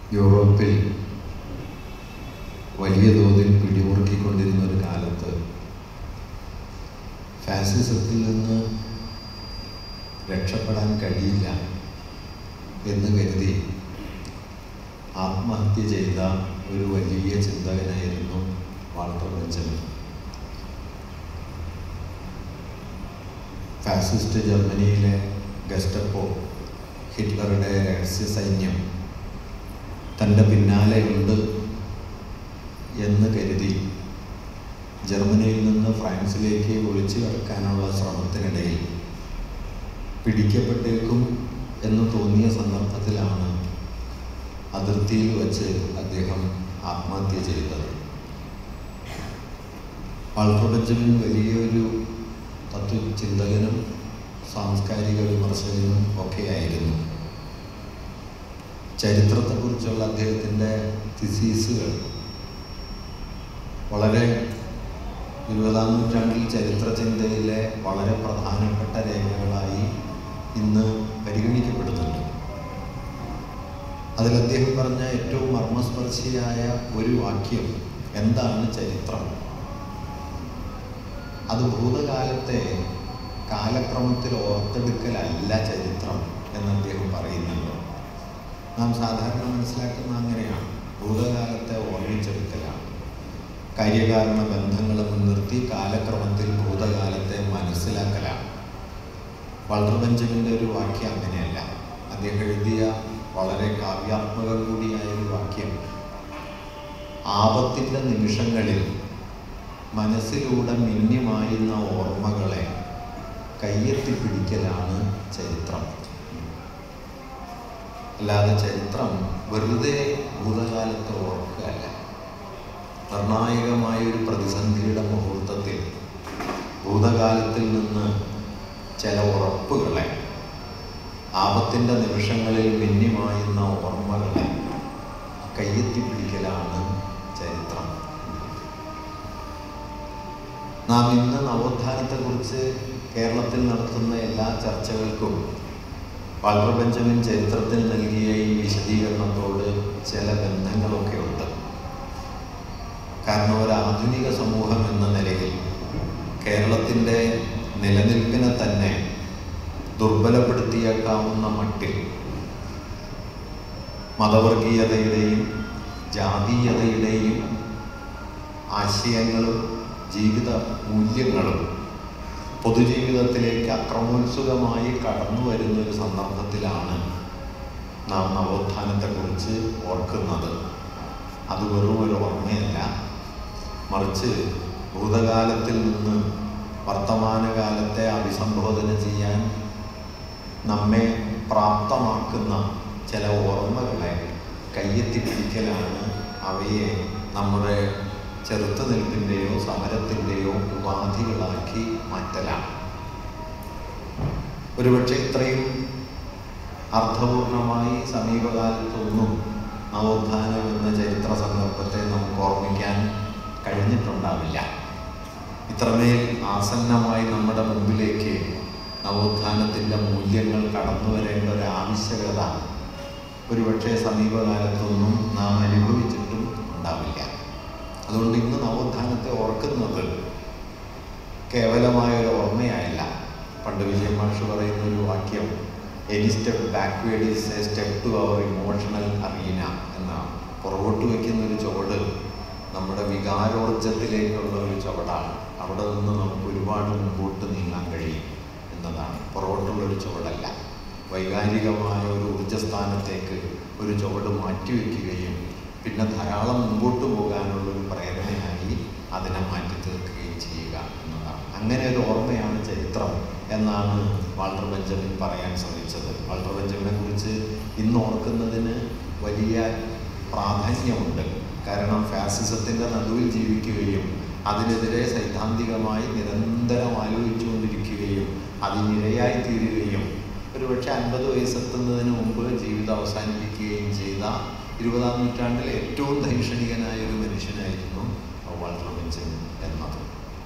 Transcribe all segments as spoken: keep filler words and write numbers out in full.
യൂറോപ്പിൽ വലിയ തോതിൽ പിടിമുറുക്കിക്കൊണ്ടിരുന്ന ഒരു കാലത്ത് ഫാസിസത്തിൽ നിന്ന് രക്ഷപ്പെടാൻ കഴിയില്ല എന്ന് കരുതി ആത്മഹത്യ ചെയ്ത ഒരു വലിയ ചിന്തകനായിരുന്നു വാൾട്ടർ ബെഞ്ചമിൻ. ഫാസിസ്റ്റ് ജർമ്മനിയിലെ ഗെസ്റ്റപ്പോ, ഹിറ്റ്ലറുടെ രഹസ്യ സൈന്യം തൻ്റെ പിന്നാലെയുണ്ട് എന്ന് കരുതി ജർമ്മനിയിൽ നിന്ന് ഫ്രാൻസിലേക്ക് ഒളിച്ചു കടക്കാനുള്ള ശ്രമത്തിനിടയിൽ പിടിക്കപ്പെട്ടേക്കും എന്ന് തോന്നിയ സന്ദർഭത്തിലാണ് അതിർത്തിയിൽ വച്ച് അദ്ദേഹം ആത്മഹത്യ ചെയ്തത്. വാൾട്ടർ ബെഞ്ചമിൻ വലിയൊരു തത്വചിന്തകനും സാംസ്കാരിക വിമർശകനും ഒക്കെയായിരുന്നു. ചരിത്രത്തെക്കുറിച്ചുള്ള അദ്ദേഹത്തിൻ്റെ തിസീസുകൾ വളരെ ഇരുപതാം നൂറ്റാണ്ടിൽ ചരിത്ര ചിന്തയിലെ വളരെ പ്രധാനപ്പെട്ട രേഖകളായി ഇന്ന് പരിഗണിക്കപ്പെടുന്നുണ്ട്. അതിൽ അദ്ദേഹം പറഞ്ഞ ഏറ്റവും മർമ്മസ്പർശിയായ ഒരു വാക്യം, എന്താണ് ചരിത്രം? അത് ഭൂതകാലത്തെ കാലക്രമത്തിൽ ഓർത്തെടുക്കലല്ല ചരിത്രം എന്ന് അദ്ദേഹം പറയുന്നുണ്ട്. നാം സാധാരണ മനസ്സിലാക്കുന്ന അങ്ങനെയാണ്, ഭൂതകാലത്തെ ഓർമ്മിച്ചെടുക്കലാണ്. കാര്യകാരണ ബന്ധങ്ങളെ മുൻനിർത്തി കാലക്രമത്തിൽ ഭൂതകാലത്തെ മനസ്സിലാക്കലാണ്. വാൾട്ടർ ബെഞ്ചമിൻ്റെ ഒരു വാക്യം അങ്ങനെയല്ല. അദ്ദേഹം എഴുതിയ വളരെ കാവ്യാത്മകം കൂടിയായ ഒരു വാക്യം, ആപത്തിൻ്റെ നിമിഷങ്ങളിൽ മനസ്സിലൂടെ മിന്നിമായുന്ന ഓർമ്മകളെ കയ്യെത്തിപ്പിടിക്കലാണ് ചരിത്രം. അല്ലാതെ ചരിത്രം വെറുതെ ഭൂതകാലത്തെ ഓർക്കുകയല്ല. നിർണായകമായ ഒരു പ്രതിസന്ധിയുടെ മുഹൂർത്തത്തിൽ ഭൂതകാലത്തിൽ നിന്ന് ചില ഉറപ്പുകളെ, ആപത്തിൻ്റെ നിമിഷങ്ങളിൽ മിന്നിമായുന്ന ഓർമ്മകളെ കയ്യെത്തിപ്പിടിക്കലാണ് ചരിത്രം. നാം ഇന്ന് നവോത്ഥാനത്തെക്കുറിച്ച് കേരളത്തിൽ നടത്തുന്ന എല്ലാ ചർച്ചകൾക്കും വാൾട്ടർ ബെഞ്ചമിൻ ചരിത്രത്തിന് നൽകിയ ഈ വിശദീകരണത്തോട് ചില ബന്ധങ്ങളൊക്കെ ഉണ്ട്. കാരണം ഒരു ആധുനിക സമൂഹം എന്ന നിലയിൽ കേരളത്തിൻ്റെ നിലനിൽപ്പിനെ തന്നെ ദുർബലപ്പെടുത്തിയേക്കാവുന്ന മട്ടിൽ മതവർഗീയതയുടെയും ജാതീയതയുടെയും ആശയങ്ങളും ജീവിത മൂല്യങ്ങളും പൊതുജീവിതത്തിലേക്ക് അക്രമോത്സുകമായി കടന്നു വരുന്നൊരു സന്ദർഭത്തിലാണ് നാം നവോത്ഥാനത്തെക്കുറിച്ച് ഓർക്കുന്നത്. അത് വെറും ഒരു ഓർമ്മയല്ല, മറിച്ച് ഭൂതകാലത്തിൽ നിന്ന് വർത്തമാനകാലത്തെ അഭിസംബോധന ചെയ്യാൻ നമ്മെ പ്രാപ്തമാക്കുന്ന ചില ഓർമ്മകളെ കയ്യെത്തിപ്പിടിക്കലാണ്, അവയെ നമ്മുടെ ചെറുത്തുനിൽപ്പിൻ്റെയോ സമരത്തിൻ്റെയോ ഉപാധികളാക്കി മാറ്റലാണ്. ഒരുപക്ഷെ ഇത്രയും അർത്ഥപൂർണമായി സമീപകാലത്തൊന്നും നവോത്ഥാനം എന്ന ചരിത്ര സന്ദർഭത്തെ നമുക്ക് ഓർമ്മിക്കാൻ കഴിഞ്ഞിട്ടുണ്ടാവില്ല. ഇത്രമേൽ ആസന്നമായി നമ്മുടെ മുമ്പിലേക്ക് നവോത്ഥാനത്തിൻ്റെ മൂല്യങ്ങൾ കടന്നു വരേണ്ട ഒരു ആവശ്യകത ഒരുപക്ഷെ സമീപകാലത്തൊന്നും നാം അനുഭവിച്ചിട്ടും ഉണ്ടാവില്ല. അതുകൊണ്ട് ഇന്ന് നവോത്ഥാനത്തെ ഓർക്കുന്നത് കേവലമായ ഒരു ഓർമ്മയായില്ല. പണ്ട് വിജയൻ മാഷ് പറയുന്ന ഒരു വാക്യം, any step backward is a step to our emotional arena എന്നാണ്. പുറകോട്ട് വയ്ക്കുന്ന ഒരു ചുവട് നമ്മുടെ വികാരോർജത്തിലേക്കുള്ള ഒരു ചുവടാണ്. അവിടെ നിന്ന് നമുക്ക് ഒരുപാട് മുമ്പോട്ട് നീങ്ങാൻ കഴിയും എന്നതാണ്. പുറകോട്ടുള്ളൊരു ചുവടല്ല. വൈകാരികമായ ഒരു ഊർജ്ജസ്ഥാനത്തേക്ക് ഒരു ചുവട് മാറ്റിവെക്കുകയും പിന്നെ ധാരാളം മുമ്പോട്ട് പോകാനുള്ളൊരു പ്രേരണയായി അതിനെ മാറ്റി തീർക്കുകയും ചെയ്യുക എന്നതാണ്. അങ്ങനെ ഒരു ഓർമ്മയാണ് ചരിത്രം എന്നാണ് വാൾട്ടർ ബെഞ്ചമിൻ പറയാൻ ശ്രമിച്ചത്. വാൾട്ടർ ബെഞ്ചമിനെ കുറിച്ച് ഇന്ന് ഓർക്കുന്നതിന് വലിയ പ്രാധാന്യമുണ്ട്. കാരണം ഫാസിസത്തിൻ്റെ നടുവിൽ ജീവിക്കുകയും അതിനെതിരെ സൈദ്ധാന്തികമായി നിരന്തരം ആലോചിച്ചുകൊണ്ടിരിക്കുകയും അതിനിരയായി തീരുകയും ഒരുപക്ഷെ അൻപത് വയസ്സെത്തുന്നതിന് മുമ്പ് ജീവിതം അവസാനിപ്പിക്കുകയും ചെയ്ത ഇരുപതാം നൂറ്റാണ്ടിലെ ഏറ്റവും ദൈക്ഷണികനായ ഒരു മനുഷ്യനായിരുന്നു വാൾട്ടർ ബെഞ്ചമിൻ എന്നത്.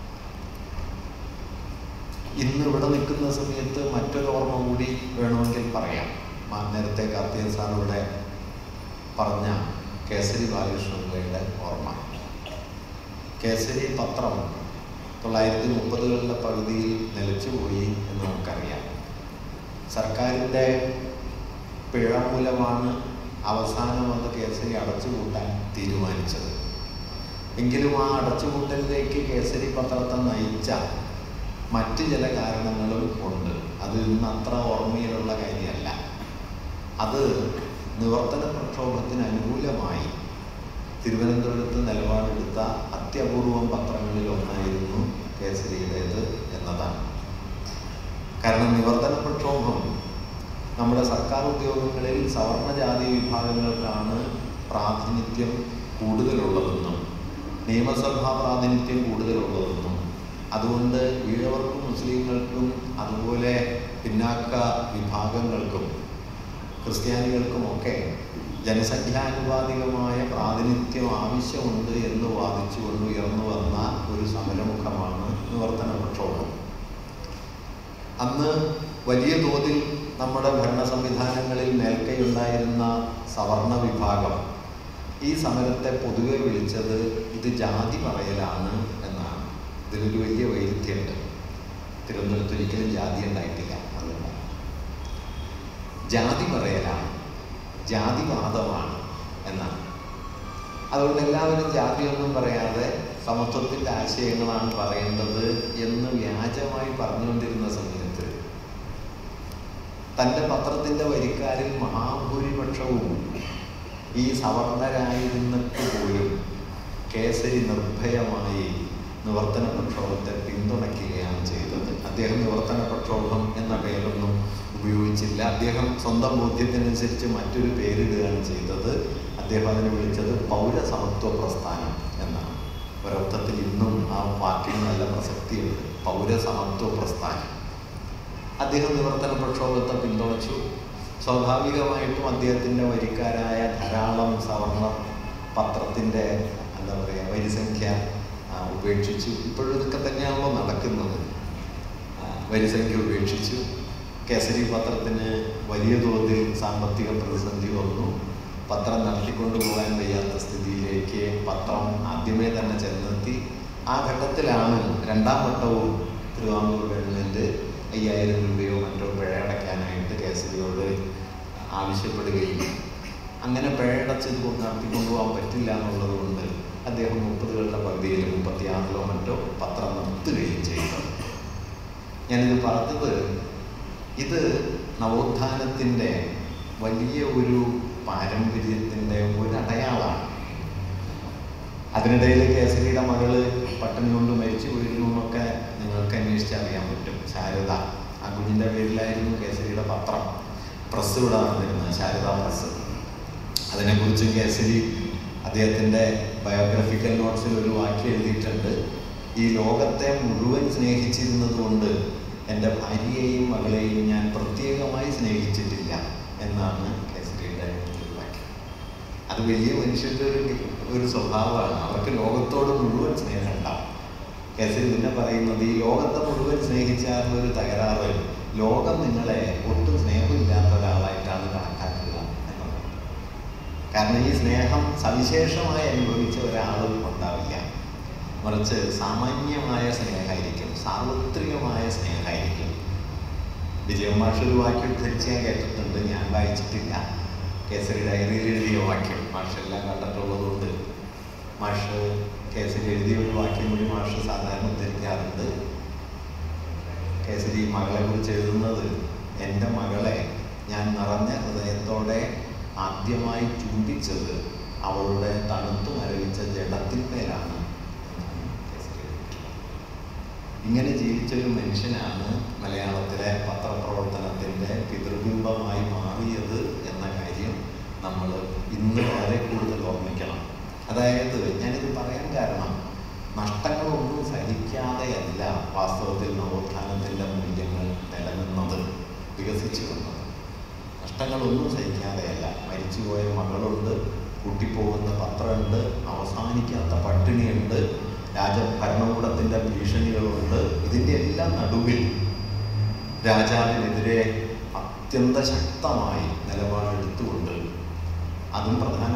ഇന്ന് ഇവിടെ നിൽക്കുന്ന സമയത്ത് മറ്റൊരു ഓർമ്മ കൂടി വേണമെങ്കിൽ പറയാം. നേരത്തെ കാർത്തികൻ സാർ ഇവിടെ പറഞ്ഞ കേസരി ബാലകൃഷ്ണപിള്ളയുടെ ഓർമ്മ. കേസരി പത്രം തൊള്ളായിരത്തി മുപ്പതുകളുടെ പകുതിയിൽ നിലച്ചുപോയി എന്ന് നമുക്കറിയാം. സർക്കാരിൻ്റെ പിഴ മൂലമാണ് അവസാനം അത് കേസരി അടച്ചുപൂട്ടാൻ തീരുമാനിച്ചത്. എങ്കിലും ആ അടച്ചുപൂട്ടലിലേക്ക് കേസരി പത്രത്തെ നയിച്ച മറ്റ് ചില കാരണങ്ങളും ഉണ്ട്. അത് ഇന്ന് അത്ര ഓർമ്മയിലുള്ള കാര്യമല്ല. അത് നിവർത്തന പ്രക്ഷോഭത്തിന് അനുകൂലമായി തിരുവനന്തപുരത്ത് നിലപാടെടുത്ത അത്യപൂർവം പത്രങ്ങളിൽ ഒന്നായിരുന്നു കേസരിയുടേത് എന്നതാണ്. കാരണം നിവർത്തന പ്രക്ഷോഭം നമ്മുടെ സർക്കാർ ഉദ്യോഗങ്ങളിൽ സവർണജാതി വിഭാഗങ്ങൾക്കാണ് പ്രാതിനിധ്യം കൂടുതലുള്ളതെന്നും നിയമസഭാ പ്രാതിനിധ്യം കൂടുതലുള്ളതെന്നും അതുകൊണ്ട് ഈഴവർക്കും മുസ്ലിങ്ങൾക്കും അതുപോലെ പിന്നാക്ക വിഭാഗങ്ങൾക്കും ക്രിസ്ത്യാനികൾക്കുമൊക്കെ ജനസംഖ്യാനുപാതികമായ പ്രാതിനിധ്യം ആവശ്യമുണ്ട് എന്ന് വാദിച്ചുകൊണ്ട് ഉയർന്നു വന്ന ഒരു സമരമുഖമാണ് നിവർത്തന പ്രക്ഷോഭം. അന്ന് വലിയ തോതിൽ നമ്മുടെ ഭരണ സംവിധാനങ്ങളിൽ മേൽക്കൈയുണ്ടായിരുന്ന സവർണ വിഭാഗം ഈ സമരത്തെ പൊതുവെ വിളിച്ചത് ഇത് ജാതി പറയലാണ് എന്നാണ്. ഇതിലൊരു വലിയ വൈരുദ്ധ്യമുണ്ട്. തിരുവനന്തപുരത്ത് ഒരിക്കലും ജാതി ഉണ്ടായിട്ടില്ല. അതുകൊണ്ട് ജാതി പറയലാണ്, ജാതിവാദമാണ് എന്നാണ്. അതുകൊണ്ട് എല്ലാവരും ജാതിയൊന്നും പറയാതെ സമത്വത്തിൻ്റെ ആശയങ്ങളാണ് പറയേണ്ടത് എന്ന് വ്യാജമായി പറഞ്ഞുകൊണ്ടിരുന്ന സമയത്ത് തൻ്റെ പത്രത്തിൻ്റെ വരിക്കാരിൽ മഹാഭൂരിപക്ഷവും ഈ സവർണരായിരുന്നിട്ട് പോലും കേസരി നിർഭയമായി നിവർത്തന പ്രക്ഷോഭത്തെ പിന്തുണയ്ക്കുകയാണ് ചെയ്തത്. അദ്ദേഹം നിവർത്തന പ്രക്ഷോഭം എന്ന പേരൊന്നും ഉപയോഗിച്ചില്ല. അദ്ദേഹം സ്വന്തം ബോധ്യത്തിനനുസരിച്ച് മറ്റൊരു പേരിടുകയാണ് ചെയ്തത്. അദ്ദേഹം അതിനെ വിളിച്ചത് പൗരസമത്വ പ്രസ്ഥാനം എന്നാണ്. ഒരർത്ഥത്തിൽ ഇന്നും ആ പാർട്ടിക്ക് നല്ല പ്രസക്തിയുണ്ട്. പൗരസമത്വ പ്രസ്ഥാനം. അദ്ദേഹം നിവർത്തന പ്രക്ഷോഭത്തെ പിന്തുണച്ചു. സ്വാഭാവികമായിട്ടും അദ്ദേഹത്തിൻ്റെ വരിക്കാരായ ധാരാളം സവർണ പത്രത്തിൻ്റെ എന്താ പറയുക വരിസംഖ്യ ഉപേക്ഷിച്ചു. ഇപ്പോഴും ഇതൊക്കെ തന്നെയാണല്ലോ നടക്കുന്നത്. വരിസംഖ്യ ഉപേക്ഷിച്ചു. കേസരി പത്രത്തിന് വലിയ തോതിൽ സാമ്പത്തിക പ്രതിസന്ധി വന്നു. പത്രം നടത്തിക്കൊണ്ടു പോകാൻ വയ്യാത്ത സ്ഥിതിയിലേക്ക് പത്രം ആദ്യമേ തന്നെ ചെന്നെത്തി. ആ ഘട്ടത്തിലാണ് രണ്ടാം വട്ടവും തിരുവിതാംകൂർ ഗവൺമെൻറ് അയ്യായിരം രൂപയോ മറ്റോ പിഴ അടയ്ക്കാനായിട്ട് കേസരിയോട് ആവശ്യപ്പെടുകയും അങ്ങനെ പിഴയടച്ചത് കൊണ്ട് നടത്തിക്കൊണ്ടുപോകാൻ പറ്റില്ല എന്നുള്ളത് കൊണ്ട് അദ്ദേഹം മുപ്പതുകളുടെ പകുതിയിൽ മുപ്പത്തിയാറിലോ മറ്റോ പത്രം നിർത്തുകയും ചെയ്തു. ഞാനിത് പറഞ്ഞത് ഇത് നവോത്ഥാനത്തിൻ്റെ വലിയ ഒരു പാരമ്പര്യത്തിൻ്റെ ഒരു അടയാളമാണ്. അതിനിടയിൽ കേസരിയുടെ മകള് പട്ടിണി കൊണ്ട് മരിച്ചു പോയിരുന്നു എന്നൊക്കെ നിങ്ങൾക്ക് അന്വേഷിച്ച് അറിയാൻ പറ്റും. ശാരദ, ആ കുഞ്ഞിൻ്റെ പേരിലായിരുന്നു കേസരിയുടെ പത്രം പ്രസ് ഇവിടെ നടന്നിരുന്നത്, ശാരദ പ്രസ്. അതിനെക്കുറിച്ചും കേസരി അദ്ദേഹത്തിൻ്റെ ബയോഗ്രഫിക്കൽ നോട്ട്സിൽ ഒരു വാക്യം എഴുതിയിട്ടുണ്ട്. ഈ ലോകത്തെ മുഴുവൻ സ്നേഹിച്ചിരുന്നത് കൊണ്ട് എൻ്റെ ഭാര്യയെയും മകളെയും ഞാൻ പ്രത്യേകമായി സ്നേഹിച്ചിട്ടില്ല എന്നാണ് കേസരിയുടെ ഒരു വാക്യം. അത് വലിയ മനുഷ്യൻ്റെ ഒരു ഒരു സ്വഭാവമാണ്. അവർക്ക് ലോകത്തോട് മുഴുവൻ സ്നേഹം ഉണ്ടാവും. കേസരി പിന്നെ പറയുന്നത് ഈ ലോകത്തെ മുഴുവൻ സ്നേഹിച്ചാലുള്ള ഒരു തകരാറ് ലോകം നിങ്ങളെ ഒട്ടും സ്നേഹമില്ലാത്ത ഒരാളായിട്ടാണ് കണക്കാക്കുക എന്നുള്ളത്. കാരണം ഈ സ്നേഹം സവിശേഷമായി അനുഭവിച്ച ഒരാളും ഉണ്ടാവില്ല. മറിച്ച് സാമാന്യമായ സ്നേഹമായിരിക്കും, സാർവത്രികമായ സ്നേഹമായിരിക്കും. വിജയൻ മാഷ് ഒരു വാക്യം ധരിച്ച് ഞാൻ കേട്ടിട്ടുണ്ട്, ഞാൻ വായിച്ചിട്ടില്ല. കേസരി ഡയറിയിൽ എഴുതിയ വാക്യം മാഷെല്ലാം കണ്ടിട്ടുള്ളതുകൊണ്ട് മാഷ് കേസരി എഴുതിയ ഒരു വാക്യം കൂടി മാഷ് സാധാരണ ഉദ്ധരിക്കാറുണ്ട്. കേസരി മകളെ കുറിച്ച് എഴുതുന്നത്, എൻ്റെ മകളെ ഞാൻ നിറഞ്ഞ ഹൃദയത്തോടെ ആദ്യമായി ചുംബിച്ചത് അവളുടെ തണുത്തു മരവിച്ച ജഡത്തിന്മേലാണ്. ഇങ്ങനെ ജീവിച്ചൊരു മനുഷ്യനാണ് മലയാളത്തിലെ പത്രപ്രവർത്തനത്തിൻ്റെ പിതൃബിംബമായി മാറിയത് എന്ന കാര്യം നമ്മൾ ഇന്ന് വളരെ കൂടുതൽ ഓർമ്മിക്കണം. അതായത് ഞാനിത് പറയാൻ കാരണം നഷ്ടങ്ങളൊന്നും സഹിക്കാതെയല്ല വാസ്തവത്തിൽ നവോത്ഥാനത്തിൻ്റെ മൂല്യങ്ങൾ നിലനിന്നത്, വികസിച്ചു വന്നത്. നഷ്ടങ്ങളൊന്നും സഹിക്കാതെയല്ല. മരിച്ചുപോയ മകളുണ്ട്, കൂട്ടിപ്പോകുന്ന പത്രമുണ്ട്, അവസാനിക്കാത്ത പട്ടിണിയുണ്ട്, രാജഭരണകൂടത്തിൻ്റെ ഭീഷണികളുണ്ട്. ഇതിൻ്റെ എല്ലാം നടുവിൽ രാജാവിനെതിരെ അത്യന്ത ശക്തമായി നിലപാടെടുത്തുകൊണ്ട്, അതും പ്രധാന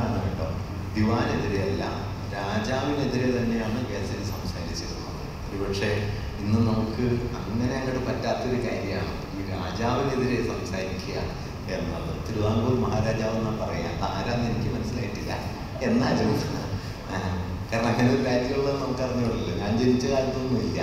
ദിവാനെതിരെയല്ല, രാജാവിനെതിരെ തന്നെയാണ് കേസരി സംസാരിച്ചിരുന്നത്. ഒരുപക്ഷെ ഇന്ന് നമുക്ക് അങ്ങനെ അങ്ങോട്ട് പറ്റാത്തൊരു കാര്യമാണ് ഈ രാജാവിനെതിരെ സംസാരിക്കുക എന്നത്. തിരുവിതാംകൂർ മഹാരാജാവ് എന്നാ പറയാ, ആരാന്ന് എനിക്ക് മനസ്സിലായിട്ടില്ല. എന്നാലും കാരണം അങ്ങനെ ഒരു രാജ്യമുള്ളത് നമുക്ക് അറിഞ്ഞോളില്ല. ഞാൻ ജനിച്ച കാലത്തൊന്നുമില്ല.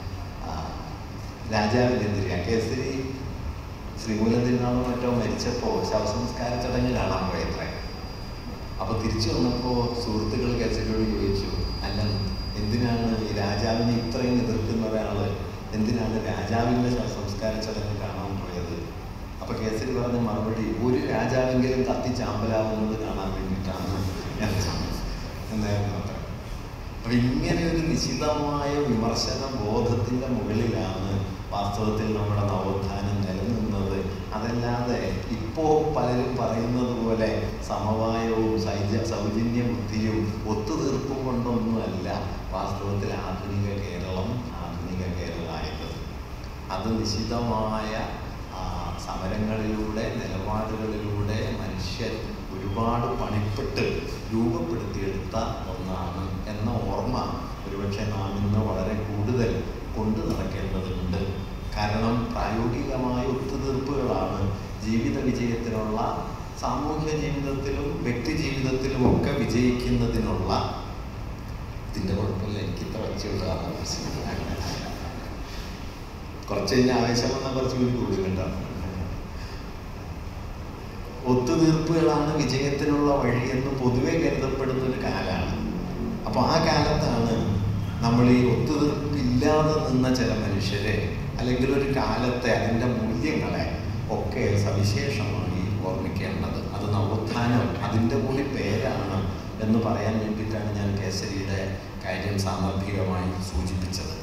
രാജാവിനെതിരെ കേസരി ശ്രീമൂലം തിരുനാളോ മറ്റോ മരിച്ചപ്പോൾ ശവസംസ്കാര ചടങ്ങ് കാണാൻ പോയത്രേ. അപ്പോൾ തിരിച്ചു വന്നപ്പോൾ സുഹൃത്തുക്കൾ കേസരിയോട് ചോദിച്ചു, അല്ല എന്തിനാണ് ഈ രാജാവിനെ ഇത്രയും എതിർക്കുന്ന ഒരാൾ എന്തിനാണ് രാജാവിൻ്റെ ശവസംസ്കാര ചടങ്ങ് കാണാൻ പോയത്? അപ്പോൾ കേസരി പറഞ്ഞ മറുപടി, ഒരു രാജാവെങ്കിലും കത്തിച്ചാമ്പലാവുന്നത് കാണാൻ വേണ്ടിയിട്ടാണ് എന്നായിരുന്നു അത്ര. അപ്പം ഇങ്ങനെ ഒരു നിശ്ചിതമായ വിമർശന ബോധത്തിൻ്റെ മുകളിലാണ് വാസ്തവത്തിൽ നമ്മുടെ നവോത്ഥാനം നിലനിന്നത്. അതല്ലാതെ ഇപ്പോൾ പലരും പറയുന്നത് പോലെ സമവായവും സൈജ സൗജന്യ ബുദ്ധിയും ഒത്തുതീർപ്പും കൊണ്ടൊന്നുമല്ല വാസ്തവത്തിൽ ആധുനിക കേരളം ആധുനിക കേരളമായത്. അത് നിശ്ചിതമായ സമരങ്ങളിലൂടെ നിലപാടുകളിലൂടെ മനുഷ്യൻ ഒരുപാട് പണിപ്പെട്ട് രൂപപ്പെടുത്തിയെടുത്ത ഒന്നാണ് എന്ന ഓർമ്മ ഒരുപക്ഷെ നാം ഇന്ന് വളരെ കൂടുതൽ കൊണ്ടു നടക്കേണ്ടതുണ്ട്. കാരണം പ്രായോഗികമായ ഒത്തുതീർപ്പുകളാണ് ജീവിത വിജയത്തിനുള്ള, സാമൂഹ്യ ജീവിതത്തിലും വ്യക്തി ജീവിതത്തിലും ഒക്കെ വിജയിക്കുന്നതിനുള്ള. ഇതിൻ്റെ കുഴപ്പമില്ല, എനിക്ക് ഇത്ര വച്ചുകൊണ്ടാണ് കുറച്ച് കഴിഞ്ഞ ആവേശം വന്നാൽ കുറച്ച് കൂടി കൂടുതലുണ്ടാവും. ഒത്തുതീർപ്പുകളാണ് വിജയത്തിനുള്ള വഴി എന്ന് പൊതുവെ കരുതപ്പെടുന്ന ഒരു കാലമാണ്. അപ്പോൾ ആ കാലത്താണ് നമ്മൾ ഈ ഒത്തുതീർപ്പില്ലാതെ നിന്ന ചില മനുഷ്യരെ അല്ലെങ്കിൽ ഒരു കാലത്തെ അതിൻ്റെ മൂല്യങ്ങളെ ഒക്കെ സവിശേഷമായി ഓർമ്മിക്കേണ്ടത്. അത് നവോത്ഥാനം അതിൻ്റെ കൂടി പേരാണ് എന്ന് പറയാൻ വേണ്ടിയിട്ടാണ് ഞാൻ കേസരിയുടെ കാര്യം സാന്ദർഭികമായി സൂചിപ്പിച്ചത്.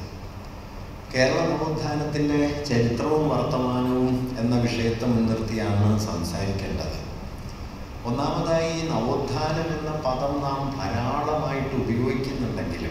കേരള നവോത്ഥാനത്തിൻ്റെ ചരിത്രവും വർത്തമാനവും എന്ന വിഷയത്തെ മുൻനിർത്തിയാണ് സംസാരിക്കേണ്ടത്. ഒന്നാമതായി നവോത്ഥാനം എന്ന പദം നാം ധാരാളമായിട്ട് ഉപയോഗിക്കുന്നുണ്ടെങ്കിലും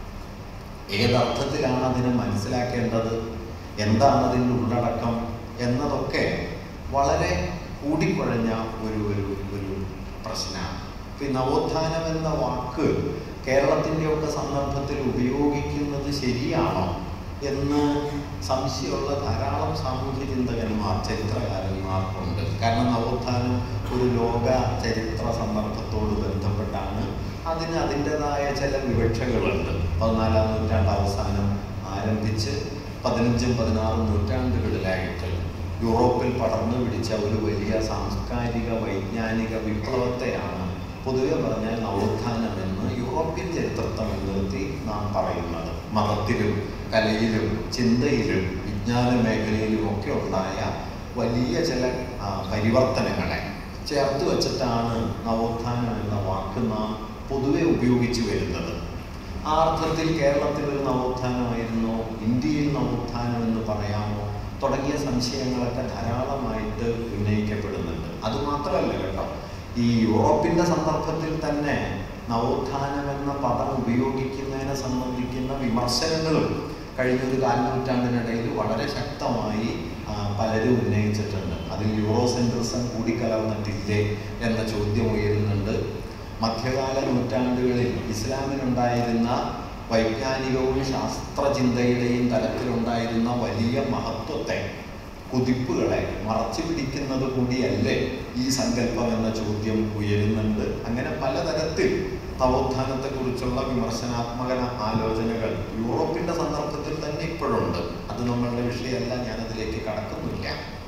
ഏതർത്ഥത്തിലാണ് അതിനെ മനസ്സിലാക്കേണ്ടത്, എന്താണ് അതിൻ്റെ ഉള്ളടക്കം എന്നതൊക്കെ വളരെ കൂടിക്കുഴഞ്ഞ ഒരു ഒരു ഒരു പ്രശ്നമാണ്. ഈ നവോത്ഥാനം എന്ന വാക്ക് കേരളത്തിൻ്റെയൊക്കെ സന്ദർഭത്തിൽ ഉപയോഗിക്കുന്നത് ശരിയാണോ എന്ന് സംശയമുള്ള ധാരാളം സാമൂഹ്യ ചിന്തകന്മാർ ചരിത്രകാരന്മാർ ഉണ്ട്. കാരണം നവോത്ഥാനം ഒരു ലോക ചരിത്ര സന്ദർഭത്തോട് ബന്ധപ്പെട്ടാണ്. അതിന് അതിൻ്റെതായ ചില വിവക്ഷകളുണ്ട്. പതിനാലാം നൂറ്റാണ്ട് അവസാനം ആരംഭിച്ച് പതിനഞ്ചും പതിനാറും നൂറ്റാണ്ടുകളിലായിട്ട് യൂറോപ്പിൽ പടർന്നു പിടിച്ച ഒരു വലിയ സാംസ്കാരിക വൈജ്ഞാനിക വിപ്ലവത്തെയാണ് പൊതുവെ പറഞ്ഞാൽ നവോത്ഥാനം എന്ന് യൂറോപ്യൻ ചരിത്രത്തെ മുൻനിർത്തി നാം പറയുന്നത്. മതത്തിലും കലയിലും ചിന്തയിലും വിജ്ഞാന മേഖലയിലും ഒക്കെ ഉണ്ടായ വലിയ ചില പരിവർത്തനങ്ങളെ ചേർത്ത് വച്ചിട്ടാണ് നവോത്ഥാനം എന്ന വാക്ക് നാം പൊതുവെ ഉപയോഗിച്ചു വരുന്നത്. ആ അർത്ഥത്തിൽ കേരളത്തിൽ ഒരു നവോത്ഥാനമായിരുന്നോ, ഇന്ത്യയിൽ നവോത്ഥാനം എന്ന് പറയാമോ തുടങ്ങിയ സംശയങ്ങളൊക്കെ ധാരാളമായിട്ട് ഉന്നയിക്കപ്പെടുന്നുണ്ട്. അതുമാത്രമല്ല കേട്ടോ, ഈ യൂറോപ്പിൻ്റെ സന്ദർഭത്തിൽ തന്നെ നവോത്ഥാനം എന്ന പദം ഉപയോഗിക്കുന്നതിനെ സംബന്ധിക്കുന്ന വിമർശനങ്ങളും കഴിഞ്ഞൊരു കാൽനൂറ്റാണ്ടിനിടയിൽ വളരെ ശക്തമായി പലരും ഉന്നയിച്ചിട്ടുണ്ട്. അതിൽ യൂറോസെൻട്രിസം കൂടിക്കലർന്നിട്ടില്ലേ എന്ന ചോദ്യം ഉയരുന്നുണ്ട്. മധ്യകാല നൂറ്റാണ്ടുകളിൽ ഇസ്ലാമിനുണ്ടായിരുന്ന വൈജ്ഞാനികവും ശാസ്ത്രചിന്തയുടെയും തലത്തിലുണ്ടായിരുന്ന വലിയ മഹത്വത്തെ, കുതിപ്പുകളെ മറച്ചു പിടിക്കുന്നത് കൂടിയല്ലേ ഈ സങ്കല്പം എന്ന ചോദ്യം ഉയരുന്നുണ്ട്. അങ്ങനെ പലതരത്തിൽ നവോത്ഥാനത്തെക്കുറിച്ചുള്ള വിമർശനാത്മക ആലോചനകൾ യൂറോപ്പിൻ്റെ സന്ദർഭത്തിൽ തന്നെ ഇപ്പോഴുണ്ട്. അത് നമ്മളുടെ വിഷയമല്ല, ഞാനതിലേക്ക് കടക്കുന്നില്ല.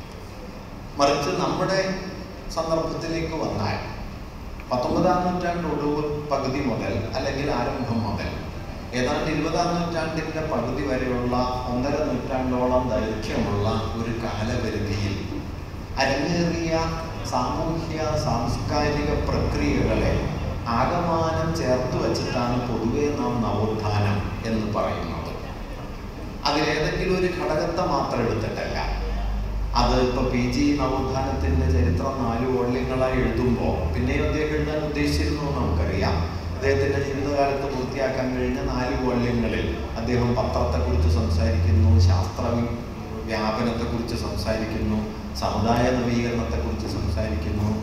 മറിച്ച് നമ്മുടെ സന്ദർഭത്തിലേക്ക് വന്നാൽ പത്തൊമ്പതാം നൂറ്റാണ്ട് ഒടുവ് പകുതി മുതൽ അല്ലെങ്കിൽ ആരംഭം മുതൽ ഏതാണ്ട് ഇരുപതാം നൂറ്റാണ്ടിൻ്റെ പകുതി വരെയുള്ള ഒന്നര നൂറ്റാണ്ടോളം ദൈർഘ്യമുള്ള ഒരു കാലപരിധിയിൽ അരങ്ങേറിയ സാമൂഹ്യ സാംസ്കാരിക പ്രക്രിയകളെ ആകമാനം ചേർത്ത് വച്ചിട്ടാണ് പൊതുവെ നാം നവോത്ഥാനം എന്ന് പറയുന്നത്. അതിലേതെങ്കിലും ഒരു ഘടകത്തെ മാത്രം എടുത്തിട്ടല്ല. അത് ഇപ്പോൾ പി ജി നവോത്ഥാനത്തിൻ്റെ ചരിത്രം നാല് വോള്യങ്ങളായി എഴുതുമ്പോൾ പിന്നെയും അദ്ദേഹം എഴുതാൻ ഉദ്ദേശിച്ചിരുന്നു നമുക്കറിയാം. അദ്ദേഹത്തിൻ്റെ ജീവിതകാലത്ത് പൂർത്തിയാക്കാൻ കഴിഞ്ഞ നാല് വോള്യങ്ങളിൽ അദ്ദേഹം പത്രത്തെക്കുറിച്ച് സംസാരിക്കുന്നു, ശാസ്ത്ര വ്യാപനത്തെക്കുറിച്ച് സംസാരിക്കുന്നു, സമുദായ നവീകരണത്തെക്കുറിച്ച് സംസാരിക്കുന്നു,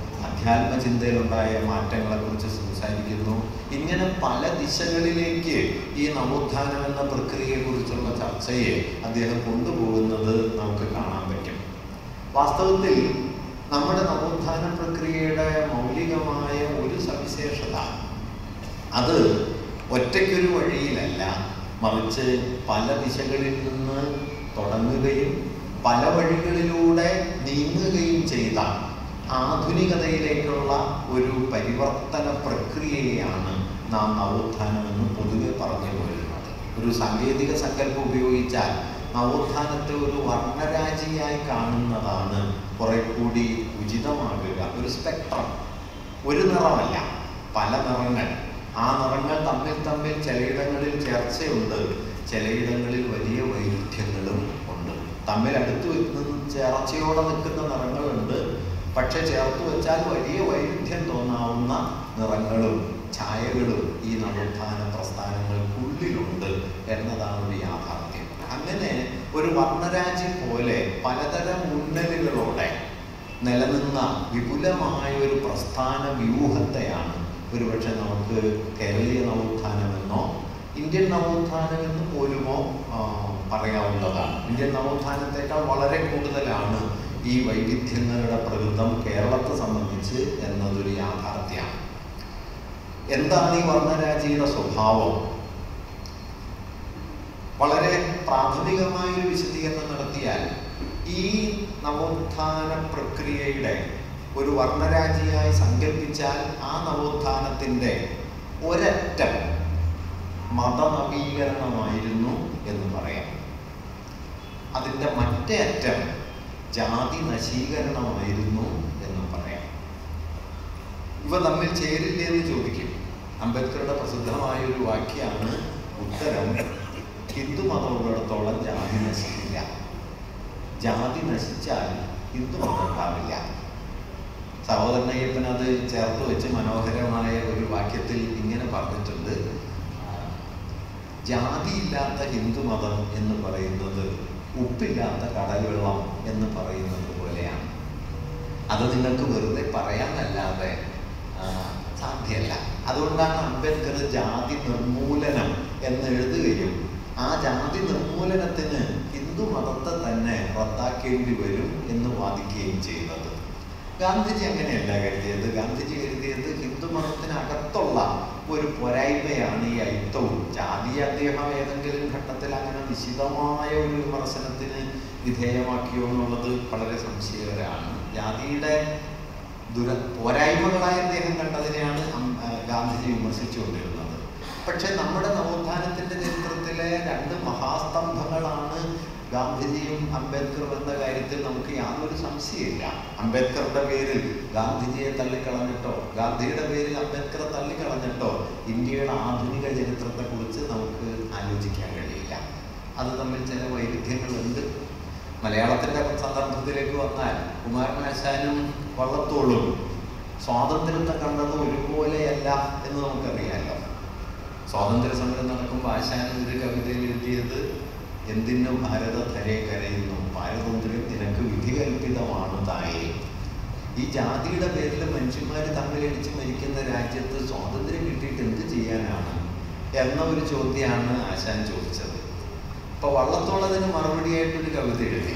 അധ്യാത്മചിന്തയിലുണ്ടായ മാറ്റങ്ങളെക്കുറിച്ച് സംസാരിക്കുന്നു. ഇങ്ങനെ പല ദിശകളിലേക്ക് ഈ നവോത്ഥാനം എന്ന പ്രക്രിയയെക്കുറിച്ചുള്ള ചർച്ചയെ അദ്ദേഹം കൊണ്ടുപോകുന്നത് നമുക്ക് കാണാൻ പറ്റും. വാസ്തവത്തിൽ നമ്മുടെ നവോത്ഥാന പ്രക്രിയയുടെ മൗലികമായ ഒരു സവിശേഷത, അത് ഒറ്റയ്ക്കൊരു വഴിയിലല്ല, മറിച്ച് പല ദിശകളിൽ നിന്ന് തുടങ്ങുകയും പല വഴികളിലൂടെ നീങ്ങുകയും ചെയ്ത ആധുനികതയിലേക്കുള്ള ഒരു പരിവർത്തന പ്രക്രിയയാണ് നാം നവോത്ഥാനം എന്ന് പൊതുവെ പറഞ്ഞു പോരുന്നത്. ഒരു സാങ്കേതിക സങ്കല്പം ഉപയോഗിച്ചാൽ നവോത്ഥാനത്തെ ഒരു വർണ്ണരാജിയായി കാണുന്നതാണ് കുറെ കൂടി ഉചിതമാകുക. ഒരു സ്പെക്ട്രം, ഒരു നിറമല്ല, പല നിറങ്ങൾ. ആ നിറങ്ങൾ തമ്മിൽ തമ്മിൽ ചിലയിടങ്ങളിൽ ചേർച്ചയുണ്ട്, ചിലയിടങ്ങളിൽ വലിയ വൈരുദ്ധ്യങ്ങളും ഉണ്ട്. തമ്മിൽ അടുത്ത് നിന്ന് ചേർച്ചയോടെ നിൽക്കുന്ന നിറങ്ങളുണ്ട്, പക്ഷെ ചേർത്ത് വെച്ചാൽ വലിയ വൈരുദ്ധ്യം തോന്നാവുന്ന നിറങ്ങളും ഛായകളും ഈ നവോത്ഥാന പ്രസ്ഥാനങ്ങൾക്കുള്ളിലുണ്ട് എന്നതാണ് ഒരു യാഥാർത്ഥ്യം. അങ്ങനെ ഒരു വർണ്ണരാജി പോലെ പലതരം മുന്നലുകളോടെ നിലനിന്ന വിപുലമായ ഒരു പ്രസ്ഥാന വ്യൂഹത്തെയാണ് ഒരുപക്ഷെ നമുക്ക് കേരളീയ നവോത്ഥാനമെന്നോ ഇന്ത്യൻ നവോത്ഥാനമെന്ന് പോലുമോ പറയാവുന്നതാണ്. ഇന്ത്യൻ നവോത്ഥാനത്തെക്കാൾ വളരെ കൂടുതലാണ് ഈ വൈവിധ്യങ്ങളുടെ പ്രകൃതം കേരളത്തെ സംബന്ധിച്ച് എന്നതൊരു യാഥാർത്ഥ്യമാണ്. എന്താണ് ഈ വർണ്ണരാജിയുടെ സ്വഭാവം? വളരെ പ്രാഥമികമായൊരു വിശദീകരണം നടത്തിയാൽ, ഈ നവോത്ഥാന പ്രക്രിയയുടെ ഒരു വർണ്ണരാജിയായി സങ്കല്പിച്ചാൽ ആ നവോത്ഥാനത്തിൻ്റെ ഒരറ്റം മതനവീകരണമായിരുന്നു എന്ന് പറയാം. അതിൻ്റെ മറ്റേ അറ്റം ജാതി നശീകരണമായിരുന്നു എന്നും പറയാം. ഇവ തമ്മിൽ ചേരില്ലേ എന്ന് ചോദിക്കും. അംബേദ്കറുടെ പ്രസിദ്ധമായ ഒരു വാക്യമാണ് ഉത്തരം: ഹിന്ദു മതമുള്ളിടത്തോളം ജാതി നശിക്കില്ല, ജാതി നശിച്ചാൽ ഹിന്ദു മതം ഉണ്ടാവില്ല. സഹോദരൻ അയ്യപ്പൻ അത് ചേർത്ത് വെച്ച് മനോഹരമായ ഒരു വാക്യത്തിൽ ഇങ്ങനെ പറഞ്ഞിട്ടുണ്ട്: ജാതിയില്ലാത്ത ഹിന്ദുമതം എന്ന് പറയുന്നത് ഉപ്പില്ലാത്ത കടൽ വെള്ളം എന്ന് പറയുന്നത് പോലെയാണ്. അത് നിങ്ങൾക്ക് വെറുതെ പറയാനല്ലാതെ സാധ്യമല്ല. അതുകൊണ്ടാണ് അംബേദ്കർ ജാതി നിർമൂലനം എന്ന് എഴുതുകയും ആ ജാതി നിർമൂലനത്തിന് ഹിന്ദു മതത്തെ തന്നെ റദ്ദാക്കേണ്ടി വരും എന്ന് വാദിക്കുകയും ചെയ്തത്. ഗാന്ധിജി അങ്ങനെയല്ല കരുതിയത്. ഗാന്ധിജി കരുതിയത് ഹിന്ദു മതത്തിനകത്തുള്ള ഒരു പോരായ്മയാണ് ഈ ഐത്തവും. ജാതിയെ അദ്ദേഹം ഏതെങ്കിലും ഘട്ടത്തിൽ അങ്ങനെ നിശിതമായ ഒരു വിമർശനത്തിന് വിധേയമാക്കിയോ എന്നുള്ളത് വളരെ സംശയകരമാണ്. ജാതിയുടെ ദുര പോരായ്മകളായി അദ്ദേഹം കണ്ടതിനെയാണ് ഗാന്ധിജി വിമർശിച്ചുകൊണ്ടിരുന്നത്. പക്ഷെ നമ്മുടെ നവോത്ഥാനത്തിൻ്റെ ചരിത്രത്തിലെ രണ്ട് മഹാസ്തംഭങ്ങളാണ് ഗാന്ധിജിയും അംബേദ്കറും എന്ന കാര്യത്തിൽ നമുക്ക് യാതൊരു സംശയമില്ല. അംബേദ്കറുടെ പേരിൽ ഗാന്ധിജിയെ തള്ളിക്കളഞ്ഞിട്ടോ ഗാന്ധിയുടെ പേരിൽ അംബേദ്കറെ തള്ളിക്കളഞ്ഞിട്ടോ ഇന്ത്യയുടെ ആധുനിക ചരിത്രത്തെക്കുറിച്ച് നമുക്ക് ആലോചിക്കാൻ കഴിയില്ല. അത് തമ്മിൽ ചില വൈരുദ്ധ്യങ്ങളുണ്ട്. മലയാളത്തിൻ്റെ സന്ദർഭത്തിലേക്ക് വന്നാൽ കുമാരനാശാനും വള്ളത്തോളും സ്വാതന്ത്ര്യത്തെ കണ്ടത് ഒരുപോലെയല്ല എന്ന് നമുക്കറിയാമല്ലോ. സ്വാതന്ത്ര്യ സമരം നടക്കുമ്പോൾ ആശാൻ ഒരു കവിതയിൽ എഴുതിയത്: എന്തിനു ഭാരതധരെ കരയുന്നു, പാരതന്ത്ര്യം നിനക്ക് വിധി കൽപ്പിതമാണ് തായേ. ഈ ജാതിയുടെ പേരിൽ മനുഷ്യന്മാർ തമ്മിലടിച്ച് മരിക്കുന്ന രാജ്യത്ത് സ്വാതന്ത്ര്യം കിട്ടിയിട്ട് എന്ത് ചെയ്യാനാണ് എന്ന ഒരു ചോദ്യമാണ് ആശാൻ ചോദിച്ചത്. ഇപ്പൊ വള്ളത്തോളതിന് മറുപടിയായിട്ടൊരു കവിത എഴുതി.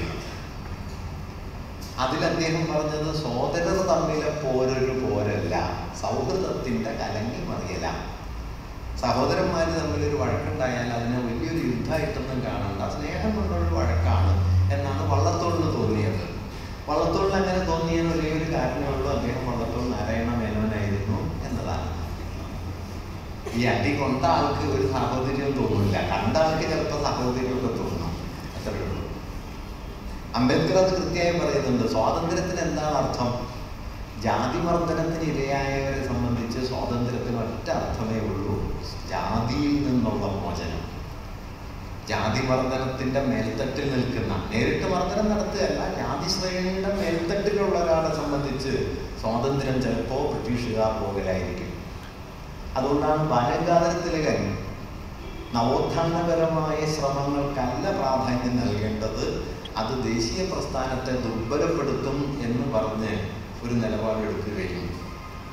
അതിൽ അദ്ദേഹം പറഞ്ഞത്: സോദരർ തമ്മിലെ പോരൊരു പോരല്ല, സൗഹൃദത്തിന്റെ കലങ്ങി മറിയല. സഹോദരന്മാർ തമ്മിലൊരു വഴക്കുണ്ടായാൽ അതിനെ വലിയൊരു യുദ്ധമായിട്ടൊന്നും കാണണ്ട, സ്നേഹം കൊണ്ടുള്ള വഴക്കാണ് എന്നാണ് വള്ളത്തോളിന് തോന്നിയത്. വള്ളത്തോളിന് അങ്ങനെ തോന്നിയതിന് ഒരേ ഒരു കാരണമുള്ളൂ: അദ്ദേഹം വള്ളത്തോൾ നാരായണ മേനോനായിരുന്നു എന്നതാണ്. ഈ അടി കൊണ്ട ആൾക്ക് ഒരു സാഹോദര്യം തോന്നില്ല, കണ്ട ആൾക്ക് ചിലപ്പോൾ സാഹോദര്യമൊക്കെ തോന്നും, അത്രയേ ഉള്ളൂ. അംബേദ്കർ അത് കൃത്യമായി പറയുന്നുണ്ട്. സ്വാതന്ത്ര്യത്തിന് എന്താണ് അർത്ഥം? ജാതിമർദ്ദനത്തിന് ഇരയായവരെ സംബന്ധിച്ച് സ്വാതന്ത്ര്യത്തിന് ഒറ്റ അർത്ഥമേ ഉള്ളൂ: ജാതിയിൽ നിന്നുള്ള മോചനം. ജാതിമർദ്ദനത്തിന്റെ മേൽത്തട്ടിൽ നിൽക്കുന്ന, നേരിട്ട് മർദ്ദനം നടത്തുകയല്ല, ജാതി ശ്രേണിയുടെ മേൽത്തട്ടിലുള്ള ഒരാളെ സംബന്ധിച്ച് സ്വാതന്ത്ര്യം ചിലപ്പോൾ ബ്രിട്ടീഷുകാർ പോകലായിരിക്കും. അതുകൊണ്ടാണ് ബാലഗംഗാധര തിലകൻ നവോത്ഥാനപരമായ ശ്രമങ്ങൾക്കല്ല പ്രാധാന്യം നൽകേണ്ടത്, അത് ദേശീയ പ്രസ്ഥാനത്തെ ദുർബലപ്പെടുത്തും എന്ന് പറഞ്ഞ് ഒരു നിലപാടെടുക്കുകയും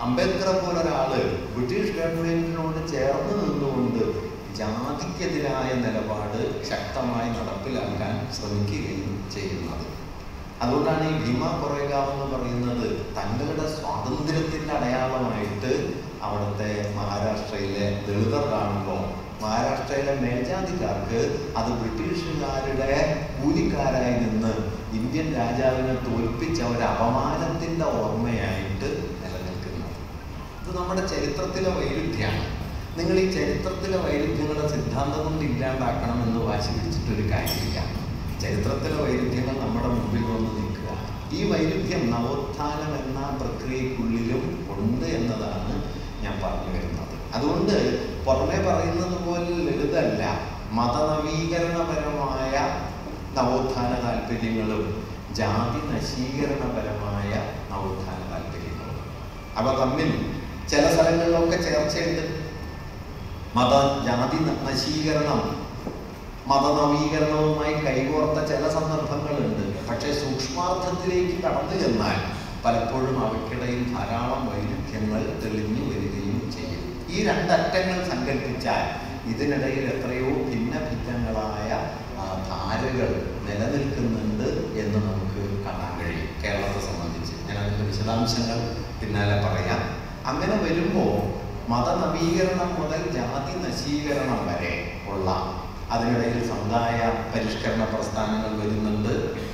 അംബേദ്കറെ പോലൊരാള് ബ്രിട്ടീഷ് ഗവൺമെന്റിനോട് ചേർന്ന് നിന്നുകൊണ്ട് ജാതിക്കെതിരായ നിലപാട് ശക്തമായി നടപ്പിലാക്കാൻ ശ്രമിക്കുകയും ചെയ്യുന്നത്. അതുകൊണ്ടാണ് ഈ ഭീമ കൊറേഗാവ് എന്ന് പറയുന്നത് തങ്ങളുടെ സ്വാതന്ത്ര്യത്തിൻ്റെ അടയാളമായിട്ട് അവിടുത്തെ മഹാരാഷ്ട്രയിലെ ദളിതർ കാണുമ്പോൾ മഹാരാഷ്ട്രയിലെ മേൽജാതിക്കാർക്ക് അത് ബ്രിട്ടീഷുകാരുടെ കൂലിക്കാരായി നിന്ന് ഇന്ത്യൻ രാജാവിനെ തോൽപ്പിച്ച ഒരു അപമാനത്തിൻ്റെ ഓർമ്മയായിട്ട് നിലനിൽക്കുന്നത്. ഇത് നമ്മുടെ ചരിത്രത്തിലെ വൈരുദ്ധ്യമാണ്. നിങ്ങൾ ഈ ചരിത്രത്തിലെ വൈരുദ്ധ്യങ്ങളെ സിദ്ധാന്തം കൊണ്ട് ഇല്ലാണ്ടാക്കണമെന്ന് വാശി പിടിച്ചിട്ടൊരു കാര്യമില്ല. ചരിത്രത്തിലെ വൈരുദ്ധ്യങ്ങൾ നമ്മുടെ മുമ്പിൽ വന്ന് നിൽക്കുക. ഈ വൈരുദ്ധ്യം നവോത്ഥാനം എന്ന പ്രക്രിയക്കുള്ളിലും ഉണ്ട് എന്നതാണ് ഞാൻ പറഞ്ഞു വരുന്നത്. അതുകൊണ്ട് പുറമെ പറയുന്നത് പോലെ ലളിതല്ല മതനവീകരണപരമായ നവോത്ഥാന താല്പര്യങ്ങളും ജാതി നശീകരണപരമായ നവോത്ഥാന താല്പര്യങ്ങളും. അവ തമ്മിൽ ചില സ്ഥലങ്ങളിലൊക്കെ ചേർച്ചയുണ്ട്. മത ജാതി നശീകരണം മതനവീകരണവുമായി കൈകോർത്ത ചില സന്ദർഭങ്ങളുണ്ട്. പക്ഷേ സൂക്ഷ്മാർത്ഥത്തിലേക്ക് കടന്നു ചെന്നാൽ പലപ്പോഴും അവയ്ക്കിടയിൽ ധാരാളം വൈരുദ്ധ്യങ്ങൾ തെളിഞ്ഞു വരികയും ചെയ്യും. ഈ രണ്ടറ്റങ്ങൾ സങ്കല്പിച്ചാൽ ഇതിനിടയിൽ എത്രയോ ഭിന്ന ഭിന്നങ്ങളായ ധാരകൾ നിലനിൽക്കുന്നുണ്ട് എന്ന് നമുക്ക് കാണാൻ കഴിയും. കേരളത്തെ സംബന്ധിച്ച് ഞാൻ അതിൻ്റെ വിശദാംശങ്ങൾ പിന്നാലെ പറയാം. അങ്ങനെ വരുമ്പോൾ മതനവീകരണം മുതൽ ജാതി നശീകരണം വരെ ഉള്ള അതിനിടയിൽ സമുദായ പരിഷ്കരണ പ്രസ്ഥാനങ്ങൾ വരുന്നുണ്ട്.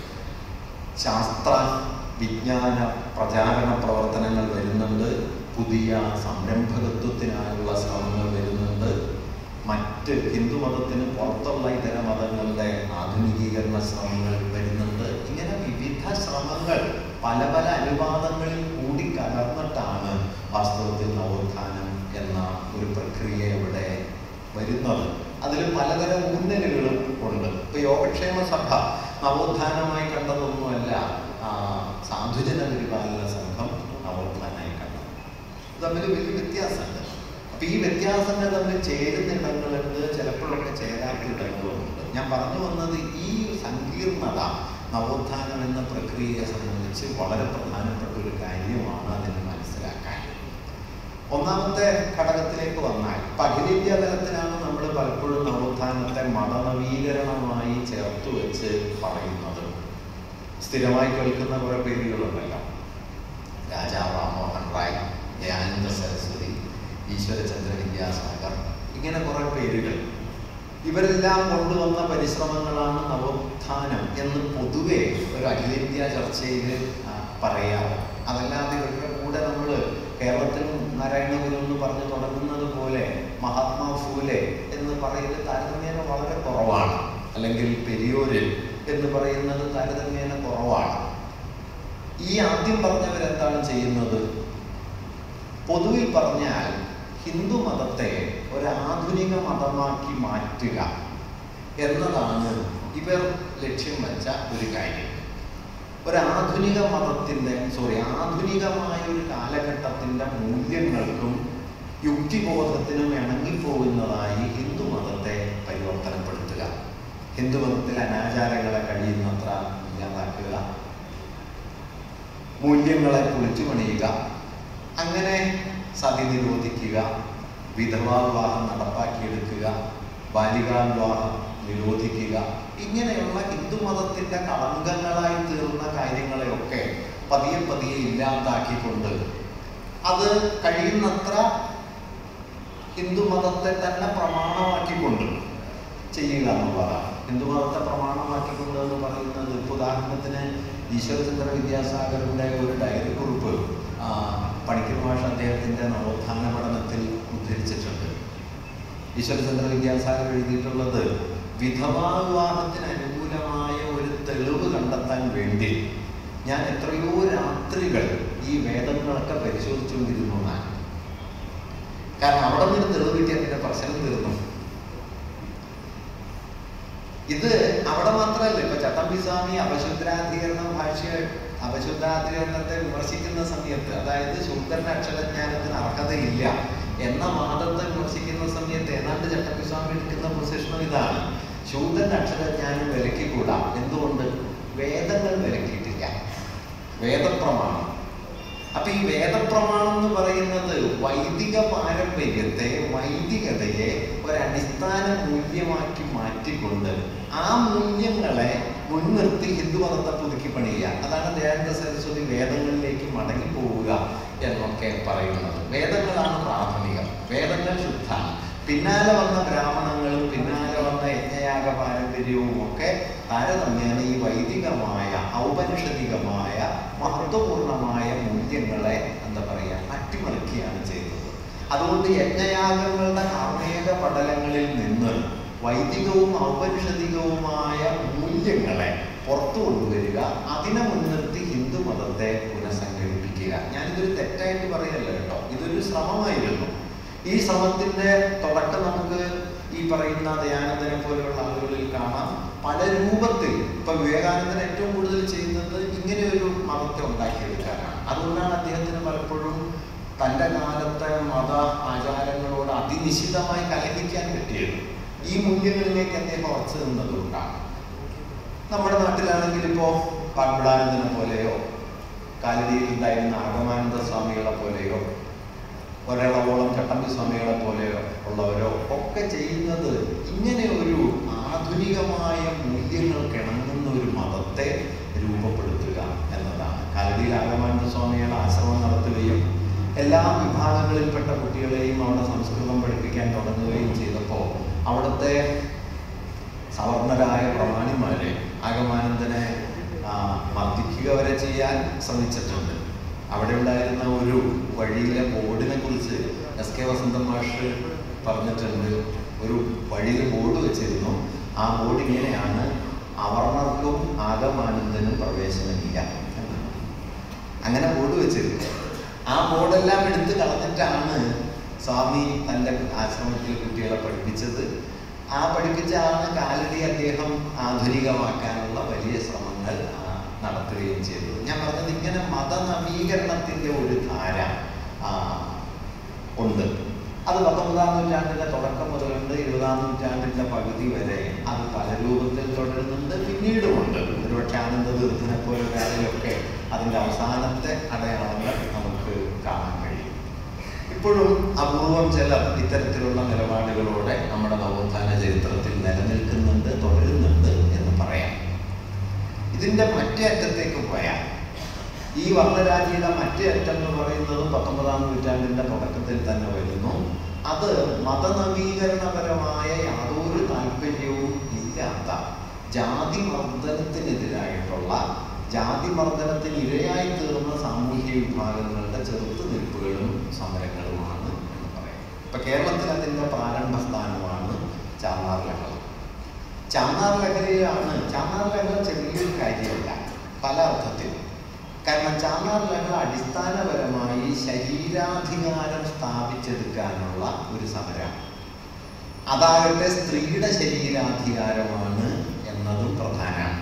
ശാസ്ത്ര വിജ്ഞാന പ്രചാരണ പ്രവർത്തനങ്ങൾ വരുന്നുണ്ട്. പുതിയ സംരംഭകത്വത്തിനായുള്ള ശ്രമങ്ങൾ വരുന്നുണ്ട്. മറ്റ് ഹിന്ദുമതത്തിന് പുറത്തുള്ള ഇതര മതങ്ങളുടെ ആധുനികീകരണ ശ്രമങ്ങൾ വരുന്നുണ്ട്. ഇങ്ങനെ വിവിധ ശ്രമങ്ങൾ പല പല അനുപാതങ്ങളിൽ കൂടി കലർന്നിട്ടാണ് വാസ്തവത്തിൽ നവോത്ഥാനം എന്ന ഒരു പ്രക്രിയ ഇവിടെ വരുന്നത്. അതിൽ പലതരം ഊന്നലുകളും ഉണ്ട്. ഇപ്പൊ യോഗക്ഷേമ സഭ നവോത്ഥാനമായി കണ്ടതൊന്നുമല്ല സാധുജന പരിപാലന സംഘം നവോത്ഥാനമായി കണ്ടത്. തമ്മിൽ വലിയ വ്യത്യാസമുണ്ട്. അപ്പൊ ഈ വ്യത്യാസങ്ങൾ തമ്മിൽ ചേരുന്ന ഇടങ്ങളുണ്ട്, ചിലപ്പോഴൊക്കെ ചേരാത്ത ഇടങ്ങളുമുണ്ട്. ഞാൻ പറഞ്ഞു വന്നത് ഈ സങ്കീർണത നവോത്ഥാനം എന്ന പ്രക്രിയയെ സംബന്ധിച്ച് വളരെ പ്രധാനപ്പെട്ട ഒരു കാര്യമാണ് അതിന് മനസ്സിലാക്കാൻ. ഒന്നാമത്തെ ഘടകത്തിലേക്ക് വന്നാൽ ഇപ്പം അഖിലേന്ത്യാ തലത്തിലാണ് നമ്മൾ പലപ്പോഴും നവോത്ഥാനത്തെ മതനവീകരണമായി ചേർത്ത് വെച്ച് പറയുന്നത്. സ്ഥിരമായി കേൾക്കുന്ന കുറെ പേരുകളുണ്ടല്ലോ. രാജാ റാംമോഹൻ റായ്, ദയാനന്ദ സരസ്വതി, ഈശ്വരചന്ദ്ര വിദ്യാസാഗർ, ഇങ്ങനെ കുറെ പേരുകൾ. ഇവരെല്ലാം കൊണ്ടുവന്ന പരിശ്രമങ്ങളാണ് നവോത്ഥാനം എന്ന് പൊതുവെ ഒരു അഖിലേന്ത്യാ ചർച്ചയിൽ പറയാറ്. അതല്ലാതെ ഇവരുടെ കൂടെ നമ്മൾ കേരളത്തിലും നാരായണ ഗുരു എന്ന് പറഞ്ഞ് തുടങ്ങുന്നത് പോലെ മഹാത്മാ ഫൂലെ എന്ന് പറയുന്നത് താരതമ്യേന വളരെ കുറവാണ്. അല്ലെങ്കിൽ പെരിയോര് എന്ന് പറയുന്നത് താരതമ്യേന കുറവാണ്. ഈ ആദ്യം പറഞ്ഞവരെന്താണ് ചെയ്യുന്നത്? പൊതുവിൽ പറഞ്ഞാൽ ഹിന്ദു മതത്തെ ഒരാധുനിക മതമാക്കി മാറ്റുക എന്നതാണ് ഇവർ ലക്ഷ്യം വെച്ച ഒരു കാര്യം. ഒരാധുനിക മതത്തിൻ്റെ സോറി ആധുനികമായ ഒരു കാലഘട്ടത്തിൻ്റെ മൂല്യങ്ങൾക്കും യുക്തിബോധത്തിനും ഇണങ്ങിപ്പോകുന്നതായി ഹിന്ദു മതത്തെ പരിവർത്തനപ്പെടുത്തുക, ഹിന്ദുമതത്തിലെ അനാചാരങ്ങളെ കഴിയുന്നത്ര ഇല്ലാതാക്കുക, മൂല്യങ്ങളെ പൊളിച്ചു പണിയുക, അങ്ങനെ സതി നിരോധിക്കുക, വിധവാ വിവാഹം നടപ്പാക്കിയെടുക്കുക, ബാലികാ വിവാഹം നിരോധിക്കുക, ഇങ്ങനെയുള്ള ഹിന്ദുമതത്തിൻ്റെ കളങ്കങ്ങളായി തീർന്ന കാര്യങ്ങളെയൊക്കെ പതിയെ പതിയെ ഇല്ലാതാക്കിക്കൊണ്ട് അത് കഴിയുന്നത്ര ഹിന്ദുമതത്തെ തന്നെ പ്രമാണമാക്കിക്കൊണ്ട് ചെയ്യുക എന്നുള്ളതാണ്. ഹിന്ദുമതത്തെ പ്രമാണമാക്കിക്കൊണ്ട് എന്ന് പറയുന്നത് ഇപ്പോൾ ഉദാഹരണത്തിന് ഈശ്വരചന്ദ്ര വിദ്യാസാഗറിൻ്റെ ഒരു ഡയറി കുറിപ്പ് പണിക്കർ മാഷ് അദ്ദേഹത്തിൻ്റെ നവോത്ഥാന പഠനത്തിൽ ഉദ്ധരിച്ചിട്ടുണ്ട്. ഈശ്വരചന്ദ്ര വിദ്യാസാഗർ എഴുതിയിട്ടുള്ളത് വിധവാ വിവാഹത്തിന് അനുകൂലമായ ഒരു തെളിവ് കണ്ടെത്താൻ വേണ്ടി ഞാൻ എത്രയോ രാത്രികൾ ഈ വേദങ്ങളൊക്കെ പരിശോധിച്ചുകൊണ്ടിരുന്നു എന്നാണ്. കാരണം അവിടെ നിന്ന് തെളിവ് കിട്ടിയാൽ പിന്നെ പ്രശ്നം തീർന്നു. ഇത് അവിടെ മാത്രമല്ല, ഇപ്പൊ ചട്ടമ്പി സ്വാമി അപശുദ്രാധികരണ ഭാഷ്യ അപശുദ്രാധികരണത്തെ വിമർശിക്കുന്ന സമയത്ത്, അതായത് ശൂദ്രന്റെ അക്ഷരജ്ഞാനത്തിന് അർഹതയില്ല എന്ന വാദത്തെ വിമർശിക്കുന്ന സമയത്ത് ഏതാണ്ട് ചട്ടമ്പി സ്വാമി എടുക്കുന്ന പൊസിഷനും ഇതാണ്: ശൂദ്രന്റെ അക്ഷരജ്ഞാനം വിലക്കിക്കൂടാ. എന്തുകൊണ്ട്? വേദങ്ങൾ വിലക്കിയിട്ടില്ല, വേദപ്രമാണം. അപ്പൊ ഈ വേദപ്രമാണം എന്ന് പറയുന്നത് വൈദിക പാരമ്പര്യത്തെ, വൈദികതയെ ഒരടിസ്ഥാന മൂല്യമാക്കി മാറ്റിക്കൊണ്ട് ആ മൂല്യങ്ങളെ മുൻനിർത്തി ഹിന്ദുമതത്തെ പുതുക്കി പണിയുക. അതാണ് ദയാനന്ദ സരസ്വതി വേദങ്ങളിലേക്ക് മടങ്ങി പോവുക എന്നൊക്കെ പറയുന്നത്. വേദങ്ങളാണ് പ്രാഥമികം, വേദങ്ങൾ ശുദ്ധാണ്. പിന്നാലെ വന്ന ബ്രാഹ്മണങ്ങളും പിന്നാലെ വന്ന യജ്ഞയാഗ പാരമ്പര്യവും ഒക്കെ താരതമ്യേന ഈ വൈദികമായ ഔപനിഷദികമായ മഹത്വപൂർണമായ മൂല്യങ്ങളെ എന്താ പറയുക അട്ടിമറിക്കുകയാണ് ചെയ്തത്. അതുകൊണ്ട് യജ്ഞയാഗങ്ങളുടെ കാർമേക പടലങ്ങളിൽ നിന്ന് വൈദികവും ഔപനിഷദികവുമായ മൂല്യങ്ങളെ പുറത്തു കൊണ്ടുവരിക, അതിനെ മുൻനിർത്തി ഹിന്ദു മതത്തെ പുനഃസംഘടിപ്പിക്കുക. ഞാനിതൊരു തെറ്റായിട്ട് പറയല്ല കേട്ടോ, ഇതൊരു ശ്രമമായിരുന്നു. ഈ ശ്രമത്തിന്റെ തുടക്കം നമുക്ക് ഈ പറയുന്ന ദയാനന്ദനെ പോലെയുള്ള ആളുകളിൽ കാണാം. പല രൂപത്തിൽ ഇപ്പൊ വിവേകാനന്ദൻ ഏറ്റവും കൂടുതൽ ചെയ്യുന്നത് ഇങ്ങനെ ഒരു മതത്തെ ഉണ്ടാക്കിയെടുക്കാനാണ്. അതുകൊണ്ടാണ് അദ്ദേഹത്തിന് പലപ്പോഴും തൻ്റെ കാലത്തെ മത ആചാരങ്ങളോട് അതിനിശ്ചിതമായി കലഹിക്കാൻ പറ്റിയത്. ഈ മൂല്യങ്ങളിലേക്ക് അദ്ദേഹം ഉറച്ചു നിന്നതുകൊണ്ടാണ്. നമ്മുടെ നാട്ടിലാണെങ്കിൽ ഇപ്പോൾ പാൽവിളാനന്ദനെ പോലെയോ കാലടിയിൽ ഉണ്ടായിരുന്ന ആഗമാനന്ദ സ്വാമികളെ പോലെയോ ഒരളവോളം ചട്ടമ്പി സ്വാമികളെ പോലെയോ ഉള്ളവരോ ഒക്കെ ചെയ്യുന്നത് ഇങ്ങനെ ഒരു ആധുനികമായ മൂല്യങ്ങൾക്ക് ഇണങ്ങുന്ന ഒരു മതത്തെ രൂപപ്പെടുത്തുക എന്നതാണ്. കാലടിയിൽ ആഗമാനന്ദ സ്വാമികൾ ആശ്രമം നടത്തുകയും എല്ലാ വിഭാഗങ്ങളിൽപ്പെട്ട കുട്ടികളെയും അവിടെ സംസ്കൃതം പഠിപ്പിക്കാൻ തുടങ്ങുകയും ചെയ്തപ്പോൾ അവിടുത്തെ സവർണരായ പ്രമാണിമാരെ ആഗമാനന്ദനെ മർദ്ദിക്കുക വരെ ചെയ്യാൻ ശ്രമിച്ചിട്ടുണ്ട്. അവിടെ ഉണ്ടായിരുന്ന ഒരു വഴിയിലെ ബോർഡിനെ കുറിച്ച് എസ് കെ വസന്തൻ മാഷ് പറഞ്ഞിട്ടുണ്ട്. ഒരു വഴിയിൽ ബോർഡ് വെച്ചിരുന്നു. ആ ബോർഡ് ഇങ്ങനെയാണ്: അവർണർക്കും ആഗമാനന്ദനും പ്രവേശനമില്ല. അങ്ങനെ ബോർഡ് വെച്ചിരുന്നു. ആ ബോർഡെല്ലാം എടുത്ത് കളഞ്ഞിട്ടാണ് സ്വാമി തൻ്റെ ആശ്രമത്തിൽ കുട്ടികളെ പഠിപ്പിച്ചത്. ആ പഠിപ്പിച്ച ആണ് കാലടി അദ്ദേഹം ആധുനികമാക്കാനുള്ള വലിയ ശ്രമങ്ങൾ നടത്തുകയും ചെയ്തത്. ഞാൻ പറഞ്ഞത് ഇങ്ങനെ മതനവീകരണത്തിൻ്റെ ഒരു ധാര ഉണ്ട്. അത് പത്തൊമ്പതാം നൂറ്റാണ്ടിൻ്റെ തുടക്കം മുതലുണ്ട്. ഇരുപതാം നൂറ്റാണ്ടിൻ്റെ പകുതി വരെ അത് പല രൂപത്തിൽ തുടരുന്നുണ്ട്, പിന്നീടുമുണ്ട്. ഒരുപക്ഷെ ആനന്ദതീർത്ഥനെ പോലെ വേറെയൊക്കെ അതിൻ്റെ അവസാനത്തെ അടയാളങ്ങൾ നമുക്ക് കാണാൻ കഴിയും. ഇപ്പോഴും അപൂർവം ചിലർ ഇത്തരത്തിലുള്ള നിലപാടുകളോടെ നമ്മുടെ നവോത്ഥാന ചരിത്രത്തിൽ നിലനിൽക്കുന്നുണ്ട്, തുടരുന്നുണ്ട് എന്ന് പറയാം. ഇതിൻ്റെ മറ്റേ അറ്റത്തേക്ക് പോയാൽ ഈ വർണ്ണരാജിയുടെ മറ്റേ അറ്റം എന്ന് പറയുന്നത് പത്തൊമ്പതാം നൂറ്റാണ്ടിൻ്റെ തുടക്കത്തിൽ തന്നെ വരുന്നു. അത് മതനവീകരണപരമായ യാതൊരു താല്പര്യവും ഇല്ലാത്ത ജാതി മർദ്ദനത്തിനെതിരായിട്ടുള്ള, ജാതി മർദ്ദനത്തിന് ഇരയായി തീർന്ന സാമൂഹ്യ വിഭാഗങ്ങളുടെ ചെറുത്തുനിൽപ്പുകളും സമരങ്ങളുമാണ് എന്ന് പറയാം. ഇപ്പൊ കേരളത്തിൽ അതിൻ്റെ പ്രാരംഭ സ്ഥാനമാണ് ചാന്നാർ ലഹള. ചാന്നാർ ലഹളയാണ്. ചാന്നാർ ലഹള ചെറിയൊരു കാര്യമല്ല പല അർത്ഥത്തിൽ. കാരണം ചാന്നാർ ലഹള അടിസ്ഥാനപരമായി ശരീരാധികാരം സ്ഥാപിച്ചെടുക്കാനുള്ള ഒരു സമരമാണ്. അതാകട്ടെ സ്ത്രീയുടെ ശരീരാധികാരമാണ് എന്നതും പ്രധാനമാണ്.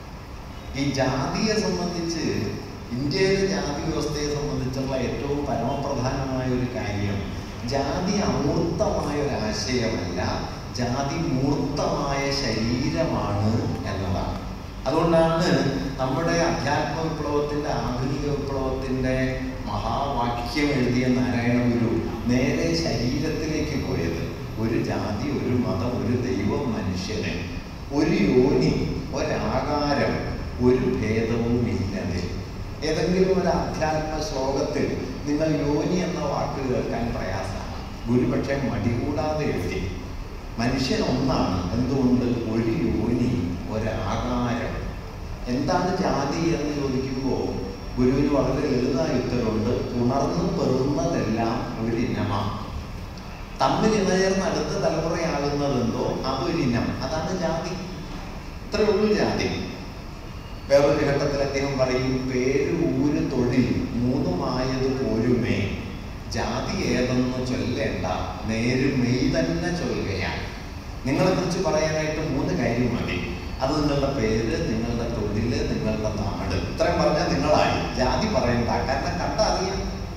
ഈ ജാതിയെ സംബന്ധിച്ച്, ഇന്ത്യയിലെ ജാതി വ്യവസ്ഥയെ സംബന്ധിച്ചുള്ള ഏറ്റവും പരമപ്രധാനമായ ഒരു കാര്യം ജാതി അമൂർത്തമായ ഒരു ആശയമല്ല, ജാതി മൂർത്തമായ ശരീരമാണ് എന്നതാണ്. അതുകൊണ്ടാണ് നമ്മുടെ അധ്യാത്മ വിപ്ലവത്തിൻ്റെ, ആധുനിക വിപ്ലവത്തിൻ്റെ മഹാവാക്യം എഴുതിയ നാരായണ ഗുരു നേരെ ശരീരത്തിലേക്ക് പോയത്. ഒരു ജാതി, ഒരു മതം, ഒരു ദൈവം, മനുഷ്യന് ഒരു യോനി, ഒരാകാരം, ഒരു ഭേദവും ഇല്ലതിൽ. ഏതെങ്കിലും ഒരു അധ്യാത്മ ശ്ലോകത്തിൽ നിങ്ങൾ യോനി എന്ന വാക്ക് കേൾക്കാൻ പ്രയാസമാണ്. ഗുരുപക്ഷെ മടികൂടാതെ എഴുതി. മനുഷ്യൻ ഒന്നാണ്. എന്തുകൊണ്ട്? ഒരു യോനി, ഒരാകാരം. എന്താണ് ജാതി എന്ന് ചോദിക്കുമ്പോൾ ഗുരുവിന് വളരെ ലളിതമായ ഉത്തരവുണ്ട്: ഉണർന്നു പെറുന്നതെല്ലാം ഒരിനമാണ്. തമ്മിൽ ഇണചേർന്ന് അടുത്ത തലമുറയാകുന്നതെന്തോ അതൊരിനം. അതാണ് ജാതി. ഇത്രയേ ഉള്ളൂ ജാതി. വേറൊരു ഘട്ടത്തിൽ അദ്ദേഹം പറയും: പേര്, ഊര്, തൊഴിൽ മൂന്നുമായത് പോരുമേ, ജാതി ഏതെന്ന് ചൊല്ലേണ്ട, നേര് മെയ് തന്നെ ചൊല്ലുകയാണ്. നിങ്ങളെക്കുറിച്ച് പറയാനായിട്ട് മൂന്ന് കാര്യം മതി. അത് നിങ്ങളുടെ പേര്, നിങ്ങളുടെ തൊഴിൽ, നിങ്ങളുടെ നാട്. ഇത്രയും പറഞ്ഞാൽ നിങ്ങളായി. ജാതി പറയണ്ട, കാരണം കണ്ടറിയാം.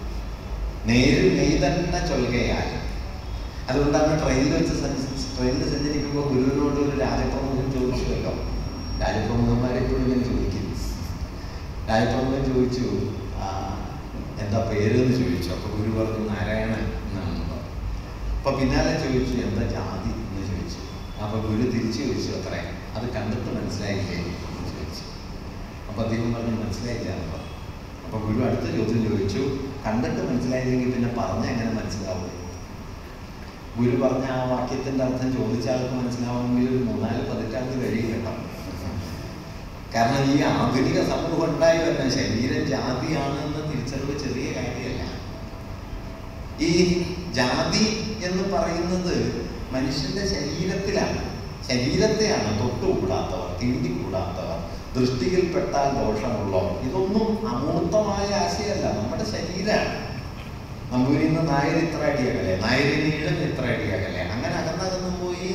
നേര് മെയ് തന്നെ ചൊല്ലുകയായി. അതുകൊണ്ടാണ് ട്രെയിനിൽ വെച്ച് ട്രെയിനിൽ സഞ്ചരിക്കുമ്പോൾ ഗുരുവിനോട് ഒരു രാജപ്രമുഖൻ ചോദിച്ചുവല്ലോ. രാജപ്രമുഖന്മാരെ എപ്പോഴും ഞാൻ ചോദിക്കും. രാജപ്രമുഖൻ ചോദിച്ചു, എന്താ പേര് എന്ന് ചോദിച്ചു. അപ്പോൾ ഗുരു പറഞ്ഞു നാരായണൻ എന്നാണെന്ന് പറഞ്ഞു. അപ്പോൾ പിന്നാലെ ചോദിച്ചു എന്താ ജാതി എന്ന് ചോദിച്ചു. അപ്പോൾ ഗുരു തിരിച്ചു ചോദിച്ചു അത്രേ, അത് കണ്ടിട്ട് മനസ്സിലായില്ലേ എന്ന് ചോദിച്ചു. അപ്പോൾ അദ്ദേഹം പറഞ്ഞു മനസ്സിലായില്ല എന്ന് പറഞ്ഞു. അപ്പോൾ ഗുരു അടുത്ത ചോദ്യം ചോദിച്ചു, കണ്ടിട്ട് മനസ്സിലായില്ലെങ്കിൽ പിന്നെ പറഞ്ഞ എങ്ങനെ മനസ്സിലാവും? ഗുരു പറഞ്ഞ ആ വാക്യത്തിൻ്റെ അർത്ഥം ചോദിച്ചാൾക്ക് മനസ്സിലാവണമെങ്കിൽ ഒരു മൂന്നാല് പതിറ്റാണ്ട് കഴിയും കേട്ടോ. കാരണം ഈ ആധുനിക സമൂഹം ഉണ്ടായി വരുന്ന ശരീരം ജാതിയാണെന്ന് തിരിച്ചറിവ് ചെറിയ കാര്യമല്ല. ഈ ജാതി എന്ന് പറയുന്നത് മനുഷ്യന്റെ ശരീരത്തിലാണ്, ശരീരത്തെയാണ്. തൊട്ടുകൂടാത്തവർ, തീണ്ടിക്കൂടാത്തവർ, ദൃഷ്ടിയിൽപ്പെട്ടാൽ ദോഷമുള്ളവർ, ഇതൊന്നും അമൂർത്തമായ ആശയമല്ല, നമ്മുടെ ശരീരമാണ്. നമ്പൂരിൽ നിന്ന് നായർ ഇത്ര അടിയകലെ, നായരിന് ഈഴൻ ഇത്ര അടിയകലെ, അങ്ങനെ അകന്നകന്നു പോയി.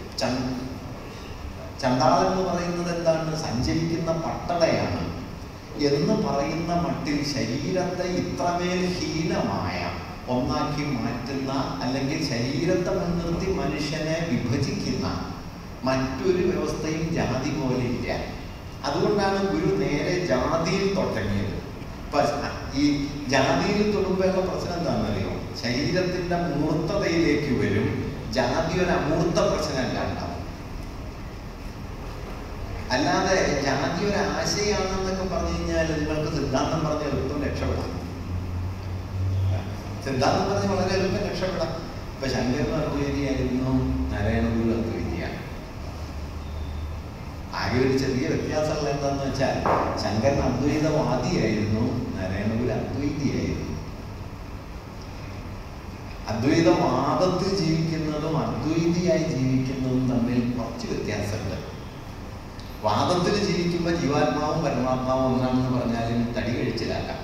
ചണ്ടാളൻ എന്ന് പറയുന്നത് എന്താണ്? സഞ്ചരിക്കുന്ന പട്ടടയാണ് എന്ന് പറയുന്ന മട്ടിൽ ശരീരത്തെ ഇത്രമേൽ ഹീനമായ ഒന്നാക്കി മാറ്റുന്ന, അല്ലെങ്കിൽ ശരീരത്തെ മുൻനിർത്തി മനുഷ്യനെ വിഭജിക്കുന്ന മറ്റൊരു വ്യവസ്ഥയും ജാതി പോലെ ഇല്ല. അതുകൊണ്ടാണ് ഗുരു നേരെ ജാതിയിൽ തുടങ്ങിയത്. ഈ ജാതിയിൽ തൊടുമ്പോഴുള്ള പ്രശ്നം എന്താണെന്നറിയോ? ശരീരത്തിന്റെ മൂർത്തതയിലേക്ക് വരും. ജാതി ഒരു അമൂർത്ത പ്രശ്നമല്ല ഉണ്ടാവും. അല്ലാതെ ജാതി ഒരു ആശയാണെന്നൊക്കെ പറഞ്ഞു കഴിഞ്ഞാൽ നിങ്ങൾക്ക് സിദ്ധാന്തം പറഞ്ഞ് എളുപ്പം രക്ഷപ്പെടാം. സിദ്ധാന്തം പറഞ്ഞ് വളരെ എളുപ്പം രക്ഷപ്പെടാം. ഇപ്പൊ ശങ്കരൻ അദ്വൈതിയായിരുന്നു, നാരായണ ഗുരു അദ്വൈതിയാണ്. ആകെ ഒരു ചെറിയ വ്യത്യാസമുള്ള എന്താന്ന് വെച്ചാൽ ശങ്കരൻ അദ്വൈതവാദിയായിരുന്നു, നാരായണ ഗുരു അദ്വൈതിയായിരുന്നു. അദ്വൈതവാദത്തിൽ ജീവിക്കുന്നതും അദ്വൈതിയായി ജീവിക്കുന്നതും തമ്മിൽ കുറച്ച് വ്യത്യാസമുണ്ട്. വാദത്തിൽ ജീവിക്കുമ്പോൾ ജീവാത്മാവും പരമാത്മാവും ഒന്നാണെന്ന് പറഞ്ഞാലും തടി കഴിച്ചിലാക്കാം.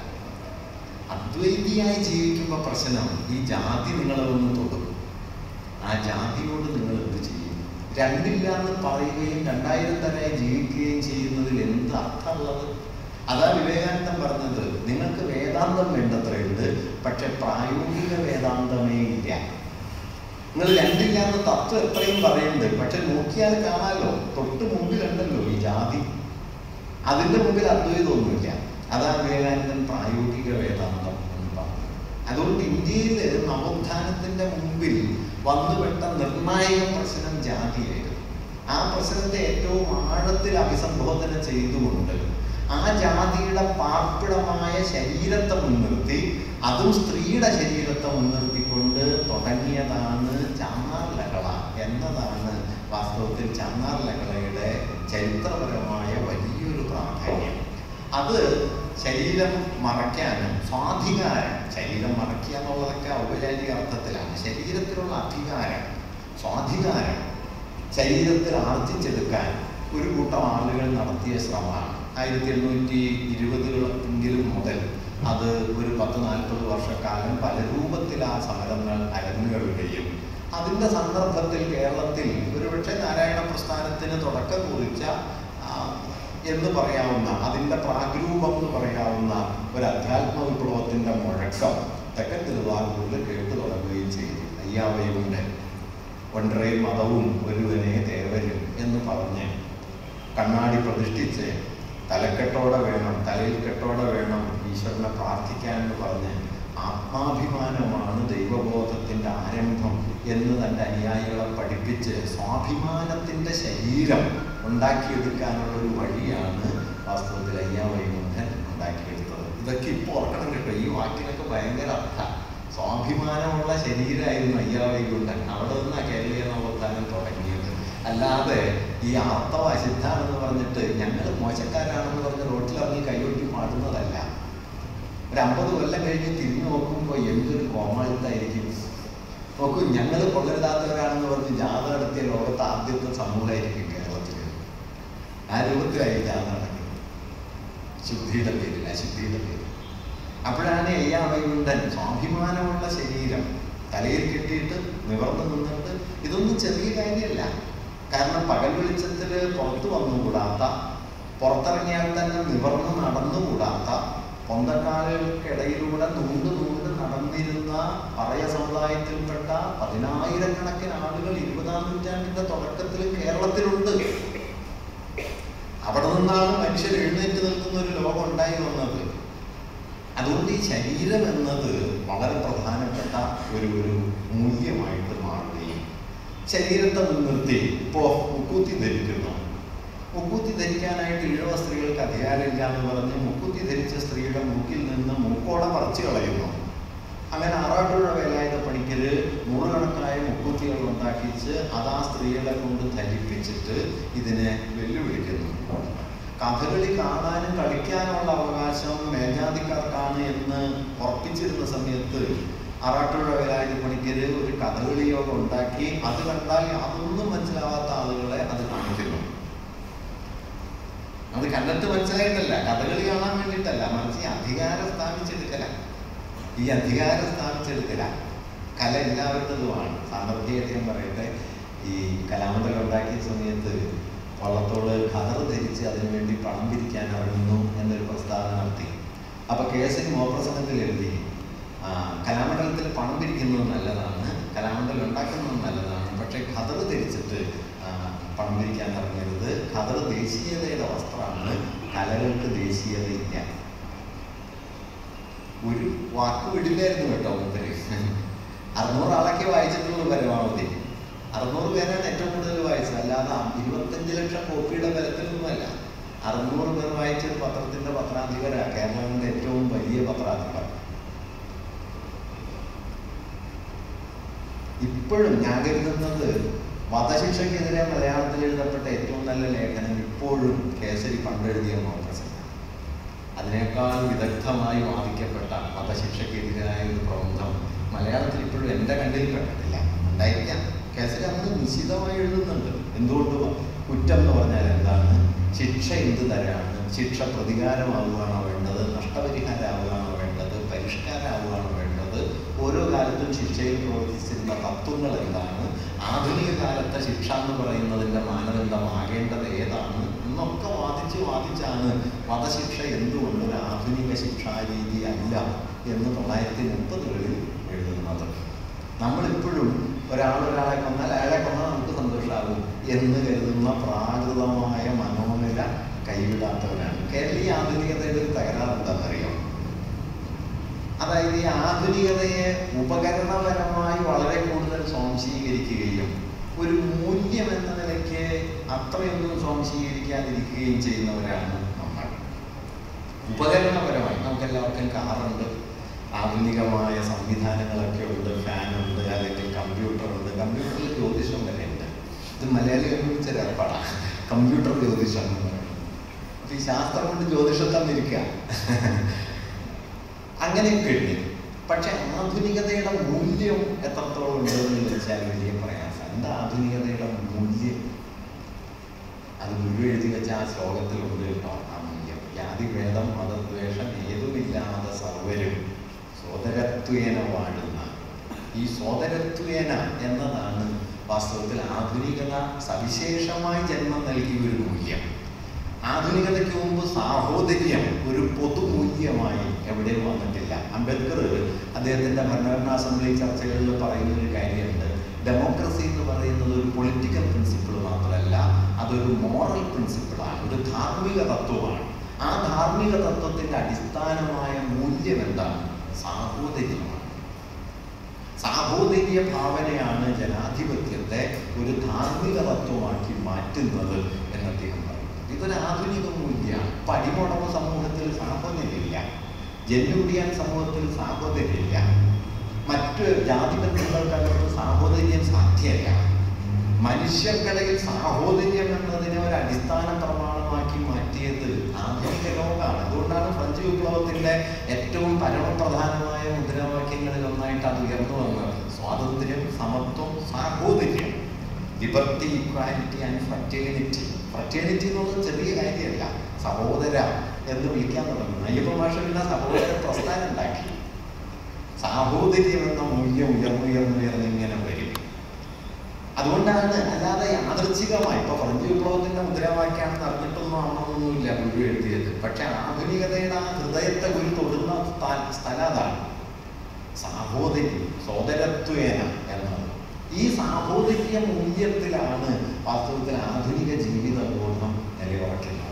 അദ്വൈതിയായി ജീവിക്കുമ്പോൾ പ്രശ്നം ഈ ജാതി നിങ്ങളെ ഒന്ന് തൊടും. ആ ജാതിയോട് നിങ്ങൾ എന്ത് ചെയ്യും? രണ്ടില്ല എന്ന് പറയുകയും രണ്ടായിരം തന്നെ ജീവിക്കുകയും ചെയ്യുന്നതിൽ എന്ത് അർത്ഥമുള്ളത്? അതാ വിവേകാനന്ദൻ പറഞ്ഞത്, നിങ്ങൾക്ക് വേദാന്തം വേണ്ടത്രയുണ്ട്, പക്ഷെ പ്രായോഗിക വേദാന്തമേ ഇല്ല. നിങ്ങൾ രണ്ടില്ല എന്ന് തത്വം എത്രയും പറയുന്നുണ്ട്, പക്ഷെ നോക്കിയാൽ കാണാമല്ലോ തൊട്ട് മുമ്പിലുണ്ടല്ലോ ഈ ജാതി. അതിൻ്റെ മുമ്പിൽ അദ്വൈതമൊന്നുമില്ല. അതാ വിവേകാനന്ദൻ പ്രായോഗിക വേദാന്തം എന്ന് പറഞ്ഞു. അതുകൊണ്ട് ഇന്ത്യയിൽ നവോത്ഥാനത്തിൻ്റെ മുമ്പിൽ വന്നുപെട്ട നിർണായക പ്രശ്നം ജാതിയായിരുന്നു. ആ പ്രശ്നത്തെ ഏറ്റവും ആഴത്തിൽ അഭിസംബോധന ചെയ്തുകൊണ്ട് ആ ജാതിയുടെ പാർപ്പിടമായ ശരീരത്തെ മുൻനിർത്തി, അതും സ്ത്രീയുടെ ശരീരത്തെ മുൻനിർത്തിക്കൊണ്ട് തുടങ്ങിയതാണ് ചാന്നാർ ലഹള എന്നതാണ് വാസ്തവത്തിൽ ചാന്നാർ ലഹളയുടെ ചരിത്രപരമായ വലിയൊരു പ്രാധാന്യം. അത് ശരീരം മറയ്ക്കാനും സ്വാധികാരം, ശരീരം മറയ്ക്കുക എന്നുള്ളതൊക്കെ ഔപചാരിക അർത്ഥത്തിലാണ്. ശരീരത്തിലുള്ള അധികാരം, സ്വാധികാരം ശരീരത്തിൽ ആർജിച്ചെടുക്കാൻ ഒരു കൂട്ടം ആളുകൾ നടത്തിയ ശ്രമമാണ്. ആയിരത്തി എണ്ണൂറ്റി ഇരുപതുകളെങ്കിലും മുതൽ അത് ഒരു പത്ത് നാൽപ്പത് വർഷക്കാലം പല രൂപത്തിൽ ആ സമരങ്ങൾ അരങ്ങേറുകയും അതിൻ്റെ സന്ദർഭത്തിൽ കേരളത്തിൽ ഒരുപക്ഷെ നാരായണ പ്രസ്ഥാനത്തിന് തുടക്കം കുറിച്ച എന്ന് പറയാവുന്ന, അതിൻ്റെ പ്രാഗ്രൂപം എന്ന് പറയാവുന്ന ഒരു അധ്യാത്മ വിപ്ലവത്തിൻ്റെ മുഴക്കം തെക്കൻ തിരുവാങ്കൂറിൽ കേട്ടു തുടങ്ങുകയും ചെയ്തു. അയ്യാവയുടെ ഒன்றേ മതവും ഒരുവനെ ദേവരും എന്ന് പറഞ്ഞ് കണ്ണാടി പ്രതിഷ്ഠിച്ച് തലക്കെട്ടോടെ വേണം, തലയിൽ കെട്ടോടെ വേണം ഈശ്വരനെ പ്രാർത്ഥിക്കാൻ എന്ന് പറഞ്ഞ് ആത്മാഭിമാനമാണ് ദൈവബോധത്തിൻ്റെ ആരംഭം എന്ന് തൻ്റെ അനുയായികളെ പഠിപ്പിച്ച് സ്വാഭിമാനത്തിൻ്റെ ശരീരം ഉണ്ടാക്കിയെടുക്കാനുള്ള ഒരു വഴിയാണ് വാസ്തവത്തിൽ അയ്യാ വൈകുണ്ഠൻ ഉണ്ടാക്കിയെടുത്തത്. ഇതൊക്കെ ഇപ്പോൾ ഓർക്കണം കേട്ടോ. ഈ വാക്കിനൊക്കെ ഭയങ്കര അർത്ഥം. സ്വാഭിമാനമുള്ള ശരീരമായിരുന്നു അയ്യാ വൈകുണ്ഠൻ. അവിടെ നിന്നാണ് കേരളീയ നവോത്ഥാനം തുടങ്ങിയത്. അല്ലാതെ ഈ ആർത്തവ അശുദ്ധാണെന്ന് പറഞ്ഞിട്ട് ഞങ്ങൾ മോശക്കാരാണെന്ന് പറഞ്ഞ് റോട്ടിലിറങ്ങി കൈകൊട്ടി പാടുന്നതല്ല. ഒരു അമ്പത് കൊല്ലം കഴിഞ്ഞ് തിരിഞ്ഞു നോക്കുമ്പോൾ എന്തൊരു കോമാളിത്തായിരിക്കും. നോക്കൂ, ഞങ്ങൾ കൊള്ളരുതാത്തവരാണെന്ന് പറഞ്ഞ് ജാഥ നടത്തിയ ലോകത്ത് ആദ്യത്തെ സമൂഹമായിരിക്കും കേരളത്തിൽ. ആ രൂപത്തിലായി ജാഥ നടക്കുന്നത്, ശുദ്ധിയുടെ പേരിൽ, അശുദ്ധിയുടെ പേരിൽ. അപ്പോഴാണ് അയ്യാ വൈകുണ്ഠൻ സ്വാഭിമാനമുള്ള ശരീരം തലയിൽ കെട്ടിയിട്ട് നിവർന്നു നിന്നിട്ട്, ഇതൊന്നും ചെറിയ കാര്യമല്ല. കാരണം പകൽ വെളിച്ചത്തിൽ പുറത്തു വന്നുകൂടാത്ത, പുറത്തിറങ്ങിയാൽ തന്നെ നിവർന്ന് നടന്നുകൂടാത്ത, പൊന്തക്കാലുകൾക്കിടയിലൂടെ നൂണ്ട് നൂണ്ട് നടന്നിരുന്ന പറയ സമുദായത്തിൽപ്പെട്ട പതിനായിരക്കണക്കിന് ആളുകൾ ഇരുപതാം നൂറ്റാണ്ടിന്റെ തുടക്കത്തിൽ കേരളത്തിലുണ്ട്. അവിടെ നിന്നാണ് മനുഷ്യർ എഴുന്നേറ്റ് നിൽക്കുന്ന ഒരു ലോകം ഉണ്ടായി വന്നത്. അതുകൊണ്ട് ഈ ശരീരം എന്നത് വളരെ പ്രധാനപ്പെട്ട ഒരു ഒരു മൂല്യമായിട്ട് മാറുകയും ശരീരത്തെ മുൻനിർത്തി ഇപ്പോൾ മുക്കൂത്തി ധരിക്കുന്നു. മുക്കൂത്തി ധരിക്കാനായിട്ട് ഈഴവ സ്ത്രീകൾക്ക് അധികാരമില്ല എന്ന് പറഞ്ഞ് മുക്കൂത്തി ധരിച്ച സ്ത്രീയുടെ മൂക്കിൽ നിന്ന് മൂക്കോടെ പറിച്ചു കളയുന്നു. അങ്ങനെ ആറാട്ടുപുഴ വേലായുധ പണിക്കർ നൂറുകണക്കായ മുക്കൂത്തികൾ ഉണ്ടാക്കിച്ച് അത് ആ സ്ത്രീകളെ കൊണ്ട് ധരിപ്പിച്ചിട്ട് ഇതിനെ വെല്ലുവിളിക്കുന്നു. കഥകളി കാണാനും കളിക്കാനുള്ള അവകാശം മേൽജാതിക്കാർക്കാണ് എന്ന് ഉറപ്പിച്ചിരുന്ന സമയത്ത് ആറാട്ടുപുഴ വേലായുധ പണിക്കർ ഒരു കഥകളി യോഗം ഉണ്ടാക്കി. അത് കണ്ടാൽ അതൊന്നും മനസ്സിലാവാത്ത ആളുകളെ അത് കാണിക്കുന്നു. അത് കണ്ടിട്ട് മനസ്സിലായിട്ടല്ല, കഥകളി കാണാൻ വേണ്ടിയിട്ടല്ല, മറിച്ച് അധികാരം സ്ഥാപിച്ചെടുക്കല. ഈ അധികാരം സ്ഥാപിച്ചെടുക്കല കല എല്ലാവരുടേതുമാണ്. സാമ്പത്തികമായിട്ട് ഞാൻ പറയട്ടെ, ഈ കലാമണ്ഡലം ഉണ്ടാക്കിയ സമയത്ത് വള്ളത്തോട് ഖദർ ധരിച്ച് അതിനുവേണ്ടി പണം പിരിക്കാൻ ഇറങ്ങുന്നു എന്നൊരു പ്രസ്താവന നടത്തി. അപ്പോൾ കെ എസ് എൻ മോപ്രസംഗത്തിൽ എഴുതി, കലാമണ്ഡലത്തിൽ പണം പിരിക്കുന്നത് നല്ലതാണ്, കലാമണ്ഡലം ഉണ്ടാക്കുന്നത് നല്ലതാണ്, പക്ഷേ ഖദർ ധരിച്ചിട്ട് പണം പിരിക്കാൻ ഇറങ്ങരുത്. ഖദർ ദേശീയതയുടെ വസ്ത്രമാണ്, കലകൾക്ക് ദേശീയതയില്ല. ഒരു വാക്ക് വിടില്ലായിരുന്നു കേട്ടോ മുത്തര്. അറുന്നൂറ് ആളൊക്കെ വായിച്ചിട്ടുള്ളൂ പരമാവധി. അറുന്നൂറ് പേരാണ് ഏറ്റവും കൂടുതൽ വായിച്ചത്, അല്ലാതെ ഇരുപത്തഞ്ച് ലക്ഷം കോപ്പിയുടെ ബലത്തിലൊന്നുമല്ല. അറുന്നൂറ് പേർ വായിച്ചൊരു പത്രത്തിന്റെ പത്രാധിപരാണ് കേരളത്തിന്റെ ഏറ്റവും വലിയ പത്രാധിപർ. ഇപ്പോഴും ഞാൻ കരുതുന്നത് വധശിക്ഷയ്ക്കെതിരെ മലയാളത്തിൽ എഴുതപ്പെട്ട ഏറ്റവും നല്ല ലേഖനം ഇപ്പോഴും കേസരി പണ്ടെഴുതിയ മോപ്രസംഗം. അതിനേക്കാൾ വിദഗ്ധമായി വാദിക്കപ്പെട്ട വധശിക്ഷയ്ക്കെതിരായ ഒരു പ്രബന്ധം മലയാളത്തിൽ ഇപ്പോഴും എൻ്റെ കണ്ണിൽ പെട്ടിട്ടില്ല. ഉണ്ടായിരിക്കാം, കേസരി അന്ന് നിശ്ചിതമായി എഴുതുന്നുണ്ട്. എന്തുകൊണ്ട്? കുറ്റം എന്ന് പറഞ്ഞാൽ എന്താണ്, ശിക്ഷ എന്ത് തരാണ്, ശിക്ഷ പ്രതികാരമാവുകയാണോ വേണ്ടത്, നഷ്ടപരിഹാരമാവുകയാണോ വേണ്ടത്, പരിഷ്കാരമാവുകയാണോ വേണ്ടത്, ഓരോ കാലത്തും ശിക്ഷയിൽ പ്രവർത്തിച്ചിരുന്ന തത്വങ്ങൾ എന്താണ്, ആധുനിക കാലത്തെ ശിക്ഷ എന്ന് പറയുന്നതിൻ്റെ മാനദണ്ഡമാകേണ്ടത് ഏതാണ് എന്നൊക്കെ വാദിച്ച് വാദിച്ചാണ് വധശിക്ഷ എന്തുകൊണ്ട് ഒരു ആധുനിക ശിക്ഷാരീതി അല്ല എന്ന് തൊള്ളായിരത്തി മുപ്പതുകളിൽ എഴുതുന്നത്. നമ്മളിപ്പോഴും ഒരാളൊരാളെ കൊന്നാൽ അയാളെ കൊന്നാൽ നമുക്ക് സന്തോഷമാകും എന്ന് കരുതുന്ന പ്രാകൃതമായ മനോനില കൈവിടാത്തവരാണ്. കേരളീയ ആധുനികതയുടെ ഒരു തകരാറ് എന്താണെന്നറിയാം? അതായത് ഈ ആധുനികതയെ ഉപകരണപരമായി വളരെ കൂടുതൽ സ്വാംശീകരിക്കുകയും ഒരു മൂല്യം എന്ന നിലയ്ക്ക് അത്രയൊന്നും സ്വാംശീകരിക്കാതിരിക്കുകയും ചെയ്യുന്നവരാണ് നമ്മൾ. ഉപകരണപരമായി നമുക്കെല്ലാവർക്കും കാറുണ്ട്, ആധുനികമായ സംവിധാനങ്ങളൊക്കെ ഉണ്ട്, ഫാനുണ്ട്, അല്ലെങ്കിൽ കമ്പ്യൂട്ടറുണ്ട്. കമ്പ്യൂട്ടറിൽ ജ്യോതിഷം വരെ ഉണ്ട്. ഇത് മലയാളി കണ്ടുപിടിച്ച ഏർപ്പാടാണ് കമ്പ്യൂട്ടർ ജ്യോതിഷം എന്ന് പറയുന്നത്. അപ്പൊ ഈ ശാസ്ത്രം കൊണ്ട് ജ്യോതിഷം തന്നിരിക്കുക അങ്ങനെയൊക്കെ ഉണ്ട്. പക്ഷെ ആധുനികതയുടെ മൂല്യം എത്രത്തോളം ഉണ്ടെന്ന് ചോദിച്ചാൽ വലിയ പ്രയാസം. എന്താ ആധുനികതയുടെ മൂല്യം? അത് ഗുരു എഴുതി വെച്ച ആ ശ്ലോകത്തിലുണ്ട് കേട്ടോ ആ മൂല്യം. ജാതിഭേദം മതദ്വേഷം ഏതുമില്ലാതെ സർവരും സോദരത്വേന വാഴുന്ന ഈ സോദരത്വേന എന്നതാണ് വാസ്തവത്തിൽ ആധുനികത സവിശേഷമായി ജന്മം നൽകിയ ഒരു മൂല്യം. ആധുനികതയ്ക്ക് മുമ്പ് സാഹോദര്യം ഒരു പൊതുമൂല്യമായി എവിടെയും വന്നിട്ടില്ല. അംബേദ്കർ അദ്ദേഹത്തിൻ്റെ ഭരണഘടനാ അസംബ്ലി ചർച്ചകളിൽ പറയുന്ന ഒരു കാര്യമുണ്ട്, ഡെമോക്രസി എന്ന് പറയുന്നത് ഒരു പൊളിറ്റിക്കൽ പ്രിൻസിപ്പിൾ മാത്രമല്ല, അതൊരു മോറൽ പ്രിൻസിപ്പിളാണ്, ഒരു ധാർമ്മിക തത്വമാണ്. ആ ധാർമ്മിക തത്വത്തിൻ്റെ അടിസ്ഥാനമായ മൂല്യം എന്താണ്? സാഹോദര്യമാണ്. സാഹോദര്യ ഭാവനയാണ് ജനാധിപത്യത്തെ ഒരു ധാർമ്മിക തത്വമാക്കി മാറ്റുന്നത് എന്ന് അദ്ദേഹം പറയുന്നു. ഇതൊരു ആധുനിക മൂല്യമാണ്. പടിമുടമ സമൂഹത്തിൽ സാഹോദര്യമില്ല, ജന്മികുടിയാൻ സമൂഹത്തിൽ സാഹോദര്യമില്ല, മറ്റ് ജാതി ബന്ധങ്ങൾക്കകത്ത് സാഹോദര്യം സാധ്യമല്ല. മനുഷ്യർക്കിടയിൽ സാഹോദര്യം എന്നതിനെ ഒരു അടിസ്ഥാന പ്രമാണമാക്കി മാറ്റിയത് ആധുനിക ലോകമാണ്. അതുകൊണ്ടാണ് ഫ്രഞ്ച് വിപ്ലവത്തിൻ്റെ ഏറ്റവും പരമപ്രധാനമായ മുദ്രാവാക്യങ്ങളിൽ ഒന്നായിട്ട് അത് ഉയർന്നു വന്നത്. സ്വാതന്ത്ര്യം, സമത്വം, സാഹോദര്യം, liberty, equality and fraternity. Fraternity എന്നുള്ളത് ചെറിയ കാര്യമല്ല, സഹോദര എന്ന് വിളിക്കാൻ തുടങ്ങി. അയ്യപ്പ ഭാഷ പിന്നെ സഹോദര പ്രസ്ഥാനം ഉണ്ടാക്കി. സാഹോദര്യം എന്ന മൂല്യം ഉയർന്നുയർന്നുയർന്ന് ഇങ്ങനെ വരും. അതുകൊണ്ടാണ്, അല്ലാതെ യാദൃച്ഛികമായി ഇപ്പൊ ഫ്രഞ്ച് വിപ്ലവത്തിന്റെ മുദ്രാവാക്യാണെന്ന് അറിഞ്ഞിട്ടൊന്നും ആണെന്നൊന്നുമില്ല ഗുരു എഴുതിയത്. പക്ഷെ ആധുനികതയുടെ ആ ഹൃദയത്തെ ഗുരു തൊടുന്ന സ്ഥലം അതാണ് സാഹോദര്യം, സോദരത്വേന എന്നത്. ഈ സാഹോദര്യ മൂല്യത്തിലാണ് വാസ്തവത്തിൽ ആധുനിക ജീവിത ബോധം നിലയുറക്കുന്നത്.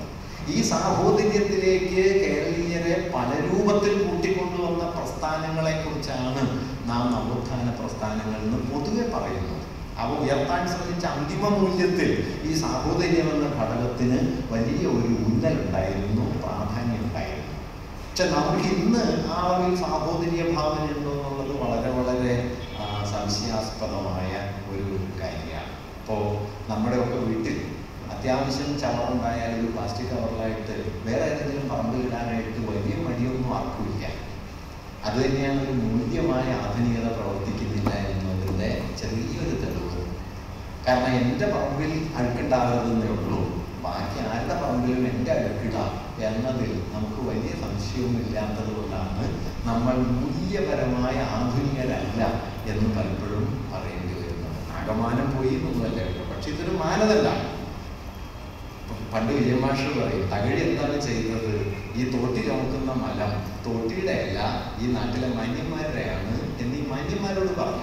ഈ സാഹോദര്യത്തിലേക്ക് കേരളീയരെ പല രൂപത്തിൽ കൂട്ടിക്കൊണ്ടുവന്ന പ്രസ്ഥാനങ്ങളെ കുറിച്ചാണ് നാം നവോത്ഥാന പ്രസ്ഥാനങ്ങൾ എന്ന് പൊതുവെ പറയുന്നത്. അവ ഉയർത്താൻ ശ്രമിച്ച അന്തിമ മൂല്യത്തിൽ ഈ സാഹോദര്യം എന്ന ഘടകത്തിന് വലിയ ഒരു ഊന്നലുണ്ടായിരുന്നു, പ്രാധാന്യം ഉണ്ടായിരുന്നു. പക്ഷെ നമുക്ക് ഇന്ന് ആ അളവിൽ സാഹോദര്യ ഭാവന ഉണ്ടോ എന്നുള്ളത് വളരെ വളരെ സംശയാസ്പദമായ ഒരു കാര്യമാണ്. ഇപ്പോൾ നമ്മുടെയൊക്കെ വീട്ടിൽ അത്യാവശ്യം ചവറുണ്ടായാൽ ഒരു പ്ലാസ്റ്റിക് കവറിലായിട്ട് വേറെ ഏതെങ്കിലും പറമ്പിലിടാനായിട്ട് വലിയ മടിയൊന്നും ആർക്കുമില്ല. അത് തന്നെയാണ് ഒരു മൂല്യമായ ആധുനികത പ്രവർത്തിക്കുന്നില്ല എന്നതിൻ്റെ ചെറിയൊരു തെളിവ്. കാരണം എൻ്റെ പറമ്പിൽ അഴുക്കുണ്ടാകരുതെന്നേ ഉള്ളൂ, ബാക്കി ആരുടെ പറമ്പിലും എൻ്റെ അഴുക്കിടാം എന്നതിൽ നമുക്ക് വലിയ സംശയവും ഇല്ലാത്തത് കൊണ്ടാണ് നമ്മൾ മൂല്യപരമായ ആധുനികരല്ല എന്ന് പലപ്പോഴും പറയേണ്ടി വരുന്നത്. ആകമാനം പോയി എന്നൊന്നുമല്ല കേട്ടോ, പക്ഷെ ഇതൊരു മാനദണ്ഡമാണ്. പണ്ട് വിജയമാഷ് പറയും, തകഴി എന്താണ് ചെയ്തത്? ഈ തോട്ടി ചുമക്കുന്ന മലം തോട്ടിയുടെ അല്ല, ഈ നാട്ടിലെ മാന്യന്മാരുടെയാണ് എന്ന് ഈ മാന്യന്മാരോട് പറഞ്ഞു.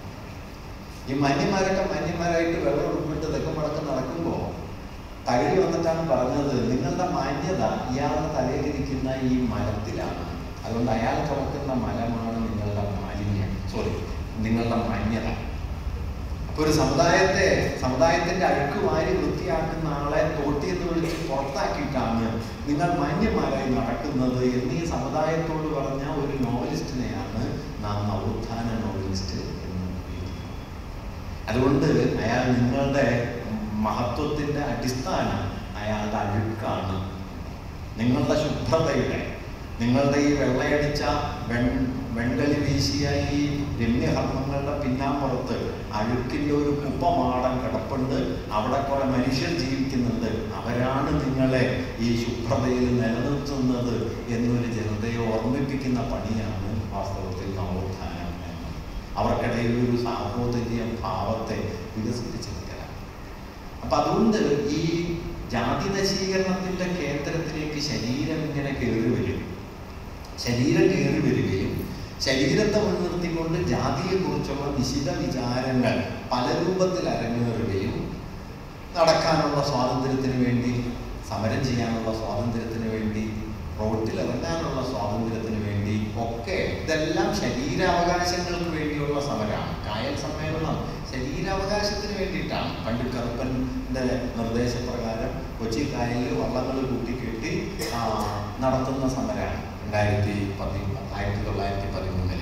ഈ മാന്യന്മാരൊക്കെ മാന്യന്മാരായിട്ട് വെള്ളം ഉൾപ്പെട്ട് തെക്കും വടക്കം നടക്കുമ്പോൾ തകഴി വന്നിട്ടാണ് പറഞ്ഞത്, നിങ്ങളുടെ മാന്യത ഇയാളുടെ തലയിലിരിക്കുന്ന ഈ മരത്തിലാണ്, അതുകൊണ്ട് അയാൾ ചുമക്കുന്ന മലമാണ് നിങ്ങളുടെ മാലിന്യം, സോറി നിങ്ങളുടെ മാന്യത. അപ്പോൾ ഒരു സമുദായത്തെ സമുദായത്തിൻ്റെ അഴുക്ക് വാരി വൃത്തിയാക്കുന്ന ആളെ തോട്ടി എന്ന് വിളിച്ച് പുറത്താക്കിയിട്ടാണ് നിങ്ങൾ മാന്യന്മാരായി നടക്കുന്നത് എന്ന് ഈ സമുദായത്തോട് പറഞ്ഞ ഒരു നോവലിസ്റ്റിനെയാണ് നാം നവോത്ഥാന നോവലിസ്റ്റ് എന്ന് വിളിക്കുന്നത്. അതുകൊണ്ട് അയാൾ നിങ്ങളുടെ മഹത്വത്തിൻ്റെ അടിസ്ഥാനം അയാളുടെ അഴുക്കാണ്, നിങ്ങളുടെ ശുഭ്രതയുടെ, നിങ്ങളുടെ ഈ വെള്ളയടിച്ച വെൺ വെണ്ടലി വീശിയ ഈ രമ്യകർമ്മങ്ങളുടെ പിന്നാമ്പുറത്ത് അഴുക്കിൻ്റെ ഒരു കുപ്പമാടം കിടപ്പുണ്ട്, അവിടെ കുറെ മനുഷ്യർ ജീവിക്കുന്നുണ്ട്, അവരാണ് നിങ്ങളെ ഈ ശുഭ്രതയിൽ നിലനിർത്തുന്നത് എന്നൊരു ജനതയെ ഓർമ്മിപ്പിക്കുന്ന പണിയാണ് വാസ്തവത്തിൽ നവോത്ഥാനം എന്ന്. അവർക്കിടയിൽ ഒരു സാഹോദര്യ ഭാവത്തെ വികസിപ്പിച്ചെടുക്കലാണ്. അപ്പം അതുകൊണ്ട് ഈ ജാതി നശീകരണത്തിൻ്റെ കേന്ദ്രത്തിലേക്ക് ശരീരം ഇങ്ങനെ കയറി വരും, ശരീരം കയറി വരികയും ശരീരത്തെ മുൻനിർത്തിക്കൊണ്ട് ജാതിയെക്കുറിച്ചുള്ള നിശിത വിചാരങ്ങൾ പല രൂപത്തിൽ അരങ്ങേറുകയും നടക്കാനുള്ള സ്വാതന്ത്ര്യത്തിന് വേണ്ടി, സമരം ചെയ്യാനുള്ള സ്വാതന്ത്ര്യത്തിന് വേണ്ടി, റോട്ടിലിറങ്ങാനുള്ള സ്വാതന്ത്ര്യത്തിന് വേണ്ടി ഒക്കെ, ഇതെല്ലാം ശരീരാവകാശങ്ങൾക്ക് വേണ്ടിയുള്ള സമരമാണ്. കായൽ സമ്മേളനം ശരീരാവകാശത്തിന് വേണ്ടിയിട്ടാണ്. പണ്ട് കറുപ്പൻ്റെ നിർദ്ദേശപ്രകാരം കൊച്ചി കായലിൽ വള്ളങ്ങൾ കൂട്ടിക്കെട്ടി നടത്തുന്ന സമരമാണ് രണ്ടായിരത്തി പതി ആയിരത്തി തൊള്ളായിരത്തി പതിമൂന്നില്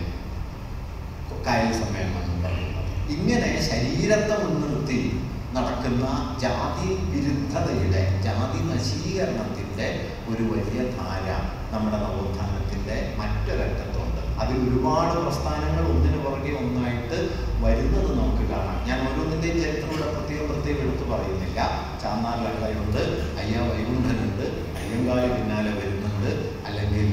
കായൽ സമ്മേളനം എന്ന് പറയുന്നത്. ഇങ്ങനെ ശരീരത്തെ മുൻനിർത്തി നടക്കുന്ന ജാതി വിരുദ്ധതയുടെ, ജാതി നശീകരണത്തിൻ്റെ ഒരു വലിയ ധാര നമ്മുടെ നവോത്ഥാനത്തിൻ്റെ മറ്റൊരറ്റത്തുണ്ട്. അതിൽ ഒരുപാട് പ്രസ്ഥാനങ്ങൾ ഒന്നിനു പുറകെ ഒന്നായിട്ട് വരുന്നത് നമുക്ക് കാണാം. ഞാൻ ഓരോന്നിൻ്റെയും ചരിത്രങ്ങളുടെ പ്രത്യേകം പ്രത്യേകം എടുത്ത് പറയുന്നില്ല. ചാന്നാർ ലഹളയുണ്ട്, അയ്യ വൈകുണ്ഠനുണ്ട്, അയ്യങ്കാളി പിന്നാലെ വരുന്നുണ്ട്, അല്ലെങ്കിൽ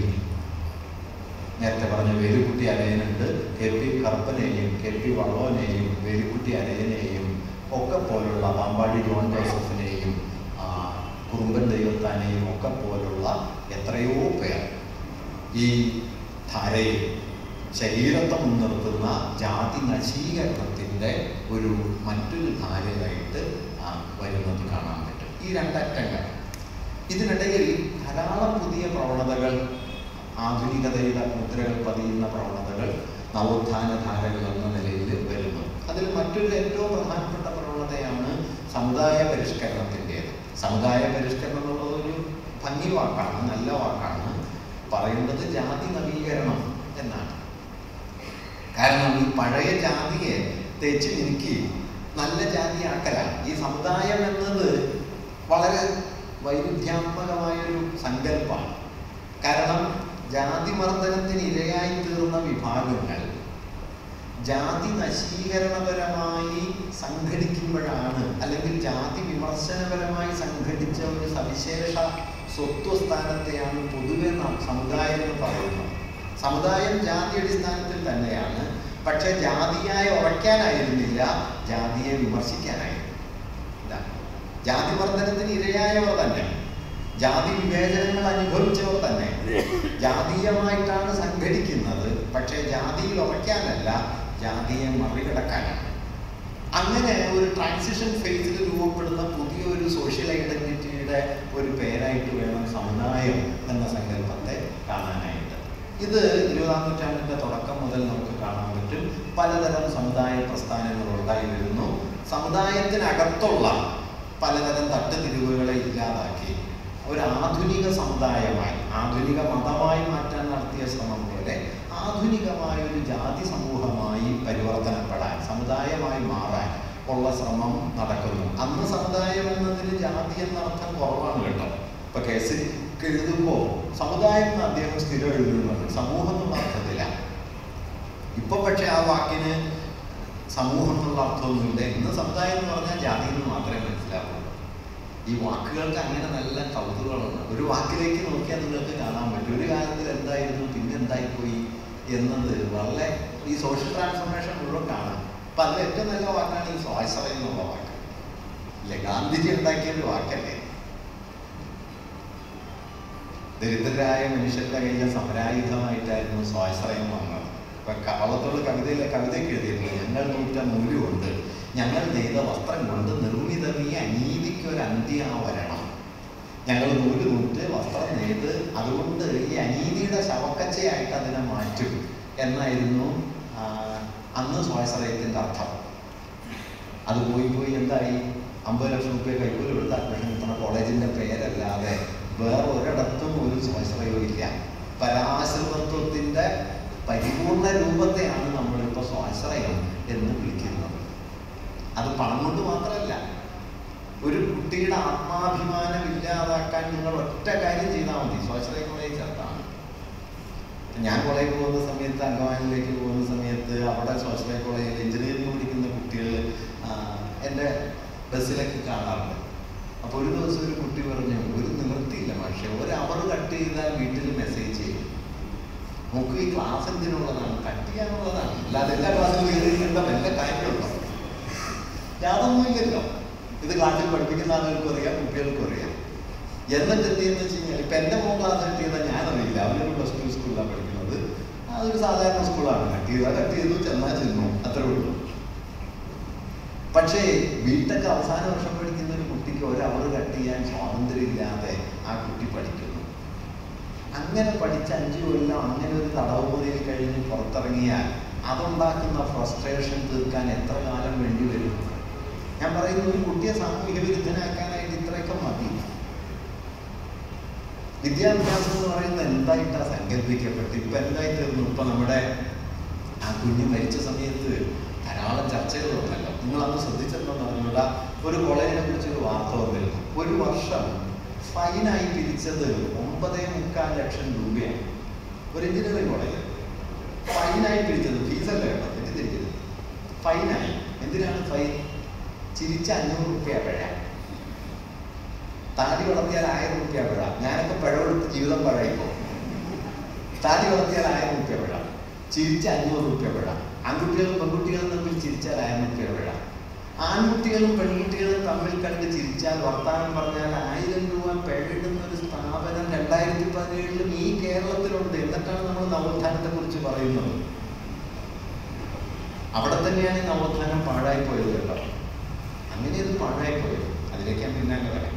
നേരത്തെ പറഞ്ഞ വേലുക്കുട്ടി അരയനുണ്ട്, കെ പി കറുപ്പനെയും കെ പി വള്ളോനെയും വേലുക്കുട്ടി അരയനെയും ഒക്കെ പോലുള്ള പാമ്പാടി ജോൺ ജോസഫിനെയും കുറുമ്പൻ ദൈവത്താനെയും ഒക്കെ പോലുള്ള എത്രയോ പേർ ഈ ധാരയിൽ ശരീരത്തെ മുൻനിർത്തുന്ന ജാതി നശീകരണത്തിൻ്റെ ഒരു മറ്റൊരു ധാരയായിട്ട് വരുന്നത് കാണാൻ പറ്റും. ഈ രണ്ടറ്റങ്ങൾ, ഇതിനിടയിൽ ധാരാളം പുതിയ പ്രവണതകൾ, ആധുനികതയുടെ മുദ്രകൾ പതിയുന്ന പ്രവണതകൾ നവോത്ഥാന ധാരകൾ എന്ന നിലയിൽ വരുന്നു. അതിൽ മറ്റൊരു ഏറ്റവും പ്രധാനപ്പെട്ട പ്രവണതയാണ് സമുദായ പരിഷ്കരണത്തിൻ്റേത്. സമുദായ പരിഷ്കരണം എന്നുള്ളത് ഒരു ഭംഗി വാക്കാണ്, നല്ല വാക്കാണ്. പറയേണ്ടത് ജാതി നവീകരണം എന്നാണ്. കാരണം ഈ പഴയ ജാതിയെ തേച്ച് മിനുക്കി നല്ല ജാതിയാക്കലാണ്. ഈ സമുദായം എന്നത് വളരെ വൈരുദ്ധ്യാത്മകമായൊരു സങ്കല്പമാണ്. കാരണം ജാതിമർദ്ദനത്തിന് ഇരയായി തീർന്ന വിഭാഗങ്ങൾ ജാതി നശീകരണപരമായി സംഘടിക്കുമ്പോഴാണ്, അല്ലെങ്കിൽ ജാതി വിമർശനപരമായി സംഘടിച്ച ഒരു സവിശേഷ സ്വത്വസ്ഥാനത്തെയാണ് പൊതുവെ സമുദായം എന്ന് പറയുന്നത്. സമുദായം ജാതി അടിസ്ഥാനത്തിൽ തന്നെയാണ്, പക്ഷെ ജാതിയായി ഉറയ്ക്കാനായിരുന്നില്ല, ജാതിയെ വിമർശിക്കാനായിരുന്നു. ജാതി മർദ്ദനത്തിന് ഇരയായവർ തന്നെ, ജാതി വിവേചനങ്ങൾ അനുഭവിച്ചവർ തന്നെ ജാതീയമായിട്ടാണ് സംഘടിക്കുന്നത്, പക്ഷേ ജാതിയിൽ ഉറയ്ക്കാനല്ല, ജാതിയെ മറികടക്കാനാണ്. അങ്ങനെ ഒരു ട്രാൻസിഷൻ ഫേസിൽ രൂപപ്പെടുന്ന പുതിയൊരു സോഷ്യൽ ഐഡന്റിറ്റിയുടെ ഒരു പേരായിട്ട് വേണം സമുദായം എന്ന സങ്കല്പത്തെ കാണാനായിട്ട്. ഇത് ഇരുപതാം നൂറ്റാണ്ടിൻ്റെ തുടക്കം മുതൽ നമുക്ക് കാണാൻ പറ്റും. പലതരം സമുദായ പ്രസ്ഥാനങ്ങൾ ഉണ്ടായി വരുന്നു. സമുദായത്തിനകത്തുള്ള പലതരം തട്ടുതിരിവുകളെ ഇല്ലാതാക്കി ഒരു ആധുനിക സമുദായമായി, ആധുനിക മതമായി മാറ്റാൻ നടത്തിയ ശ്രമം പോലെ ആധുനികമായ ഒരു ജാതി സമൂഹമായി പരിവർത്തനപ്പെടാൻ, സമുദായമായി മാറാൻ ഉള്ള ശ്രമം നടക്കുന്നു. അന്ന് സമുദായം എന്നതിന് ജാതി എന്നർത്ഥം കുറവാണ് കേട്ടോ. ഇപ്പൊ കേസിൽ എഴുതുമ്പോൾ സമുദായം എന്ന് അദ്ദേഹം സ്ഥിരം എഴുതുന്നുണ്ട്, സമൂഹം എന്നുള്ള അർത്ഥത്തിലാണ്. ഇപ്പൊ പക്ഷെ ആ വാക്കിന് സമൂഹം എന്നുള്ള അർത്ഥമൊന്നുമില്ല. ഇന്ന് സമുദായം എന്ന് പറഞ്ഞാൽ ജാതി എന്ന് മാത്രമേ മനസ്സിലാവുള്ളൂ. ഈ വാക്കുകൾക്ക് അങ്ങനെ നല്ല കൗതുകങ്ങളുണ്ട്. ഒരു വാക്കിലേക്ക് നോക്കിയാൽ നിങ്ങൾക്ക് കാണാൻ പറ്റും ഒരു കാലത്തിൽ എന്തായിരുന്നു പിന്നെ എന്തായിപ്പോയി എന്നത്. വളരെ ഈ സോഷ്യൽ ട്രാൻസ്ഫോർമേഷൻ മുഴുവൻ കാണാം. അപ്പൊ അതിൽ ഏറ്റവും നല്ല വാക്കാണ് ഈ സ്വാശ്രയം എന്നുള്ള വാക്ക്. ഇല്ലേ, ഗാന്ധിജി ഉണ്ടാക്കിയൊരു വാക്കല്ലേ. ദരിദ്രരായ മനുഷ്യരുടെ കയ്യിൽ സമരായുധമായിട്ടായിരുന്നു സ്വാശ്രയം വന്നത്. ഇപ്പൊ കവളത്തോട് കവിതയിലെ കവിതയ്ക്ക് എഴുതിയിട്ടുണ്ട്, ഞങ്ങൾ നൂറ്റ നൂല് കൊണ്ട്, ഞങ്ങൾ നെയ്ത വസ്ത്രം കൊണ്ട് നിർമ്മിതമീ അനീതിക്കൊരു അന്ത്യാവരണം. ഞങ്ങൾ നൂല് നൂറ്റ് വസ്ത്രം നെയ്ത് അതുകൊണ്ട് ഈ അനീതിയുടെ ശവക്കച്ചയായിട്ട് അതിനെ മാറ്റും എന്നായിരുന്നു അന്ന് സ്വാശ്രയത്തിൻ്റെ അർത്ഥം. അത് പോയി പോയി എന്തായി? അമ്പത് ലക്ഷം റുപ്യ കൈക്കൂലി കൊടുത്ത് അഡ്മിഷൻ കിട്ടുന്ന കോളേജിൻ്റെ പേരല്ലാതെ വേറെ ഒരിടത്തും ഒരു സ്വാശ്രയവും ഇല്ല. പരാശ്രിതത്വത്തിൻ്റെ പരിപൂർണ രൂപത്തെയാണ് നമ്മളിപ്പോൾ സ്വാശ്രയം എന്ന് വിളിക്കുന്നത്. അത് പണം കൊണ്ട് മാത്രമല്ല. ഒരു കുട്ടിയുടെ ആത്മാഭിമാനം ഇല്ലാതാക്കാൻ നിങ്ങൾ ഒറ്റ കാര്യം ചെയ്താൽ മതി, സ്വാശ്രയ കോളേജ് ചേർത്താണ്. ഞാൻ കോളേജിൽ പോകുന്ന സമയത്ത്, അങ്കമാലിയിലേക്ക് പോകുന്ന സമയത്ത് അവിടെ സ്വാശ്രയ കോളേജിൽ എഞ്ചിനീയറിംഗ് പഠിക്കുന്ന കുട്ടികൾ എൻ്റെ ബസ്സിലൊക്കെ കാണാറുണ്ട്. അപ്പോൾ ഒരു ദിവസം ഒരു കുട്ടി പറഞ്ഞു, ഒരു നിവൃത്തിയില്ല പക്ഷേ ഒരു അവർ കട്ട് ചെയ്താൽ വീട്ടിൽ മെസ്സേജ് ചെയ്യും. നമുക്ക് ഈ ക്ലാസ് എന്തിനുള്ളതാണ്? കട്ട് ചെയ്യാനുള്ളതാണ്. അല്ലാതെ എല്ലാ ക്ലാസ്സിലും എഴുതിക്കേണ്ട വല്ല കാര്യമുണ്ടോ? യാതൊന്നുമില്ലല്ലോ. ഇത് ക്ലാസ്സിൽ പഠിപ്പിക്കുന്ന ആളുകൾക്കും അറിയാം, കുട്ടികൾക്കും അറിയാം. എന്നിട്ട് എന്ത് ചെയ്യുന്ന വെച്ച് കഴിഞ്ഞാൽ ഇപ്പം എൻ്റെ മോൻ ക്ലാസ് കട്ട് ചെയ്താൽ ഞാനറിയില്ല. അവരൊരു പ്ലസ് ടു സ്കൂളിലാണ് പഠിക്കുന്നത്. അതൊരു സാധാരണ സ്കൂളാണ്. കട്ട് ചെയ്താൽ കട്ട് ചെയ്തു, ചെന്നാൽ ചെന്നു, അത്രേ ഉള്ളൂ. പക്ഷേ വീട്ടൊക്കെ അവസാന വർഷം പഠിക്കുന്ന ഒരു കുട്ടിക്ക് ഒരവർ കട്ട് ചെയ്യാൻ സ്വാതന്ത്ര്യമില്ലാതെ ആ കുട്ടി പഠിക്കുന്നു. അങ്ങനെ പഠിച്ച അഞ്ചു കൊല്ലം അങ്ങനെ ഒരു തടവ് മുറിയിൽ കഴിഞ്ഞ് പുറത്തിറങ്ങിയാൽ അതുണ്ടാക്കുന്ന ഫ്രസ്ട്രേഷൻ തീർക്കാൻ എത്ര കാലം വേണ്ടി വരും? ഞാൻ പറയുന്നു, ഒരു കുട്ടിയെ സാമൂഹിക വിരുദ്ധനാക്കാനായിട്ട് ഇത്രയൊക്കെ മതി. വിദ്യാഭ്യാസം എന്ന് പറയുന്നത് എന്തായിട്ടാണ് സങ്കല്പിക്കപ്പെട്ട് ഇപ്പം എന്തായി തീർന്നു? ഇപ്പം നമ്മുടെ ആ കുഞ്ഞ് മരിച്ച സമയത്ത് ധാരാളം ചർച്ചകൾ വന്നല്ലോ. നിങ്ങൾ അന്ന് ശ്രദ്ധിച്ചിട്ടുണ്ടെന്ന് പറഞ്ഞുള്ള ഒരു കോളേജിനെ കുറിച്ച് ഒരു വാർത്ത വന്നിരുന്നു. ഒരു വർഷം ഫൈനായി പിരിച്ചത് ഒമ്പതേ മുക്കാൽ ലക്ഷം രൂപയാണ്. ഒരു എഞ്ചിനീയറിംഗ് കോളേജ് ഫൈനായി പിരിച്ചത്, ഫീസല്ല കേട്ടോ, തെറ്റിദ്ധരിച്ചത്, ഫൈനായി. എന്തിനാണ് ഫൈൻ? ചിരിച്ച അഞ്ഞൂറ് റുപ്യ പിഴ, താടി വളർത്തിയാൽ ആയിരം റുപ്യ പിഴ. ഞാനൊക്കെ പിഴ കൊടുത്ത് ജീവിതം പഴയിപ്പോ. താടി വളർത്തിയാൽ ആയിരം റുപ്യ പിഴ, ചിരിച്ച അഞ്ഞൂറ് റുപ്യ പിഴ. ആൺകുട്ടികളും പെൺകുട്ടികളും തമ്മിൽ ചിരിച്ചാൽ ആയിരം റുപ്യ പിഴ. ആൺകുട്ടികളും പെൺകുട്ടികളും തമ്മിൽ കണ്ട് ചിരിച്ചാൽ, വർത്താനം പറഞ്ഞാൽ ആയിരം രൂപ പിഴയിടുന്ന ഒരു സ്ഥാപനം രണ്ടായിരത്തി പതിനേഴിലും ഈ കേരളത്തിലുണ്ട്. എന്നിട്ടാണ് നമ്മൾ നവോത്ഥാനത്തെ കുറിച്ച് പറയുന്നത്. അവിടെ തന്നെയാണ് ഈ നവോത്ഥാനം പാഴായി പോയത് കേട്ടോ. അങ്ങനെ ഇത് പാഴായി പോയത്. അതിലേക്ക് ഞാൻ പിന്നാലെ പറയാം.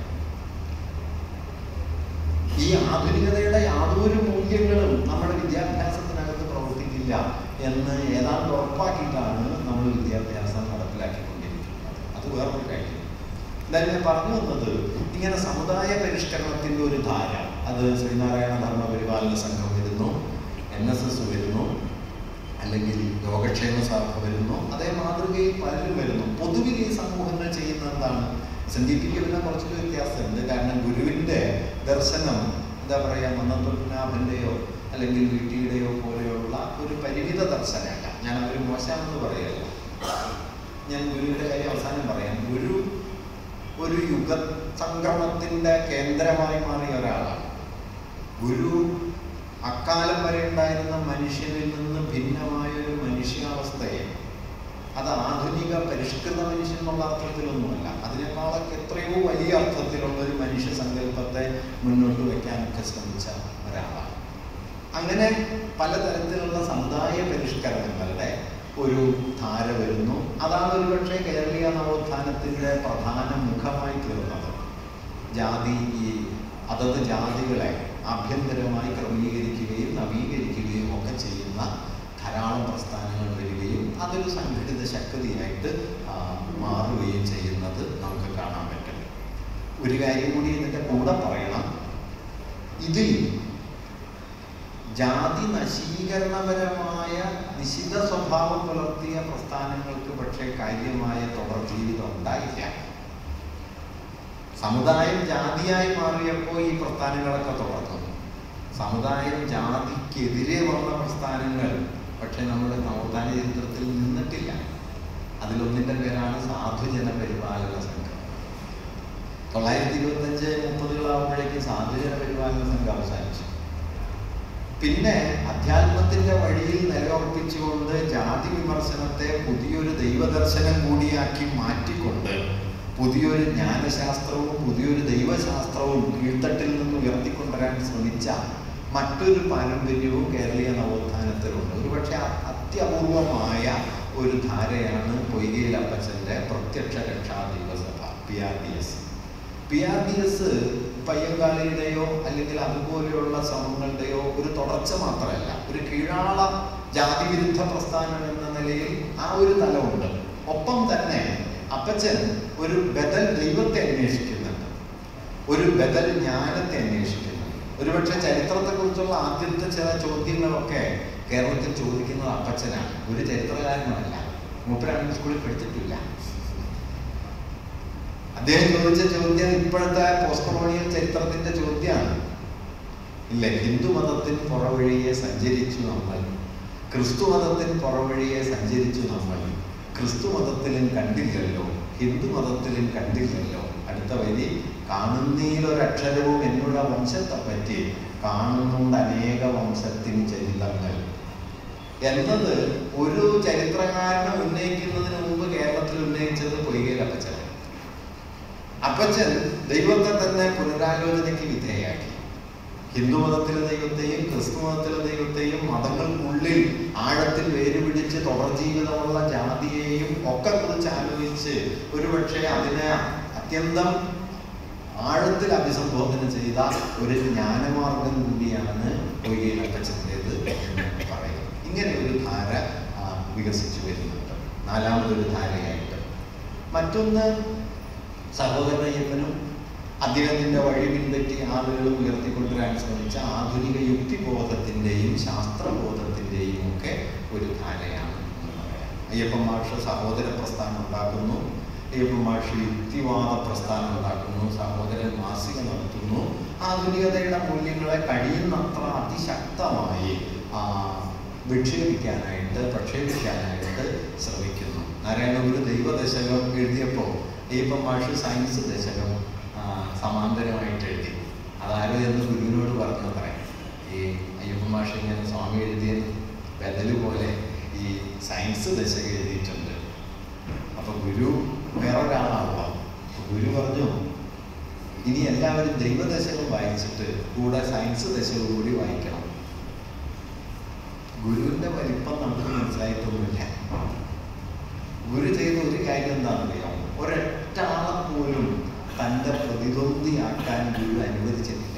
ഈ ആധുനികതയുടെ യാതൊരു മൂല്യങ്ങളും നമ്മുടെ വിദ്യാഭ്യാസത്തിനകത്ത് പ്രവർത്തിക്കില്ല എന്ന് ഏതാണ്ട് ഉറപ്പാക്കിയിട്ടാണ് നമ്മൾ വിദ്യാഭ്യാസം നടപ്പിലാക്കിക്കൊണ്ടിരിക്കുന്നത്. അത് വേറൊരു കാര്യം. എന്തായാലും ഞാൻ പറഞ്ഞു വന്നത്, ഇങ്ങനെ സമുദായ പരിഷ്കരണത്തിൻ്റെ ഒരു ധാര, അത് ശ്രീനാരായണ ധർമ്മ പരിപാലന സംഘം വരുന്നു, എൻ എസ് എസ് വരുന്നു, അല്ലെങ്കിൽ യോഗക്ഷേമ സഭ വരുന്നു, അതേ മാതൃകയിൽ പലരും വരുന്നു. പൊതുവിൽ ഈ സമൂഹങ്ങൾ ചെയ്യുന്ന എന്താണ്? എസ് എൻ ഡി പിക്ക് പിന്നെ കുറച്ചൊരു വ്യത്യാസമുണ്ട്. കാരണം ഗുരുവിൻ്റെ ദർശനം എന്താ പറയുക, മന്നത്തൊന്നാഭൻ്റെയോ അല്ലെങ്കിൽ വീട്ടിയുടെയോ പോലെയുള്ള ഒരു പരിമിത ദർശനമല്ല. ഞാൻ അവർ മോശമെന്ന് പറയല്ല. ഞാൻ ഗുരുവിൻ്റെ കാര്യം അവസാനം പറയാം. ഗുരു ഒരു യുഗ സംക്രമത്തിൻ്റെ കേന്ദ്രമായി മാറിയ ഒരാളാണ്. ഗുരു അക്കാലം വരെ ഉണ്ടായിരുന്ന മനുഷ്യനിൽ നിന്ന് ഭിന്നമായൊരു മനുഷ്യാവസ്ഥയെ, അത് ആധുനിക പരിഷ്കൃത മനുഷ്യൻ എന്നുള്ള അർത്ഥത്തിലൊന്നുമല്ല, അതിനേക്കാളൊക്കെ എത്രയോ വലിയ അർത്ഥത്തിലുള്ള ഒരു മനുഷ്യ സങ്കല്പത്തെ മുന്നോട്ട് വയ്ക്കാനൊക്കെ ശ്രമിച്ച ഒരാളാണ്. അങ്ങനെ പലതരത്തിലുള്ള സമുദായ പരിഷ്കരണങ്ങളുടെ ഒരു ധാര വരുന്നു. അതാണ് ഒരുപക്ഷെ കേരളീയ നവോത്ഥാനത്തിൻ്റെ പ്രധാന മുഖമായി തീർന്നത്. ജാതി ഈ അതത് ജാതികളെ ആഭ്യന്തരമായി ക്രമീകരിക്കുകയും നവീകരിക്കുകയും ഒക്കെ ചെയ്യുന്ന ധാരാളം പ്രസ്ഥാനങ്ങൾ വരികയും അതൊരു സംഘടിത ശക്തിയായിട്ട് മാറുകയും ചെയ്യുന്നത് നമുക്ക് കാണാൻ പറ്റും. ഒരു കാര്യം കൂടി ഇതിൻ്റെ കൂടെ പറയണം. ഇതിൽ ജാതി നശീകരണപരമായ നിശിത സ്വഭാവം പുലർത്തിയ പ്രസ്ഥാനങ്ങൾക്ക് പക്ഷേ കാര്യമായ തുടർ ജീവിതം ഉണ്ടായില്ല. സമുദായം ജാതിയായി മാറിയപ്പോൾ ഈ പ്രസ്ഥാനങ്ങളൊക്കെ തുടർന്നു. സമുദായം ജാതിക്കെതിരെ വന്ന പ്രസ്ഥാനങ്ങൾ പക്ഷെ നമ്മുടെ നവോത്ഥാന ചരിത്രത്തിൽ നിന്നിട്ടില്ല. അതിലൊന്നിൻ്റെ പേരാണ് സാധുജന പരിപാലന സംഘം. തൊള്ളായിരത്തി ഇരുപത്തഞ്ച് മുപ്പതുകളാവുമ്പോഴേക്കും സാധുജന പരിപാലന സംഘം അവസാനിച്ചു. പിന്നെ അധ്യാത്മത്തിന്റെ വഴിയിൽ നിലയുറപ്പിച്ചുകൊണ്ട് ജാതി വിമർശനത്തെ പുതിയൊരു ദൈവദർശനം കൂടിയാക്കി മാറ്റിക്കൊണ്ട് പുതിയൊരു ജ്ഞാനശാസ്ത്രവും പുതിയൊരു ദൈവശാസ്ത്രവും കീഴ്ത്തട്ടിൽ നിന്ന് ഉയർത്തിക്കൊണ്ടുവരാൻ ശ്രമിച്ച മറ്റൊരു പാരമ്പര്യവും കേരളീയ നവോത്ഥാനത്തിലുണ്ട്. ഒരുപക്ഷെ അത്യപൂർവമായ ഒരു ധാരയാണ് പൊയ്കയിൽ അപ്പച്ചൻ്റെ പ്രത്യക്ഷ രക്ഷാ ദൈവസഭ, P R D S. P R D S പയ്യങ്കാളിയുടെയോ അല്ലെങ്കിൽ അതുപോലെയുള്ള ശ്രമങ്ങളുടെയോ ഒരു തുടർച്ച മാത്രമല്ല, ഒരു കീഴാള ജാതി വിരുദ്ധ പ്രസ്ഥാനം എന്ന നിലയിൽ ആ ഒരു തലമുണ്ട്. ഒപ്പം തന്നെ അപ്പച്ചൻ ഒരു ബദൽ ദൈവത്തെ അന്വേഷിക്കുന്നുണ്ട്, ഒരു ബദൽ ജ്ഞാനത്തെ അന്വേഷിക്കുന്നുണ്ട്. ഒരുപക്ഷെ ചരിത്രത്തെക്കുറിച്ചുള്ള ആദ്യത്തെ ചില ചോദ്യങ്ങളൊക്കെ കേരളത്തിൽ ചോദിക്കുന്നത് അപ്പച്ചനാണ്. ഒരു ചരിത്രകാരനല്ല, മൂപ്പരാണ് സ്കൂളിൽ പഠിച്ചിട്ടില്ല. അദ്ദേഹം ചോദിച്ച ചോദ്യം ഇപ്പോഴത്തെ പോസ്റ്റ് കൊളോണിയൽ ചരിത്രത്തിന്റെ ചോദ്യമാണ്. ഇല്ല, ഹിന്ദു മതത്തിന് പുറവഴിയെ സഞ്ചരിച്ചു നമ്മൾ, ക്രിസ്തു മതത്തിന് പുറവഴിയെ സഞ്ചരിച്ചു നമ്മൾ, ക്രിസ്തു മതത്തിലും കണ്ടില്ലല്ലോ, ഹിന്ദു മതത്തിലും കണ്ടില്ലല്ലോ. അടുത്ത വരി, കാണുന്നീലൊരക്ഷരവും എന്നോട് വംശത്തെ പറ്റി, കാണുന്നുണ്ട് അനേക വംശത്തിന് ചരിതങ്ങൾ എന്നത് ഒരു ചരിത്രകാരനെ ഉന്നയിക്കുന്നതിന് മുമ്പ് കേരളത്തിൽ ഉന്നയിച്ചത് പൊയ്കയിൽ അപ്പച്ചൻ. അപ്പച്ചൻ ദൈവത്തെ തന്നെ പുനരാലോചനയ്ക്ക് വിധേയമാക്കി. ഹിന്ദു മതത്തിലെ ദൈവത്തെയും ക്രിസ്തു മതത്തിലെ ദൈവത്തെയും മതങ്ങൾക്കുള്ളിൽ ആഴത്തിൽ വേരുപിടിച്ച് തുടർ ജീവിതമുള്ള ജാതിയെയും ഒക്കെ കുറിച്ച് ആലോചിച്ച് ഒരുപക്ഷെ അതിനെ അത്യന്തം ആഴത്തിൽ അഭിസംബോധന ചെയ്ത ഒരു ജ്ഞാനമാർഗം കൂടിയാണ് പൊയ്കയിൽ അപ്പച്ചൻ്റേത് എന്ന് പറയുന്നത്. ഇങ്ങനെ ഒരു ധാര വികസിച്ചു വരുന്നുണ്ട്, നാലാമതൊരു ധാരയായിട്ട്. മറ്റൊന്ന്, സഹോദരൻ അയ്യപ്പനും അദ്ദേഹത്തിൻ്റെ വഴി പിൻപറ്റി ആളുകളും ഉയർത്തിക്കൊണ്ടുവരാൻ ശ്രമിച്ച ആധുനിക യുക്തിബോധത്തിൻ്റെയും ശാസ്ത്രബോധത്തിൻ്റെയും ഒക്കെ ഒരു ധാരയാണ് എന്ന് പറയാം. അയ്യപ്പൻ മാഷ് സഹോദര പ്രസ്ഥാനം ഉണ്ടാക്കുന്നു, അയ്യപ്പൻ മാഷ് യുക്തിവാദ പ്രസ്ഥാനം ഉണ്ടാക്കുന്നു, സഹോദരൻ മാസിക നടത്തുന്നു. ആധുനികതയുടെ മൂല്യങ്ങളെ കഴിയുന്നത്ര അതിശക്തമായി വിക്ഷേപിക്കാനായിട്ട് പ്രക്ഷേപിക്കാനായിട്ട് ശ്രമിക്കുന്നു. നാരായണ ഒരു ദൈവദശകം എഴുതിയപ്പോൾ അയ്യപ്പൻ മാഷ് സയൻസ് ദശകം സമാന്തരമായിട്ട് എഴുതി. അതാരോ എന്ന് ഗുരുവിനോട് പറഞ്ഞു പറയാം. ഈ അയ്യപ്പൻ മാഷ് ഇങ്ങനെ സ്വാമി എഴുതിയ ബദല് പോലെ ഈ സയൻസ് ദശകം എഴുതിയിട്ടുണ്ട്. അപ്പൊ ഗുരു വേറൊരാളാണല്ലോ. ഗുരു പറഞ്ഞു, ഇനി എല്ലാവരും ദൈവദശകം വായിച്ചിട്ട് കൂടെ സയൻസ് ദശകം കൂടി വായിക്കണം. ഗുരുവിന്റെ വലിപ്പം നമുക്ക് മനസ്സിലായിട്ടൊന്നുമില്ല. ഗുരു ചെയ്ത ഒരു കാര്യം എന്താണെന്നറിയാം, ഒരൊറ്റ ആളെ പോലും തൻ്റെ പ്രതിദ്വന്ദിയാക്കാൻ ഗുരു അനുവദിച്ചിട്ടില്ല.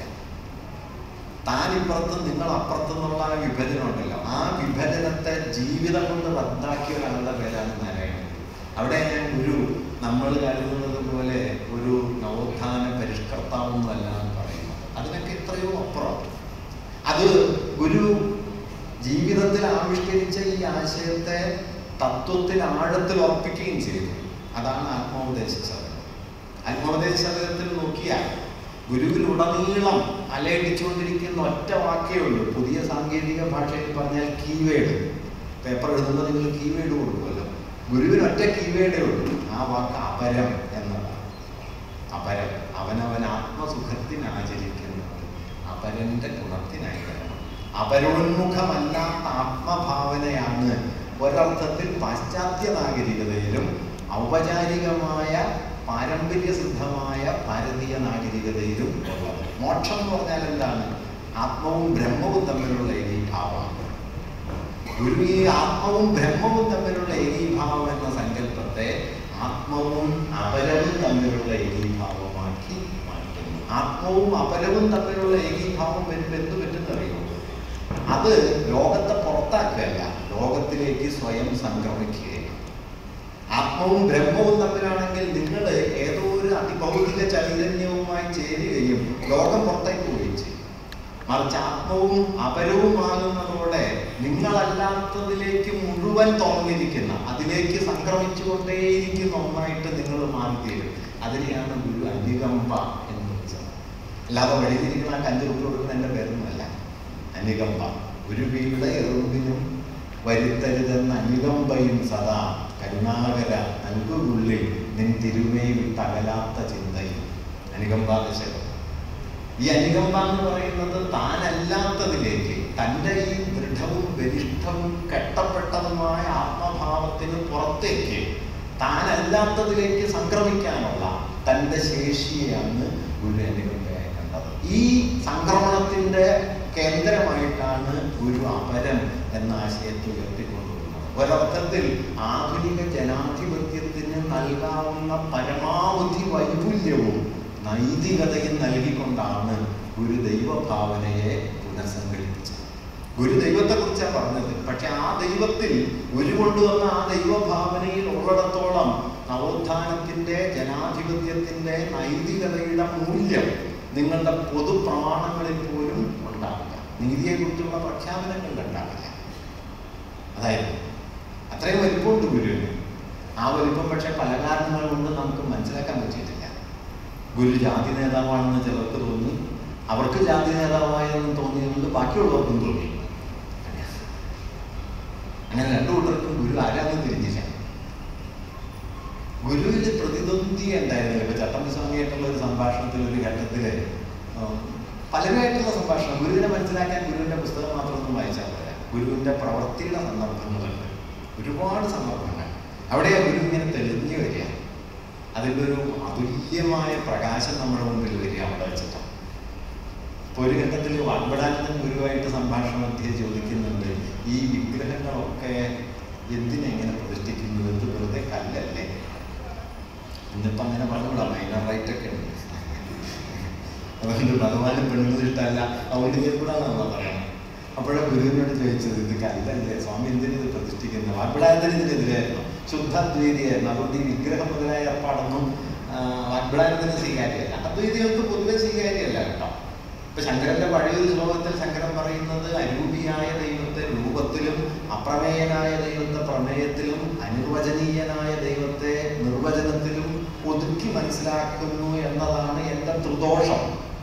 താൻ ഇപ്പുറത്തും നിങ്ങൾ അപ്പുറത്തും എന്നുള്ള ആ വിഭജനം ഉണ്ടല്ലോ, ആ വിഭജനത്തെ ജീവിതം കൊണ്ട് റദ്ദാക്കിയ ഒരാളുടെ പേരാണ് നാരായണൻ. അവിടെ ഞാൻ ഗുരു നമ്മൾ കരുതുന്നത് പോലെ ഒരു നവോത്ഥാന പരിഷ്കർത്താവൊന്നുമല്ല എന്ന് പറയുന്നു. അതിനൊക്കെ എത്രയോ അപ്പുറം. അത് ഗുരു ജീവിതത്തിൽ ആവിഷ്കരിച്ച ഈ ആശയത്തെ തത്വത്തിൽ ആഴത്തിൽ ഉറപ്പിക്കുകയും ചെയ്തു. അതാണ് ആത്മോപദേശ ശതകം. ആത്മോപദേശ ശതകത്തിൽ നോക്കിയാൽ ഗുരുവിലുടനീളം അലയടിച്ചുകൊണ്ടിരിക്കുന്ന ഒറ്റ വാക്കേ ഉള്ളൂ. പുതിയ സാങ്കേതിക ഭാഷയിൽ പറഞ്ഞാൽ കീവേഡ്. പേപ്പർ എഴുതുമ്പോൾ നിങ്ങൾ കീവേഡ് കൊടുക്കുമല്ലോ. ഗുരുവിന് ഒറ്റ കീവേഡേ ഉള്ളൂ. ആ വാക്ക് അപരം എന്നതാണ്. അപരം, അവനവൻ ആത്മസുഖത്തിനാചരിക്കുന്നത് അപരന്റെ ഗുണത്തിനായിരുന്നു. അപരോന്മുഖമല്ലാത്ത ആത്മഭാവനയാണ് ഒരർത്ഥത്തിൽ പാശ്ചാത്യ നാഗരികതയിലും ഔപചാരികമായ പാരമ്പര്യസിദ്ധമായ ഭാരതീയ നാഗരികതയിലും ഉള്ളത്. മോക്ഷം എന്ന് പറഞ്ഞാൽ എന്താണ്? ആത്മവും ബ്രഹ്മവും തമ്മിലുള്ള ഏകീഭാവമാണ്. ഗുരു ഈ ആത്മവും ബ്രഹ്മവും തമ്മിലുള്ള ഏകീഭാവം എന്ന സങ്കല്പത്തെ ആത്മവും അപരവും തമ്മിലുള്ള ഏകീഭാവമാക്കി മാറ്റുന്നു. ആത്മവും അപരവും തമ്മിലുള്ള ഏകീഭാവം വരുമ്പോൾ എന്ത് പറ്റുന്ന അറിയുമോ? അത് ലോകത്തെ പുറത്താക്കുകയല്ല, ലോകത്തിലേക്ക് സ്വയം സംക്രമിക്കുകയാണ്. ആത്മവും ബ്രഹ്മവും തമ്മിലാണെങ്കിൽ നിങ്ങൾ ഏതോ ഒരു അതിഭൗതിക ചൈതന്യവുമായി ചേരുകയും ലോകം പുറത്തേക്ക് പോവുകയും ചെയ്യും. മറിച്ച് ആത്മവും അപരവുമാകുന്നതോടെ നിങ്ങളല്ലാത്തതിലേക്ക് മുഴുവൻ തുറന്നിരിക്കുന്ന, അതിലേക്ക് സംക്രമിച്ചുകൊണ്ടേയിരിക്കുന്ന ഒന്നായിട്ട് നിങ്ങൾ മാറിത്തീരും. അതിനെയാണ് ഗുരു അനുകമ്പ എന്ന് വിളിച്ചത്. അല്ലാതെ വഴിതിരിക്കുന്ന കഞ്ചു റുപ്യ കൊടുക്കുന്ന എൻ്റെ പേരൊന്നുമല്ല. അനുകമ്പ, ഗുരുവിയുടെ എറുമ്പിനും വരുത്തരുതെന്ന അനുകമ്പയും സദാ കരുണാകര നൽകുള്ളിൽ നിൻ തിരുമേ വിട്ടകലാത്ത ചിന്തയും. അനുകമ്പ ദശകം. ഈ അനുകമ്പ എന്ന് പറയുന്നത് താനല്ലാത്തതിലേക്ക്, തൻ്റെ ഈ ദൃഢവും ബലിഷ്ഠവും കെട്ടപ്പെട്ടതുമായ ആത്മഭാവത്തിന് പുറത്തേക്ക് താനല്ലാത്തതിലേക്ക് സംക്രമിക്കാനുള്ള തൻ്റെ ശേഷിയെയാണ് ഗുരു അനുകമ്പയായി കണ്ടത്. ഈ സംക്രമണത്തിൻ്റെ കേന്ദ്രമായിട്ടാണ് ഗുരു അപരം എന്ന ആശയത്തെ ഉയർത്തിക്കൊണ്ടുവരുന്നത്. ഒരർത്ഥത്തിൽ ആധുനിക ജനാധിപത്യത്തിന് നൽകാവുന്ന പരമാവധി വൈപുല്യവും നൈതികതയും നൽകിക്കൊണ്ടാണ് ഗുരു ദൈവഭാവനയെ പുനഃസംഘടിപ്പിച്ചത്. ഗുരു ദൈവത്തെക്കുറിച്ചാണ് പറഞ്ഞത്. പക്ഷെ ആ ദൈവത്തിൽ ഗുരു കൊണ്ടുവന്ന ആ ദൈവഭാവനയിൽ ഉള്ളിടത്തോളം നവോത്ഥാനത്തിൻ്റെ, ജനാധിപത്യത്തിൻ്റെ, നൈതികതയുടെ മൂല്യം നിങ്ങളുടെ പൊതുപ്രമാണങ്ങളിൽ പോലും ഉണ്ടാവില്ല. നീതിയെക്കുറിച്ചുള്ള പ്രഖ്യാപനങ്ങളിൽ ഉണ്ടാവില്ല. അതായത് അത്രയും വലിപ്പമുണ്ട് ഗുരുവിന്. ആ വലിപ്പം പക്ഷെ പല കാരണങ്ങൾ കൊണ്ട് നമുക്ക് മനസ്സിലാക്കാൻ പറ്റിയിട്ടില്ല. ഗുരു ജാതി നേതാവാണെന്ന് ചിലർക്ക് തോന്നി, അവർക്ക് ജാതി നേതാവായെന്ന് തോന്നിയതുകൊണ്ട് ബാക്കിയുള്ളവർക്കും തോന്നി. അങ്ങനെ രണ്ടു കൂട്ടർക്കും ഗുരു ആരാണെന്ന് തിരിഞ്ഞില്ല. ഗുരുവിൽ പ്രതിദ്വന്ദി ഉണ്ടായിരുന്നില്ല. ഇപ്പൊ ചട്ടമ്പി സ്വാമിയായിട്ടുള്ള ഒരു സംഭാഷണത്തിൽ ഒരു ഘട്ടത്തില് പലരുമായിട്ടുള്ള സംഭാഷണം, ഗുരുവിനെ മനസ്സിലാക്കാൻ ഗുരുവിന്റെ പുസ്തകം മാത്രമൊന്നും വായിച്ചാൽ പോരാ. ഗുരുവിന്റെ പ്രവൃത്തിയുടെ സന്ദർഭങ്ങളുണ്ട്, ഒരുപാട് സന്ദർഭങ്ങൾ. അവിടെയാ ഗുരു ഇങ്ങനെ തെളിഞ്ഞു വരിക. അതിൻ്റെ ഒരു അതുല്യമായ പ്രകാശം നമ്മുടെ മുമ്പിൽ വരിക അവിടെ വെച്ചിട്ടാണ്. ഇപ്പൊ ഒരു ഘട്ടത്തിൽ വാഗ്ബടാനന്ദൻ ഗുരുവായിട്ട് സംഭാഷണ മധ്യേ ചോദിക്കുന്നുണ്ട്, ഈ വിഗ്രഹങ്ങളൊക്കെ എന്തിനെങ്ങനെ പ്രതിഷ്ഠിക്കുന്നു? എന്ത് വെറുതെ കല്ലല്ലേ? ഇന്നിപ്പോ അങ്ങനെ പറഞ്ഞൂടാ, മൈനർ റൈറ്റ് ഒക്കെ ഉണ്ട്. അതുകൊണ്ട് ഭഗവാനും പെണ്ണുങ്ങൾ ഇഷ്ടമല്ല, അതുകൊണ്ട് ചെയ്യപ്പെടാന്നാണോ പറയണം. അപ്പോഴാണ് ഗുരുവിനോട് ചോദിച്ചത്, ഇത് കല്ലല്ലേ സ്വാമി, എന്തിനത് പ്രതിഷ്ഠിക്കുന്നത്? വാഗ്ബടാനന്ദൻ ഇതിനെതിരായിരുന്നു, ശുദ്ധാദ്വൈതിയായിരുന്നു. അതുകൊണ്ട് ഈ വിഗ്രഹം മുതലായ ഏർപ്പാടൊന്നും വാഗ്ബടാനന്ദന് സ്വീകാര്യമല്ല. അദ്വൈതികൾക്ക് പൊതുവെ സ്വീകാര്യമല്ല കേട്ടോ. ഇപ്പൊ ശങ്കരന്റെ പഴയൊരു ശ്ലോകത്തിൽ ശങ്കരൻ പറയുന്നത്, അരൂപിയായ ദൈവത്തെ രൂപത്തിലും അപ്രമേയനായ ദൈവത്തെ പ്രമേയത്തിലും അനിർവചനീയനായ ദൈവത്തെ നിർവചനത്തിലും ഒതുക്കി മനസ്സിലാക്കുന്നു എന്നതാണ് എൻ്റെ ത്രിദോഷം.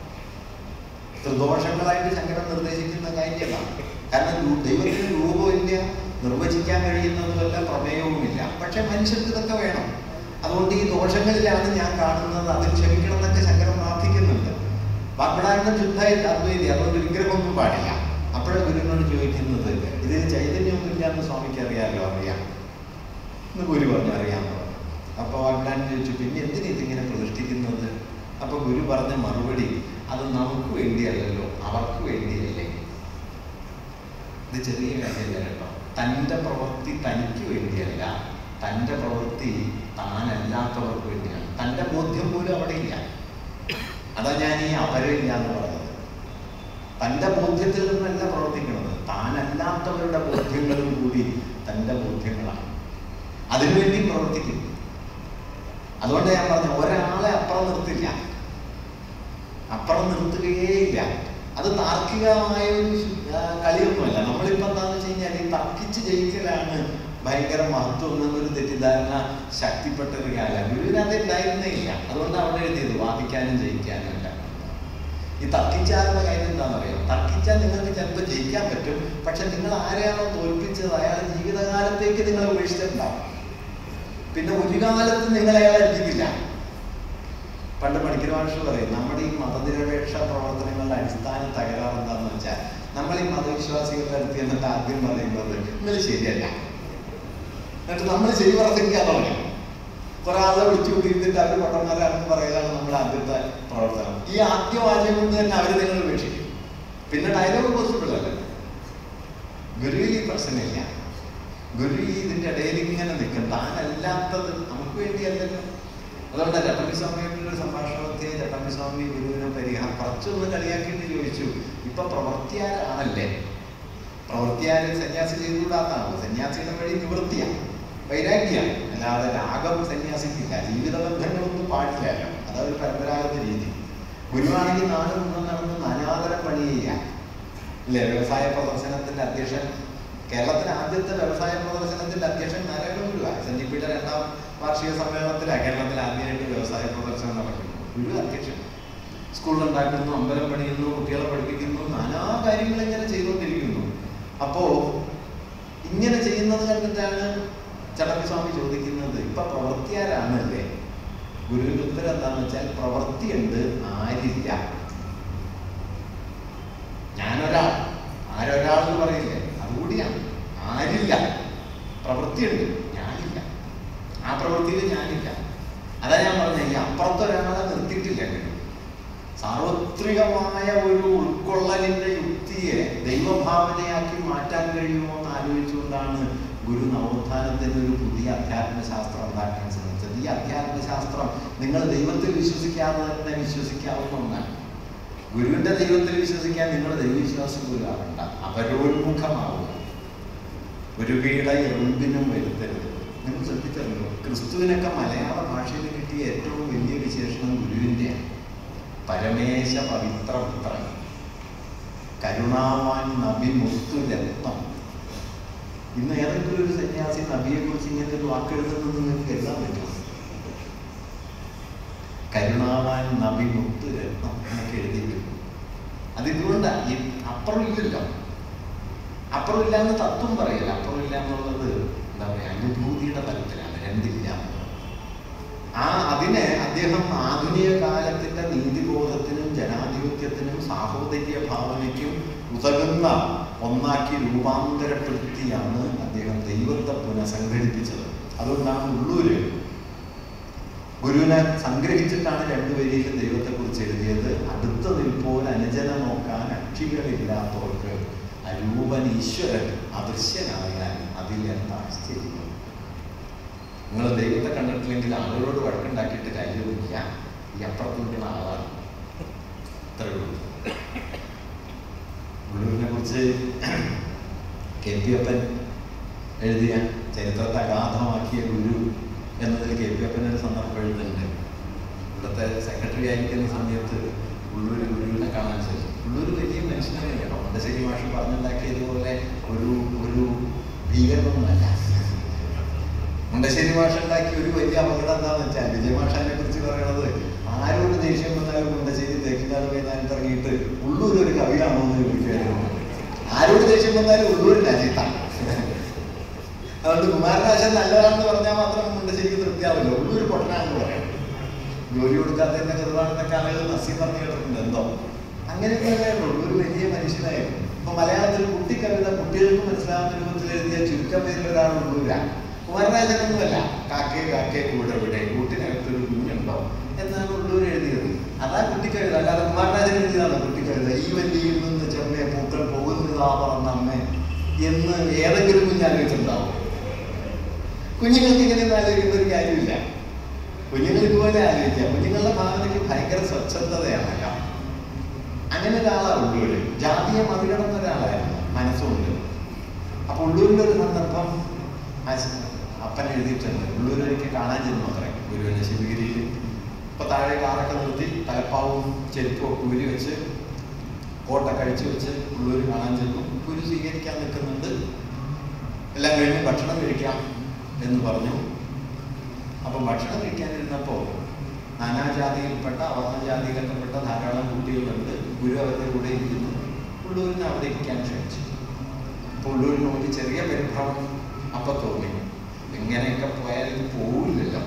ത്രിദോഷങ്ങളായിട്ട് ശങ്കരൻ നിർദ്ദേശിക്കുന്ന കാര്യമാണ്. കാരണം ദൈവത്തിന് രൂപമില്ല, നിർവചിക്കാൻ കഴിയുന്നതുമല്ല, പ്രമേയവുമില്ല. പക്ഷെ മനുഷ്യർക്ക് ഇതൊക്കെ വേണം. അതുകൊണ്ട് ഈ ദോഷങ്ങളിലാണ് ഞാൻ കാണുന്നത്, അതിൽ ക്ഷമിക്കണം എന്നൊക്കെ ശങ്കരൻ പ്രാർത്ഥിക്കുന്നുണ്ട്. വാഗ്ബടാനന്ദൻ ശുദ്ധായിട്ട് അദ്വൈതി, അതുകൊണ്ട് വിഗ്രഹമൊന്നും പാടില്ല. അപ്പോഴാണ് ഗുരുവിനോട് ചോദിക്കുന്നത്, ഇതിന് ചൈതന്യമൊന്നും ഇല്ലാന്ന് സ്വാമിക്ക് അറിയാമല്ലോ? അറിയാം എന്ന് ഗുരു പറഞ്ഞു, അറിയാമെന്ന് പറഞ്ഞു. അപ്പോൾ വാഗ്ബടാനന്ദൻ ചോദിച്ചു, പിന്നെ എന്തിനാ ഇതിങ്ങനെ പ്രതിഷ്ഠിക്കുന്നത്? അപ്പൊ ഗുരു പറഞ്ഞ മറുപടി, അത് നമുക്ക് വേണ്ടിയല്ലല്ലോ, അവർക്ക് വേണ്ടിയല്ലേ. ഇത് ചെറിയ കാര്യമല്ല കേട്ടോ. തൻ്റെ പ്രവൃത്തി തനിക്ക് വേണ്ടിയല്ല, തൻ്റെ പ്രവൃത്തി താനല്ലാത്തവർക്ക് വേണ്ടിയാണ്. തൻ്റെ ബോധ്യം പോലും അവിടെ ഇല്ല. അതാ ഞാൻ ഈ അപരമില്ല എന്ന് പറഞ്ഞത്. തൻ്റെ ബോധ്യത്തിൽ നിന്നല്ല പ്രവർത്തിക്കുന്നത്, താനല്ലാത്തവരുടെ ബോധ്യങ്ങളും കൂടി തൻ്റെ ബോധ്യങ്ങളാണ്. അതിനുവേണ്ടി പ്രവർത്തിക്കും. അതുകൊണ്ട് ഞാൻ പറഞ്ഞു, ഒരാളെ അപ്പുറം നിർത്തില്ല, അപ്പുറം നിർത്തുകയേയില്ല. അത് താർക്കികമായ ഒരു കളിയൊന്നുമല്ല. നമ്മളിപ്പോൾ എന്താണെന്ന് വെച്ച് കഴിഞ്ഞാൽ ഈ തർക്കിച്ച് ജയിക്കലാണ് ഭയങ്കര മഹത്വം എന്നൊരു തെറ്റിദ്ധാരണ ശക്തിപ്പെട്ട ഒരു കാലം. ഗുരുവിനകത്ത് ഉണ്ടായിരുന്നേ ഇല്ല. അതുകൊണ്ട് അവിടെ എഴുതിയത് വാദിക്കാനും ജയിക്കാനും അല്ല. ഈ തർക്കിച്ചാലുള്ള കാര്യം എന്താണെന്ന് അറിയാം? തർക്കിച്ചാൽ നിങ്ങൾക്ക് ചിലപ്പോൾ ജയിക്കാൻ പറ്റും, പക്ഷെ നിങ്ങൾ ആരെയാണോ തോൽപ്പിച്ചത് അയാൾ ജീവിതകാലത്തേക്ക് നിങ്ങളെ ഉപേക്ഷിച്ചിട്ടുണ്ടാവും. പിന്നെ ഒരു കാലത്ത് നിങ്ങൾ അയാളെ എത്തിക്കില്ല. പണ്ട് പണിക്കർ മാഷ് പറയും, നമ്മുടെ ഈ മതനിരപേക്ഷ പ്രവർത്തനങ്ങളുടെ അടിസ്ഥാന തകരാറ് എന്താണെന്ന് വെച്ചാൽ, നമ്മൾ ഈ മതവിശ്വാസികളുടെ അടുത്ത് എന്നിട്ട് ആദ്യം പറയുന്നത് നിങ്ങൾ ശരിയല്ല, എന്നിട്ട് നമ്മൾ ശരി പ്രസംഗിക്കാൻ തുടങ്ങി. കുറെ ആളെ വിളിച്ചു കൂട്ടിയിരുന്നിട്ട് അവർ പൊട്ടന്മാരാണെന്ന് പറയുകയാണ് നമ്മുടെ ആദ്യത്തെ പ്രവർത്തനം. ഈ ആദ്യ വാചകം കൊണ്ട് തന്നെ അവർ നിങ്ങൾ ഉപേക്ഷിക്കും. പിന്നെ ഡയലോഗ് പോസിബിൾ അല്ല. ഗുരുവിൽ ഈ പ്രശ്നമില്ല. ഗുരു ഈ ഇതിൻ്റെ ഇടയിൽ ഇങ്ങനെ നിൽക്കും. താനല്ലാത്തത് നമുക്ക് വേണ്ടിയല്ലല്ലോ. അതുകൊണ്ട് ചട്ടമ്പിസ്വാമിയുടെ ഒരു സംഭാഷണത്തെ ചട്ടമ്പിസ്വാമി ഗുരുവിനെ പരിഹാരം കുറച്ചൊന്ന് കളിയാക്കിയിട്ട് ചോദിച്ചു, ഇപ്പൊ പ്രവൃത്തിയാരാണല്ലേ, പ്രവൃത്തിയാര് സന്യാസി ചെയ്തുകൂടാന്നാണ്. സന്യാസിയുടെ വഴി നിവൃത്തിയാണ്, വൈരാഗ്യമാണ്, അല്ലാതെ രാഗം സന്യാസിക്കില്ല. ജീവിത ബന്ധങ്ങളൊന്നും പാടില്ലല്ലോ, അതൊരു പരമ്പരാഗത രീതി. ഗുരുവാണെങ്കിൽ നാട് മുഴുവൻ നടന്ന് നാനാതരം പണി ചെയ്യാം ഇല്ലേ. വ്യവസായ പ്രദർശനത്തിന്റെ അധ്യക്ഷൻ, കേരളത്തിലെ ആദ്യത്തെ വ്യവസായ പ്രദർശനത്തിന്റെ അധ്യക്ഷൻ നാരായണ ഗുരുവാണ്. എസ് എൻ ഡി പിയുടെ രണ്ടാം വാർഷിക സമ്മേളനത്തിലാണ് കേരളത്തിൽ ആദ്യമായിട്ട് വ്യവസായ പ്രദർശനം നടക്കുന്നു. ഗുരു അധ്യക്ഷൻ. സ്കൂളിലുണ്ടാക്കുന്നു, അമ്പലം പണിയുന്നു, കുട്ടികളെ പഠിപ്പിക്കുന്നു, നാനാ കാര്യങ്ങൾ ഇങ്ങനെ ചെയ്തുകൊണ്ടിരിക്കുന്നു. അപ്പോ ഇങ്ങനെ ചെയ്യുന്നത് കണ്ടിട്ടാണ് ചട്ടമ്പിസ്വാമി ചോദിക്കുന്നത്, ഇപ്പൊ പ്രവൃത്തിയാരാണല്ലേ? ഗുരുവിന്റെ ഉത്തരം എന്താന്ന് വെച്ചാൽ, പ്രവൃത്തിയുണ്ട്, ആരില്ല. ഞാനൊരാൾ, ആരൊരാൾ എന്ന് പറയില്ലേ, അതുകൂടിയാണ്. ആരില്ല, പ്രവൃത്തിയുണ്ട്, ഞാനില്ല. ആ പ്രവൃത്തിയിൽ ഞാനില്ല. അതാ ഞാൻ പറഞ്ഞത്, ഈ അപ്പുറത്തൊരാളെ നിർത്തിയിട്ടില്ല. സാർവത്രികമായ ഒരു ഉൾക്കൊള്ളലിന്റെ യുക്തിയെ ദൈവഭാവനയാക്കി മാറ്റാൻ കഴിയുമോ എന്ന് ആലോചിച്ചുകൊണ്ടാണ് ഗുരു നവോത്ഥാനത്തിന് ഒരു പുതിയ അധ്യാത്മശാസ്ത്രം ഉണ്ടാക്കാൻ ശ്രമിച്ചത്. ഈ അധ്യാത്മശാസ്ത്രം നിങ്ങൾ ദൈവത്തിൽ വിശ്വസിക്കാതെ തന്നെ വിശ്വസിക്കാവുന്ന ഒന്നാണ്. ഗുരുവിന്റെ ദൈവത്തിൽ വിശ്വസിക്കാൻ നിങ്ങൾ ദൈവവിശ്വാസം പോലാവണ്ട, അപരോന്മുഖമാവുക. ഗുരുവീട എറുമ്പിനും വരുത്തരുത്. നിങ്ങൾ ശ്രദ്ധിച്ചല്ലോ, ക്രിസ്തുവിനൊക്കെ മലയാള ഭാഷയിൽ കിട്ടിയ ഏറ്റവും വലിയ വിശേഷണം ഗുരുവിൻ്റെയാണ്. പരമേശ പവിത്രപുത്രൻ, കരുണാവാൻ നബി മുത്തു രത്നം. ഇന്ന് ഏതെങ്കിലും ഒരു സന്യാസി നബിയെ കുറിച്ച് ഇങ്ങനത്തെ ഒരു വാക്കെഴുതുന്നത് നിങ്ങൾക്ക് എഴുതാൻ പറ്റും? കരുണാവാൻ നബി മുത്തു രത്നം എന്നൊക്കെ എഴുതിയിട്ടുണ്ട്. അതിതുകൊണ്ടാണ് ഈ അപ്പുറം ഇല്ലല്ലോ. അപ്പുറം ഇല്ലാന്ന് തത്വം പറയില്ല. അപ്പുറം ഇല്ല എന്നുള്ളത് എന്താ പറയുക, അനുഭൂതിയുടെ തലത്തിലാണ്, രണ്ടില്ല. ആ അതിനെ അദ്ദേഹം ആധുനിക കാലത്തിന്റെ നീതിബോധത്തിനും ജനാധിപത്യത്തിനും സാഹോദര്യ ഭാവനയ്ക്കും ഉതകുന്ന ഒന്നാക്കി രൂപാന്തരപ്പെടുത്തിയാണ് അദ്ദേഹം ദൈവത്തെ പുനഃസംഘടിപ്പിച്ചത്. അതുകൊണ്ടാണ് ഉള്ളൂര് ഗുരുവിനെ സംഗ്രഹിച്ചിട്ടാണ് രണ്ടുപേരിലും ദൈവത്തെക്കുറിച്ച് എഴുതിയത്. അടുത്ത നിൽപ്പോൾ അനുജന നോക്കാൻ അക്ഷികളില്ലാത്തവർക്ക് അരൂപൻ ഈശ്വരൻ അദൃശ്യനായാൽ അതിൽ എന്താ ആശ്ചര്യം? നിങ്ങൾ ദൈവത്തെ കണ്ടിട്ടില്ലെങ്കിൽ ആളുകളോട് വഴക്കുണ്ടാക്കിയിട്ട് കാര്യമില്ല. ഈ അപ്പുറത്ത് നിൽക്കുന്ന ആളാണ്. ഇത്രയേ ഉള്ളൂ. ഗുരുവിനെ കുറിച്ച് കെ പി അപ്പൻ എഴുതിയ ചരിത്രത്തെ അഗാധമാക്കിയ ഗുരു എന്നതിൽ കെ പി അപ്പൻ ഒരു സന്ദർഭം എഴുതുന്നുണ്ട്. ഇവിടുത്തെ സെക്രട്ടറി ആയിരിക്കുന്ന സമയത്ത് ഉള്ളൂർ ഗുരുവിനെ കാണാൻ ശ്രമിച്ചു. ഉള്ളൂർ വലിയ മനുഷ്യനെ കേട്ടോ, മണ്ടശ്ശേരി മാഷ് പറഞ്ഞുണ്ടാക്കിയതുപോലെ ഒരു ഒരു ഭീകരമൊന്നുമല്ല. മുണ്ടശ്ശേരി മാഷ ഉണ്ടാക്കിയ ഒരു വലിയ അപകടം എന്താണെന്ന് വെച്ചാൽ, വിജയമാഷനെ കുറിച്ച് പറയണത്, ആരോട് ദേഷ്യം വന്നാലും മുണ്ടശ്ശേരി തേക്കിനാട് വൈകുന്നേരത്ത് ഇറങ്ങിയിട്ട് ഉള്ളൂർ ഒരു കവിയാണോ എന്ന് ചോദിക്കുകയായിരുന്നു. ആരോട് ദേഷ്യം വന്നാലും ഉള്ളൂർ രാജ്യത്താണ്. അതുകൊണ്ട് കുമാരനാശൻ നല്ലതാണെന്ന് പറഞ്ഞാൽ മാത്രം മുണ്ടശ്ശേരിക്ക് തൃപ്തിയാവില്ല. ഉള്ളൂർ പൊട്ടനാണെന്ന് പറയാം. ജോലി കൊടുക്കാത്തതിന്റെ ചെറുതാണെന്നൊക്കെ ആളുകൾ നസീം പറഞ്ഞു കേട്ടിട്ടുണ്ട്. എന്തോ അങ്ങനെയൊക്കെ ഉള്ളൂർ വലിയ മനുഷ്യനായിരുന്നു. ഇപ്പൊ മലയാളത്തിൽ കുട്ടിക്കവിത കുട്ടികൾക്ക് മനസ്സിലാവുന്ന രൂപത്തിൽ എഴുതിയ ചുരുക്കം പേരിൽ ഒരാൾ ഉള്ളൂരാണ്. കുമാരനാശനൊന്നുമല്ല. കാക്കേ കാക്കേ കൂടെ വിടെ കൂട്ടിനകത്തൊരു കുഞ്ഞുണ്ടോ എന്നാണ് ഉള്ളൂർ എഴുതിയത്. അതാ കുട്ടിക്കവിത, അല്ലാതെ കുമാരനാശൻ എഴുതിയതാണ് കുട്ടിക്കവിത. ഈ വല്ലിയിൽ നിന്ന് ചെമ്മേ പൂക്കൾ പോകുന്നതാ പറഞ്ഞ അമ്മേ എന്ന് ഏതെങ്കിലും കുഞ്ഞാലോചിച്ചിട്ടുണ്ടാവും? കുഞ്ഞുങ്ങൾക്ക് ഇങ്ങനെ ആലോചിക്കുന്ന ഒരു കാര്യമില്ല. കുഞ്ഞുങ്ങൾ ഇതുപോലെ ആലോചിക്കാം. കുഞ്ഞുങ്ങളുടെ ഭാവനയ്ക്ക് ഭയങ്കര സ്വച്ഛന്തതയാണല്ലോ. അങ്ങനെ ഒരാളാണ് ഉള്ളൂര്. ജാതിയെ മറികടന്ന ഒരാളായിരുന്നു, മനസ്സുകൊണ്ട്. അപ്പൊ ഉള്ളൂരിന്റെ ഒരു സന്ദർഭം അപ്പൻ എഴുതിയിട്ടുണ്ട്. ഉള്ളൂരിലേക്ക് കാണാൻ ചെന്നു അത്രേ ഗുരുവിനെ ശിവഗിരിയിൽ. ഇപ്പൊ താഴെ കാറൊക്കെ നിർത്തി തലപ്പാവും ചെരുപ്പും ഒക്കെ ഊരി വെച്ച് കോട്ട കഴിച്ചു വെച്ച് ഉള്ളൂർ കാണാൻ ചെന്നു. ഗുരു സ്വീകരിക്കാൻ നിൽക്കുന്നുണ്ട്. എല്ലാം കഴിഞ്ഞ് ഭക്ഷണം കഴിക്കാം എന്ന് പറഞ്ഞു. അപ്പം ഭക്ഷണം കഴിക്കാനിരുന്നപ്പോൾ നാനാജാതിയിൽപ്പെട്ട അവർണജാതിയിലൊക്കെപ്പെട്ട ധാരാളം കുട്ടികളുണ്ട്. ഗുരു അവരുടെ കൂടെ ഇരിക്കുന്നു. ഉള്ളൂരിനെ അവിടെ ഇരിക്കാൻ ക്ഷണിച്ചു. അപ്പോൾ ഉള്ളൂരിന് നോക്കി ചെറിയ പരിഭ്രമം അപ്പൊ തോന്നി. എങ്ങനെയൊക്കെ പോയാലും പോവില്ലല്ലോ.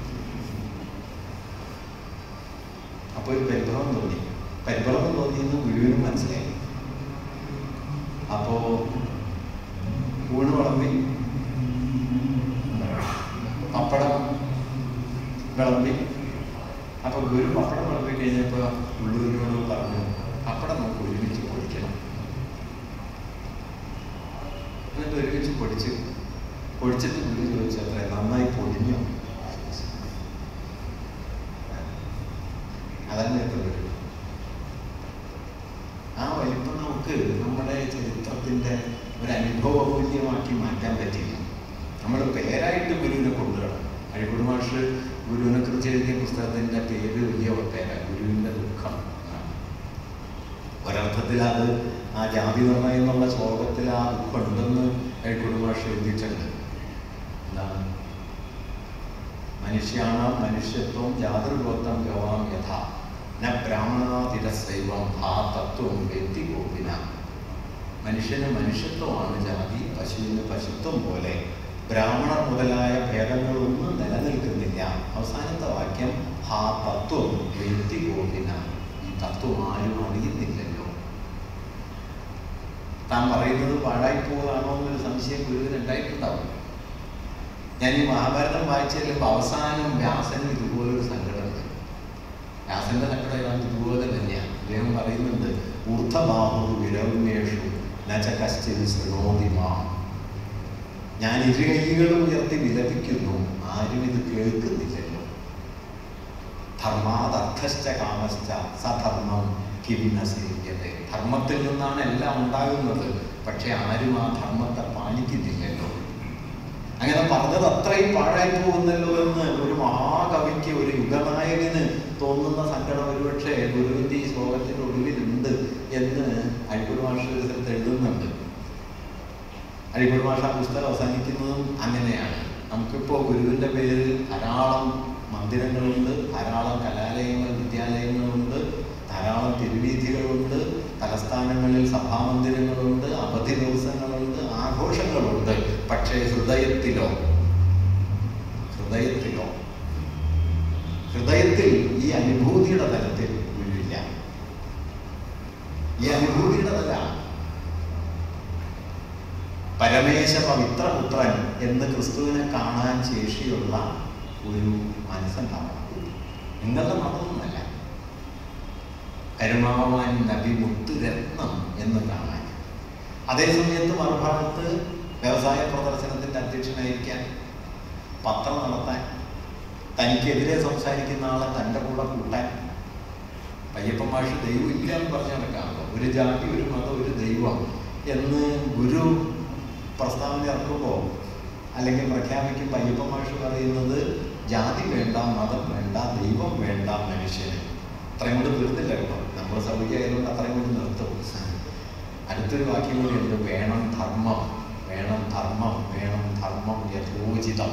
അപ്പൊ ഒരു പരിഭ്രമം തോന്നി. പരിഭ്രമം തോന്നിയെന്ന് ഗുരുവിനും മനസ്സിലായി. അപ്പോ ഊണ് വിളമ്പി, പപ്പടം വിളമ്പി. അപ്പൊ ഗുരു പപ്പടം വിളമ്പി കഴിഞ്ഞപ്പോ ഉള്ളൂരിനോട് പറഞ്ഞു, പപ്പടം നമുക്ക് ഒരുമിച്ച് പൊടിക്കണം. എന്നിട്ട് ഒരുമിച്ച് പൊടിച്ച് പൊടിച്ചിട്ട് ഗുരു ചോദിച്ചു അത്ര നന്നായി പൊടിഞ്ഞോ? അതന്നെ വരും. ആ വലിപ്പം നമുക്ക് നമ്മുടെ ചരിത്രത്തിൻ്റെ ഒരു അനുഭവമൂല്യമാക്കി മാറ്റാൻ പറ്റില്ല. നമ്മൾ പേരായിട്ട് ഗുരുവിനെ കൊണ്ടുവരണം. അഴീക്കോട് മാഷ് ഗുരുവിനെ കുറിച്ച് എഴുതിയ പുസ്തകത്തിൻ്റെ പേര് വലിയ പേരാണ്, ഗുരുവിൻ്റെ ദുഃഖം. ഒരർത്ഥത്തിൽ അത് ആ ജാതി നിർണ്ണയം എന്നുള്ള ശ്ലോകത്തിൽ ആ ദുഃഖം ഉണ്ടെന്ന് അഴീക്കോട് മാഷ് എഴുതിയിട്ടുണ്ട്. എന്താണ്? മനുഷ്യാണ മനുഷ്യത്വം ജാതൃഗോത്രം ഗവാം യഥ ന ബ്രാഹ്മണാതിരസൈവം ആ തത്വം വ്യക്തി ഗോപിന. മനുഷ്യന് മനുഷ്യത്വമാണ് ജാതി, പശുവിന് പശുത്വം പോലെ ബ്രാഹ്മണർ മുതലായ ഭേദങ്ങളൊന്നും നിലനിൽക്കുന്നില്ല. അവസാനത്തെ വാക്യം ഹാ തത്വം വ്യക്തി ഗോപിന. ഈ തത്വം ആരും അറിയുന്നില്ലല്ലോ. താൻ പറയുന്നത് പാഴായി പോവുകയാണോ എന്നൊരു സംശയം ഗുരുവിന് ഉണ്ടായിട്ടുണ്ടാവും. ഞാൻ ഈ മഹാഭാരതം വായിച്ചു ചെല്ലുമ്പോൾ അവസാനം വ്യാസന് ഇതുപോലൊരു സങ്കടമുണ്ട്. വ്യാസന്റെ സങ്കടം ഏതാണ്ട് ഇതുപോലെ തന്നെയാണ്. അദ്ദേഹം പറയുന്നുണ്ട്, ഊർദ്ധബാഹു വിരൗന്യേഷു നച കശ്ചിൻ ശൃണോതി മാം. ഞാൻ ഇരുകൈകളും ഉയർത്തി വിലപിക്കുന്നു, ആരും ഇത് കേൾക്കുന്നില്ലല്ലോ. ധർമാദർത്ഥശ്ച കാമശ്ച സധർമ്മം കിം ന സേവ്യതേ. ധർമ്മത്തിൽ നിന്നാണ് എല്ലാം ഉണ്ടാകുന്നത്, പക്ഷെ ആരും ആ ധർമ്മത്തെ പാലിക്കുന്നില്ലല്ലോ. അങ്ങനെ പറഞ്ഞത് അത്രയും പാഴായി പോകുന്നല്ലോ എന്ന് ഒരു മഹാകവിക്ക്, ഒരു യുഗനായകന് തോന്നുന്ന സങ്കടം ഒരുപക്ഷെ ഗുരുവിൻ്റെ ഈ ശ്ലോകത്തിൻ്റെ ഒടുവിലുണ്ട് എന്ന് അഴീക്കോട് മാഷ് ഒരു സ്ഥലത്ത് എഴുതുന്നുണ്ട്. അഴീക്കോട് മാഷ് ആ പുസ്തകം അവസാനിക്കുന്നതും അങ്ങനെയാണ്. നമുക്കിപ്പോൾ ഗുരുവിൻ്റെ പേരിൽ ധാരാളം മന്ദിരങ്ങളുണ്ട്, ധാരാളം കലാലയങ്ങൾ, വിദ്യാലയങ്ങളുണ്ട്, ധാരാളം തിരുവീഥികളുണ്ട്, തലസ്ഥാനങ്ങളിൽ സഭാമന്ദിരങ്ങളുണ്ട്, അവധി ദിവസങ്ങളുണ്ട്, ആഘോഷങ്ങളുണ്ട്. പക്ഷേ ഹൃദയത്തിലോ ഹൃദയത്തിലോ ഹൃദയത്തിൽ ഈ അനുഭൂതിയുടെ തലത്തിൽ ഗുരുവില്ല. ഈ അനുഭൂതിയുടെ തല പരമേശ പവിത്രപുത്രൻ എന്ന് ക്രിസ്തുവിനെ കാണാൻ ശേഷിയുള്ള ഒരു മനസ്സുണ്ടാവണം. നിങ്ങളുടെ മതമൊന്നുമല്ല, കരുമാവാൻ നബി മുത്തുരത്നം എന്ന് കാണാൻ. അതേസമയത്ത് മറുഭാഗത്ത് വ്യവസായ പ്രദർശനത്തിൻ്റെ അധ്യക്ഷനായിരിക്കാൻ, പത്രം നടത്താൻ, തനിക്കെതിരെ സംസാരിക്കുന്ന ആളെ തൻ്റെ കൂടെ കൂട്ടാൻ. പയ്യപ്പൻ മാഷ് ദൈവം ഇല്ല എന്ന് പറഞ്ഞു നടക്കാമല്ലോ. ഒരു ജാതി, ഒരു മതം, ഒരു ദൈവം എന്ന് ഗുരു പ്രസ്താവന ഇറക്കുമ്പോൾ അല്ലെങ്കിൽ പ്രഖ്യാപിക്കും പയ്യപ്പൻ മാഷ് പറയുന്നത് ജാതി വേണ്ട, മതം വേണ്ട, ദൈവം വേണ്ട മനുഷ്യന്. അത്രയും കൊണ്ട് തീർത്തില്ല കേട്ടോ. നമ്മുടെ സൗകര്യമായതുകൊണ്ട് അത്രയും കൊണ്ട് നിർത്തും. അടുത്തൊരു വാക്യം കൂടി ഉണ്ട്, വേണം ധർമ്മം, വേണം ധർമ്മം, വേണം ധർമ്മം യഥോചിതം.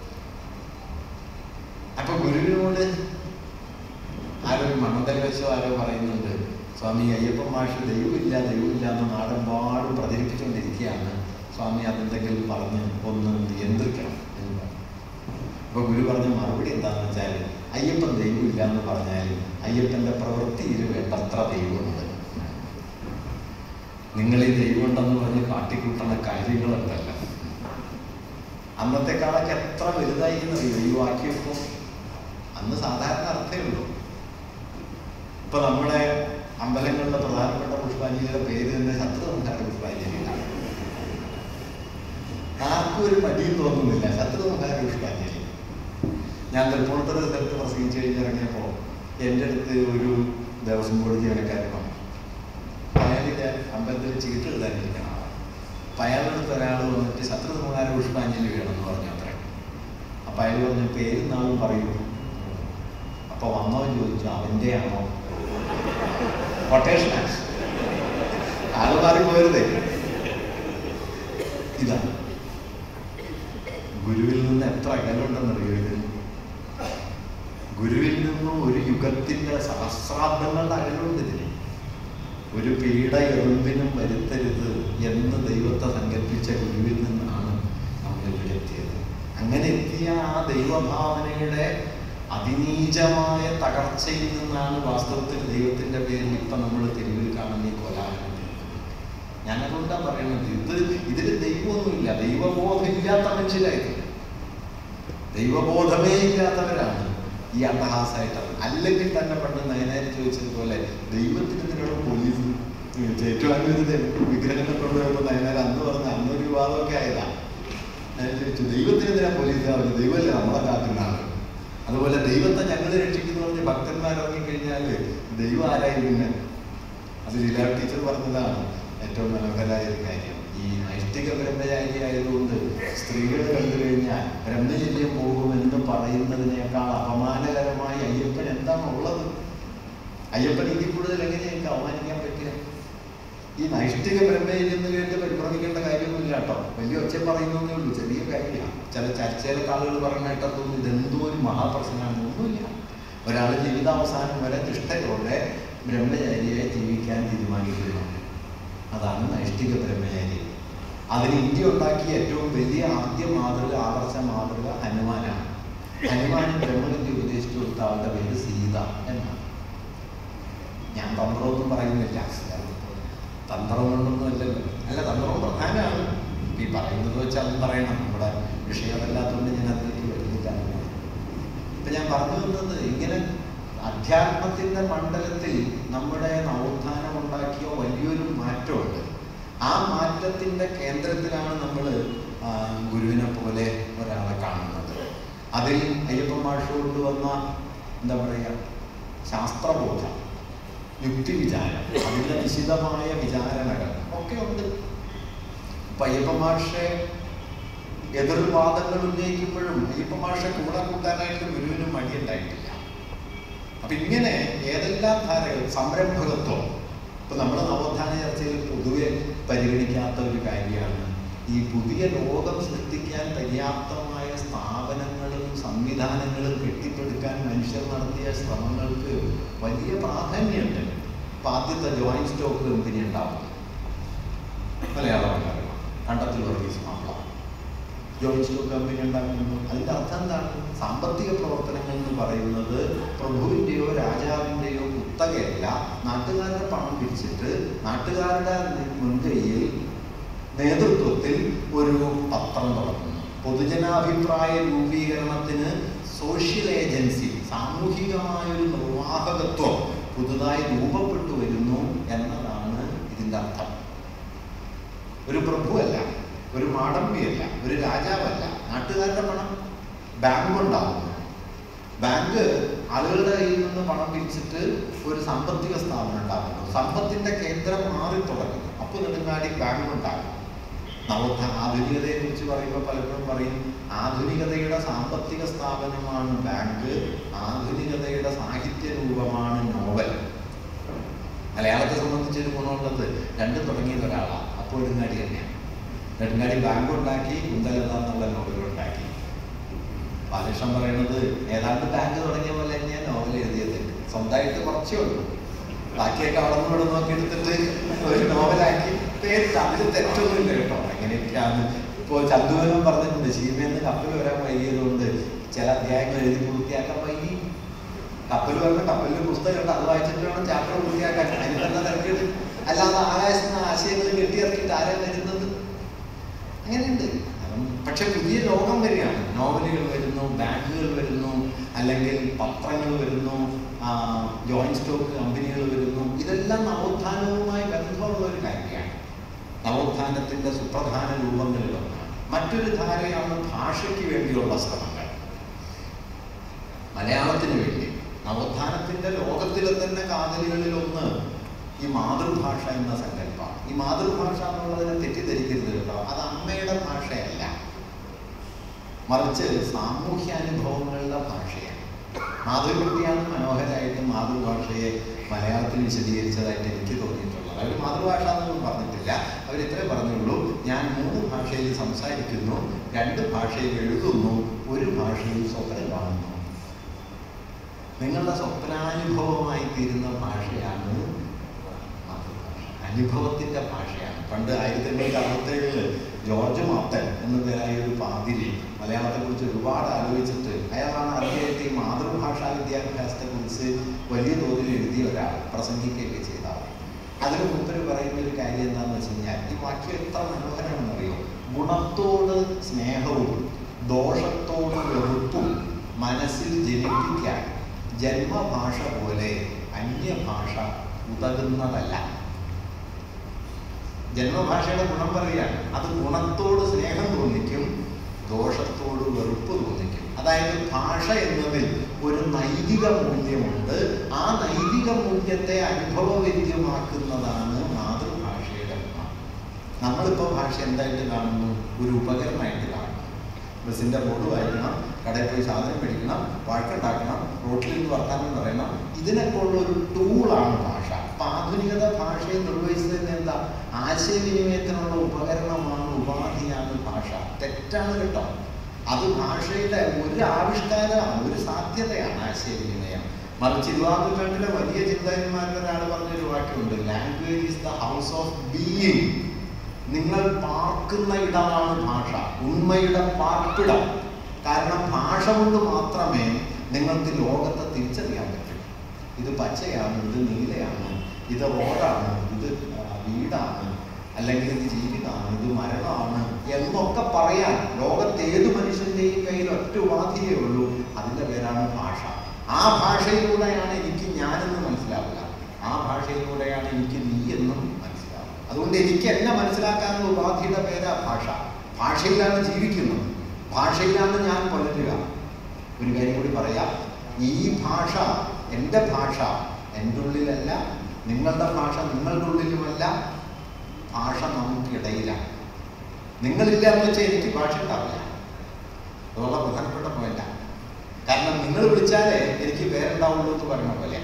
അപ്പൊ ഗുരുവിനോട് ആരോ മണ്ണന്തല വെച്ചോ ആരോ പറയുന്നുണ്ട്, സ്വാമി അയ്യപ്പൻ മാഷ് ദൈവമില്ല ദൈവമില്ല എന്ന് നാടെമ്പാടും പ്രചരിപ്പിച്ചുകൊണ്ടിരിക്കുകയാണ്, സ്വാമി അതെന്തെങ്കിലും പറഞ്ഞ് ഒന്ന് നിയന്ത്രിക്കണം എന്ന് പറഞ്ഞു. അപ്പൊ ഗുരു പറഞ്ഞ മറുപടി എന്താണെന്ന് വെച്ചാൽ, അയ്യപ്പൻ ദൈവമില്ല എന്ന് പറഞ്ഞാൽ അയ്യപ്പന്റെ പ്രവൃത്തിയിൽ വേണ്ടത്ര ദൈവമുണ്ട്. നിങ്ങൾ ഈ ദൈവമുണ്ടെന്ന് പറഞ്ഞ് കാട്ടിക്കൂട്ടുന്ന കാര്യങ്ങളുണ്ടല്ല, അന്നത്തെ കാലൊക്കെ എത്ര വലുതായി എന്നറിയോ ഈ വാക്യപ്പം. അന്ന് സാധാരണ അർത്ഥമേ ഉള്ളൂ. ഇപ്പൊ നമ്മുടെ അമ്പലങ്ങളുടെ പ്രധാനപ്പെട്ട പുഷ്പാഞ്ജലിയുടെ പേര് തന്നെ ശത്രുസംഹാര പുഷ്പാഞ്ജലിയാണ്. ആർക്കും ഒരു മടിയും തോന്നുന്നില്ല, ശത്രുസംഹാര പുഷ്പാഞ്ജലി. ഞാൻ തൃപ്പൂണിത്തുറ സ്ഥലത്ത് പ്രസംഗിച്ചു കഴിഞ്ഞിറങ്ങിയപ്പോൾ എൻ്റെ അടുത്ത് ഒരു ദേവസ്വം ബോർഡ് ജീവനക്കാരൻ വന്നു. അയാളിൻ്റെ അമ്പലത്തിൽ ചീട്ട് എഴുതാനിരിക്കണം. അപ്പം അയാളടുത്ത് ഒരാൾ വന്നിട്ട് ശത്രുസംഹാര പുഷ്പാഞ്ജലി വേണമെന്ന് പറഞ്ഞു അത്ര. അപ്പം അയാൾ പറഞ്ഞു പേരും നാളും പറയൂ. അപ്പോൾ വന്നോ ചോദിച്ചു, അവൻ്റെ ആണോ കൊട്ടേഷനാണ്, ആള് മാറി പോരുതേ. ഇതാണ് ഗുരുവിൽ നിന്ന് എത്ര അകലുണ്ടെന്നറിയോ ഇത്. ഗുരുവിൽ നിന്നും ഒരു യുഗത്തിൻ്റെ സഹസ്രാബ്ദങ്ങളുടെ അകലുണ്ട് ഇതിന്. ഒരു പീഡ എറുമ്പിനും വരുത്തരുത് എന്ന് ദൈവത്തെ സങ്കല്പിച്ച ഗുരുവിൽ നിന്നാണ് നമ്മൾ ഇവിടെ എത്തിയത്. അങ്ങനെ എത്തിയ ആ ദൈവഭാവനയുടെ അതിനീചമായ തകർച്ചയിൽ നിന്നാണ് വാസ്തവത്തിൽ ദൈവത്തിൻ്റെ പേരിൽ ഇപ്പം നമ്മൾ തെരുവിൽ കാണുന്ന ഈ കൊലാഹലം. ഞാനതുകൊണ്ടാണ് പറയുന്നത്, ഇത് ഇതിൽ ദൈവമൊന്നുമില്ല, ദൈവബോധമില്ലാത്ത മനുഷ്യരായിരുന്നു, ദൈവബോധമേ ഇല്ലാത്തവരാണ് ഈ അട്ടഹാസമായിട്ട്. അല്ലെങ്കിൽ തന്നെ പണ്ട് നയനാരി ചോദിച്ചതുപോലെ ദൈവത്തിന് ഇതിനുള്ള പോലീസ് ചേറ്റുവാനൊരു വിഗ്രഹങ്ങൾ കൊണ്ടുപോയപ്പോൾ നയനാർ അന്ന് പറഞ്ഞ അന്നൊരു വിവാദമൊക്കെ ആയതാണ്. ഞാൻ ചോദിച്ചു, ദൈവത്തിനെതിരാ പോലീസ് ആവില്ല, ദൈവമല്ലേ നമ്മളെ കാക്കുന്ന ആള്. അതുപോലെ ദൈവത്തെ ഞങ്ങൾ രക്ഷിക്കുന്നു പറഞ്ഞ് ഭക്തന്മാർ ഇറങ്ങിക്കഴിഞ്ഞാൽ ദൈവം ആരായി പിന്നെ? അത് ലീല ടീച്ചർ പറഞ്ഞതാണ് ഏറ്റവും മനോഹരമായ ഒരു കാര്യം. ഈ നൈഷ്ഠിക ബ്രഹ്മചാരി ആയതുകൊണ്ട് സ്ത്രീകൾ കണ്ടു കഴിഞ്ഞാൽ ബ്രഹ്മചര്യം പോകുമെന്ന് പറയുന്നതിനേക്കാൾ അപമാനകരമായി അയ്യപ്പൻ എന്താണ് ഉള്ളത്? അയ്യപ്പൻ ഇതിൽ കൂടുതൽ എങ്ങനെ എനിക്ക് അവമാനിക്കാൻ പറ്റുക? ഈ നൈഷ്ഠിക ബ്രഹ്മചര്യം എന്ന് കേട്ട് പരിഭ്രമിക്കേണ്ട കാര്യമൊന്നുമില്ല കേട്ടോ. വലിയ ഒച്ച പറയുന്നേ ഉള്ളൂ, ചെറിയ കാര്യമാണ്. ചില ചർച്ചയിലൊക്കെ ആളുകൾ പറഞ്ഞിട്ടൊന്നും ഇതെന്തോ ഒരു മഹാപ്രശ്നമാണ്. ഒന്നുമില്ല. ഒരാൾ ജീവിതാവസാനം വരെ നിഷ്ഠയോടെ ബ്രഹ്മചാരിയായി ജീവിക്കാൻ തീരുമാനിക്കുന്നു. അതാണ് നൈഷ്ഠിക ബ്രഹ്മചാരി. അതിന് ഇന്ത്യ ഉണ്ടാക്കിയ ഏറ്റവും വലിയ ആദ്യ മാതൃക, ആദർശ മാതൃക ഹനുമാനാണ്. ഹനുമാൻ ബ്രഹ്മവിദ്യ ഉപദേശിച്ചു കൊടുത്ത ആളുടെ പേര് സീത എന്നാണ്. ഞാൻ തന്ത്രമൊന്നും പറയുന്നില്ല, തന്ത്രം കൊണ്ടൊന്നും അല്ലല്ലോ. അല്ല, തന്ത്രവും പ്രധാനമാണ്. ഈ പറയുന്നത് വെച്ചാൽ അതും പറയണം. നമ്മുടെ വിഷയമല്ലാത്തതുകൊണ്ട് ഞാൻ അതിലേക്ക് വരുന്നില്ല. ഇപ്പൊ ഞാൻ പറഞ്ഞു വന്നത്, ഇങ്ങനെ അധ്യാത്മത്തിന്റെ മണ്ഡലത്തിൽ നമ്മുടെ നവോത്ഥാനം ഉണ്ടാക്കിയ വലിയൊരു മാറ്റമുണ്ട്. ആ മാറ്റത്തിന്റെ കേന്ദ്രത്തിലാണ് നമ്മൾ ഗുരുവിനെ പോലെ ഒരാളെ കാണുന്നത്. അതിൽ അയ്യപ്പൻ മാഷ് കൊണ്ടുവന്ന എന്താ പറയുക, ശാസ്ത്രബോധം, യുക്തിവിചാരം, അതിൻ്റെ നിശിതമായ വിചാരണകൾ ഒക്കെ ഉണ്ട്. ഇപ്പം അയ്യപ്പൻ മാഷെ എതിർവാദങ്ങൾ ഉന്നയിക്കുമ്പോഴും അയ്യപ്പൻ മാഷെ കൂടെ കൂട്ടാനായിട്ട് ഗുരുവിനും മടിയുണ്ടായിട്ടില്ല. അപ്പം ഇങ്ങനെ ഏതെല്ലാം ധാരകൾ, സംരംഭകത്വം, ഇപ്പം നമ്മുടെ നവോത്ഥാന ചർച്ചയിൽ പൊതുവെ പരിഗണിക്കാത്ത ഒരു കാര്യമാണ് ഈ പുതിയ ലോകം സൃഷ്ടിക്കാൻ പര്യാപ്തമായ സ്ഥാപനങ്ങളും സംവിധാനങ്ങളും കെട്ടിപ്പടുക്കാൻ മനുഷ്യർ നടത്തിയ ശ്രമങ്ങൾക്ക് വലിയ പ്രാധാന്യമുണ്ട്. ഇപ്പം ആദ്യത്തെ ജോയിന്റ് സ്റ്റോക്ക് കമ്പനി ഉണ്ടാവുന്നത് മലയാളമാണ്, Kandathil Varghese Mappila joint stock company ഉണ്ടാക്കുന്നു. അതിൻ്റെ അർത്ഥം എന്താണ്? സാമ്പത്തിക പ്രവർത്തനങ്ങൾ എന്ന് പറയുന്നത് പ്രഭുവിൻ്റെയോ രാജാവിൻ്റെയോ കുത്തകയല്ല. നാട്ടുകാരുടെ പണം പിരിച്ചിട്ട് നാട്ടുകാരുടെ മുൻകൈയിൽ നേതൃത്വത്തിൽ ഒരു പത്രം തുടങ്ങുന്നു. പൊതുജനാഭിപ്രായ രൂപീകരണത്തിന് സോഷ്യൽ ഏജൻസി, സാമൂഹികമായൊരു നിർവാഹകത്വം പുതുതായി രൂപപ്പെട്ടു വരുന്നു എന്നതാണ് ഇതിൻ്റെ അർത്ഥം. ഒരു പ്രഭുവല്ല, ഒരു മാടമ്പിയല്ല, ഒരു രാജാവല്ല, നാട്ടുകാരുടെ പണം. ബാങ്ക് ഉണ്ടാകുന്നു. ബാങ്ക് ആളുകളുടെ കയ്യിൽ നിന്ന് പണം പിരിച്ചിട്ട് ഒരു സാമ്പത്തിക സ്ഥാപനം ഉണ്ടാകുന്നു. സമ്പത്തിന്റെ കേന്ദ്രം മാറി തുടങ്ങുന്നു. അപ്പോൾ നെടുങ്ങാടി ബാങ്ക് ഉണ്ടാകും. നവോത്ഥാന ആധുനികതയെ കുറിച്ച് പറയുമ്പോൾ പലപ്പോഴും പറയും ആധുനികതയുടെ സാമ്പത്തിക സ്ഥാപനമാണ് ബാങ്ക്, ആധുനികതയുടെ സാഹിത്യ രൂപമാണ് നോവൽ. മലയാളത്തെ സംബന്ധിച്ചൊരു ഗുണമുള്ളത് രണ്ടും തുടങ്ങിയത് ഒരാളാണ്. അപ്പോൾ നെടുങ്ങാടി തന്നെയാണ്. നെടുങ്ങാടി ബാങ്ക് ഉണ്ടാക്കി, കുന്തലത എന്നുള്ള നോവൽ ഉണ്ടാക്കി. ബാലകൃഷ്ണൻ പറയുന്നത് ഏതാണ്ട് ബാങ്ക് തുടങ്ങിയ പോലെ തന്നെയാണ് നോവൽ എഴുതിയത്. സ്വന്തമായിട്ട് കുറച്ചേ ഉള്ളൂ, ബാക്കിയൊക്കെ അവിടെ നിന്ന് ഇവിടെ നോക്കി എടുത്തിട്ട് ഒരു നോവലാക്കി പേരിട്ട്. അതിൽ തെറ്റൊന്നുമില്ല കേട്ടോ. അങ്ങനെയൊക്കെയാണ്. ഇപ്പോൾ ചന്തുവനം പറഞ്ഞിട്ടുണ്ട്, ശീമേന്ന് കപ്പൽ വരാൻ വൈകിയതുകൊണ്ട് ചില അധ്യായങ്ങൾ എഴുതി പൂർത്തിയാക്കാൻ വൈകി. കപ്പൽ വരണം, കപ്പലിൽ പുസ്തകം ഉണ്ട്, അത് വായിച്ചിട്ട് വേണം ചാപ്റ്റർ പൂർത്തിയാക്കാൻ. അതിന് തന്നെ തിരക്കിട്ട് അല്ലാതെ ആകാശത്തിന് ആശയങ്ങൾ കെട്ടിയിറക്കിയിട്ട് ആരാ വരുന്നത്? അങ്ങനെയുണ്ട്. പക്ഷെ പുതിയ ലോകം വരികയാണ്. നോവലുകൾ വരുന്നു, ബാങ്കുകൾ വരുന്നു, അല്ലെങ്കിൽ പത്രങ്ങൾ വരുന്നു, ജോയിന്റ് സ്റ്റോക്ക് കമ്പനികൾ വരുന്നു. ഇതെല്ലാം നവോത്ഥാനവുമായി ബന്ധമുള്ള ഒരു കാര്യമാണ്. നവോത്ഥാനത്തിന്റെ സുപ്രധാന രൂപങ്ങളിലൊന്നാണ്. മറ്റൊരു ധാരയാണ് ഭാഷയ്ക്ക് വേണ്ടിയുള്ള ശ്രമങ്ങൾ. മലയാളത്തിന് വേണ്ടി നവോത്ഥാനത്തിന്റെ ലോകത്തിലെ തന്നെ കാതലുകളിലൊന്ന് ഈ മാതൃഭാഷ എന്ന സങ്കല്പമാണ്. ഈ മാതൃഭാഷ എന്നുള്ളതിനെ തെറ്റിദ്ധരിക്കരുത് കേട്ടോ. അത് അമ്മയുടെ ഭാഷയല്ല, മറിച്ച് സാമൂഹ്യാനുഭവങ്ങളുടെ ഭാഷയാണ്. മാതൃകുട്ടിയാണ് മനോഹരമായിട്ട് മാതൃഭാഷയെ മലയാളത്തിൽ വിശദീകരിച്ചതായിട്ട് എനിക്ക് തോന്നിയിട്ടുള്ളത്. അവർ മാതൃഭാഷ എന്നൊന്നും പറഞ്ഞിട്ടില്ല. അവരിത്രേ പറഞ്ഞുള്ളൂ, ഞാൻ മൂന്ന് ഭാഷയിൽ സംസാരിക്കുന്നു, രണ്ട് ഭാഷയിൽ എഴുതുന്നു, ഒരു ഭാഷയിൽ സ്വപ്നം കാണുന്നു. നിങ്ങളുടെ സ്വപ്നാനുഭവമായി തീരുന്ന ഭാഷയാണ് മാതൃഭാഷ, അനുഭവത്തിൻ്റെ ഭാഷയാണ്. പണ്ട് ആയിരത്തി എണ്ണൂറ്റി അറുപത്തേഴില് ജോർജ് മാത്തൻ എന്ന പേരായ ഒരു പാതിരി മലയാളത്തെക്കുറിച്ച് ഒരുപാട് ആലോചിച്ചിട്ട് അയാളാണ് ആദ്യമായിട്ട് ഈ മാതൃഭാഷാ വിദ്യാഭ്യാസത്തെക്കുറിച്ച് വലിയ തോതിൽ എഴുതിയ ഒരാൾ, പ്രസംഗിക്കുകയൊക്കെ ചെയ്ത ആൾ. അതിന് മുമ്പ് പറയുന്ന ഒരു കാര്യം എന്താണെന്ന് വെച്ച് കഴിഞ്ഞാൽ, ഈ വാക്യം എത്ര മനോഹരമാണെന്നറിയോ? ഗുണത്തോട് സ്നേഹവും ദോഷത്തോട് വെറുപ്പും മനസ്സിൽ ജനിപ്പിക്കാൻ ജന്മഭാഷ പോലെ അന്യഭാഷ ഉതകുന്നതല്ല. ജന്മഭാഷയുടെ ഗുണം പറയുകയാണ്. അത് ഗുണത്തോട് സ്നേഹം തോന്നിക്കും, ദോഷത്തോട് വെറുപ്പ് തോന്നിക്കും. അതായത് ഭാഷ എന്നതിൽ ഒരു നൈതിക മൂല്യമുണ്ട്. ആ നൈതിക മൂല്യത്തെ അനുഭവവേദ്യമാക്കുന്നതാണ് മാതൃഭാഷയുടെ ഗുണം. നമ്മളിപ്പോൾ ഭാഷ എന്തായിട്ട് കാണുന്നു? ഒരു ഉപകരണമായിട്ട് കാണുന്നു. ബസ്സിൻ്റെ ബോർഡ് വായിക്കണം, കടയിൽ പോയി സാധനം മേടിക്കണം, വഴക്കുണ്ടാക്കണം, റോട്ടിൽ നിന്ന് വർത്താനം പറയണം. ഇതിനൊക്കെ ഉള്ള ഒരു ടൂളാണ് ഭാഷ. അപ്പം ആധുനികത ഭാഷയെ നിർവഹിച്ചതിന് എന്താ? ആശയവിനിമയത്തിനുള്ള ഉപകരണമാണ്, ഉപാധിയാണ് ഭാഷ. തെറ്റാണ് കേട്ടോ. അത് ഭാഷയുടെ ഒരു ആവിഷ്കാരമാണ്, ഒരു സാധ്യതയാണ് ആശയവിനിമയം. മറിച്ച് ഇരുപതാം നൂറ്റാണ്ടിലെ വലിയ ചിന്തകന്മാരുടെ ഒരാൾ പറഞ്ഞൊരു വാക്യമുണ്ട്, language is the house of being. നിങ്ങൾ പാർക്കുന്ന ഇടമാണ് ഭാഷ, ഉണ്മയുടെ പാർപ്പിടം. കാരണം ഭാഷ കൊണ്ട് മാത്രമേ നിങ്ങൾക്ക് ലോകത്തെ തിരിച്ചറിയാൻ പറ്റൂ. ഇത് പച്ചയാണ്, ഇത് നീലയാണ്, ഇത് റോഡാണ്, ഇത് വീടാണ്, അല്ലെങ്കിൽ ഇത് ജീവിതമാണ്, ഇത് മരണമാണ് എന്നൊക്കെ പറയാൻ ലോകത്ത് ഏത് മനുഷ്യൻ്റെയും കയ്യിൽ ഒറ്റ ഉപാധിയേ ഉള്ളൂ. അതിൻ്റെ പേരാണ് ഭാഷ. ആ ഭാഷയിലൂടെയാണ് എനിക്ക് ഞാനെന്ന് മനസ്സിലാവുക, ആ ഭാഷയിലൂടെയാണ് എനിക്ക് നീ എന്നും മനസ്സിലാവുക. അതുകൊണ്ട് എനിക്ക് എന്നെ മനസ്സിലാക്കാനുള്ള ഉപാധിയുടെ പേരാ ഭാഷ. ഭാഷയിലാണ് ജീവിക്കുന്നത്, ഭാഷയിലാണ് ഞാൻ പുലരുക. ഒരു കാര്യം കൂടി പറയാം, ഈ ഭാഷ എൻ്റെ ഭാഷ എൻ്റെ ഉള്ളിലല്ല, നിങ്ങളുടെ ഭാഷ നിങ്ങളുടെ ഉള്ളിലുമല്ല, ഭാഷ നമുക്കിടയിലാണ്. നിങ്ങളില്ല എന്ന് വെച്ചാൽ എനിക്ക് ഭാഷ ഉണ്ടാവില്ല. അതുള്ള പ്രധാനപ്പെട്ട പോയിന്റാണ്. കാരണം നിങ്ങൾ വിളിച്ചാലേ എനിക്ക് പേരുണ്ടാവുള്ളൂ എന്ന് പറഞ്ഞ പോലെ.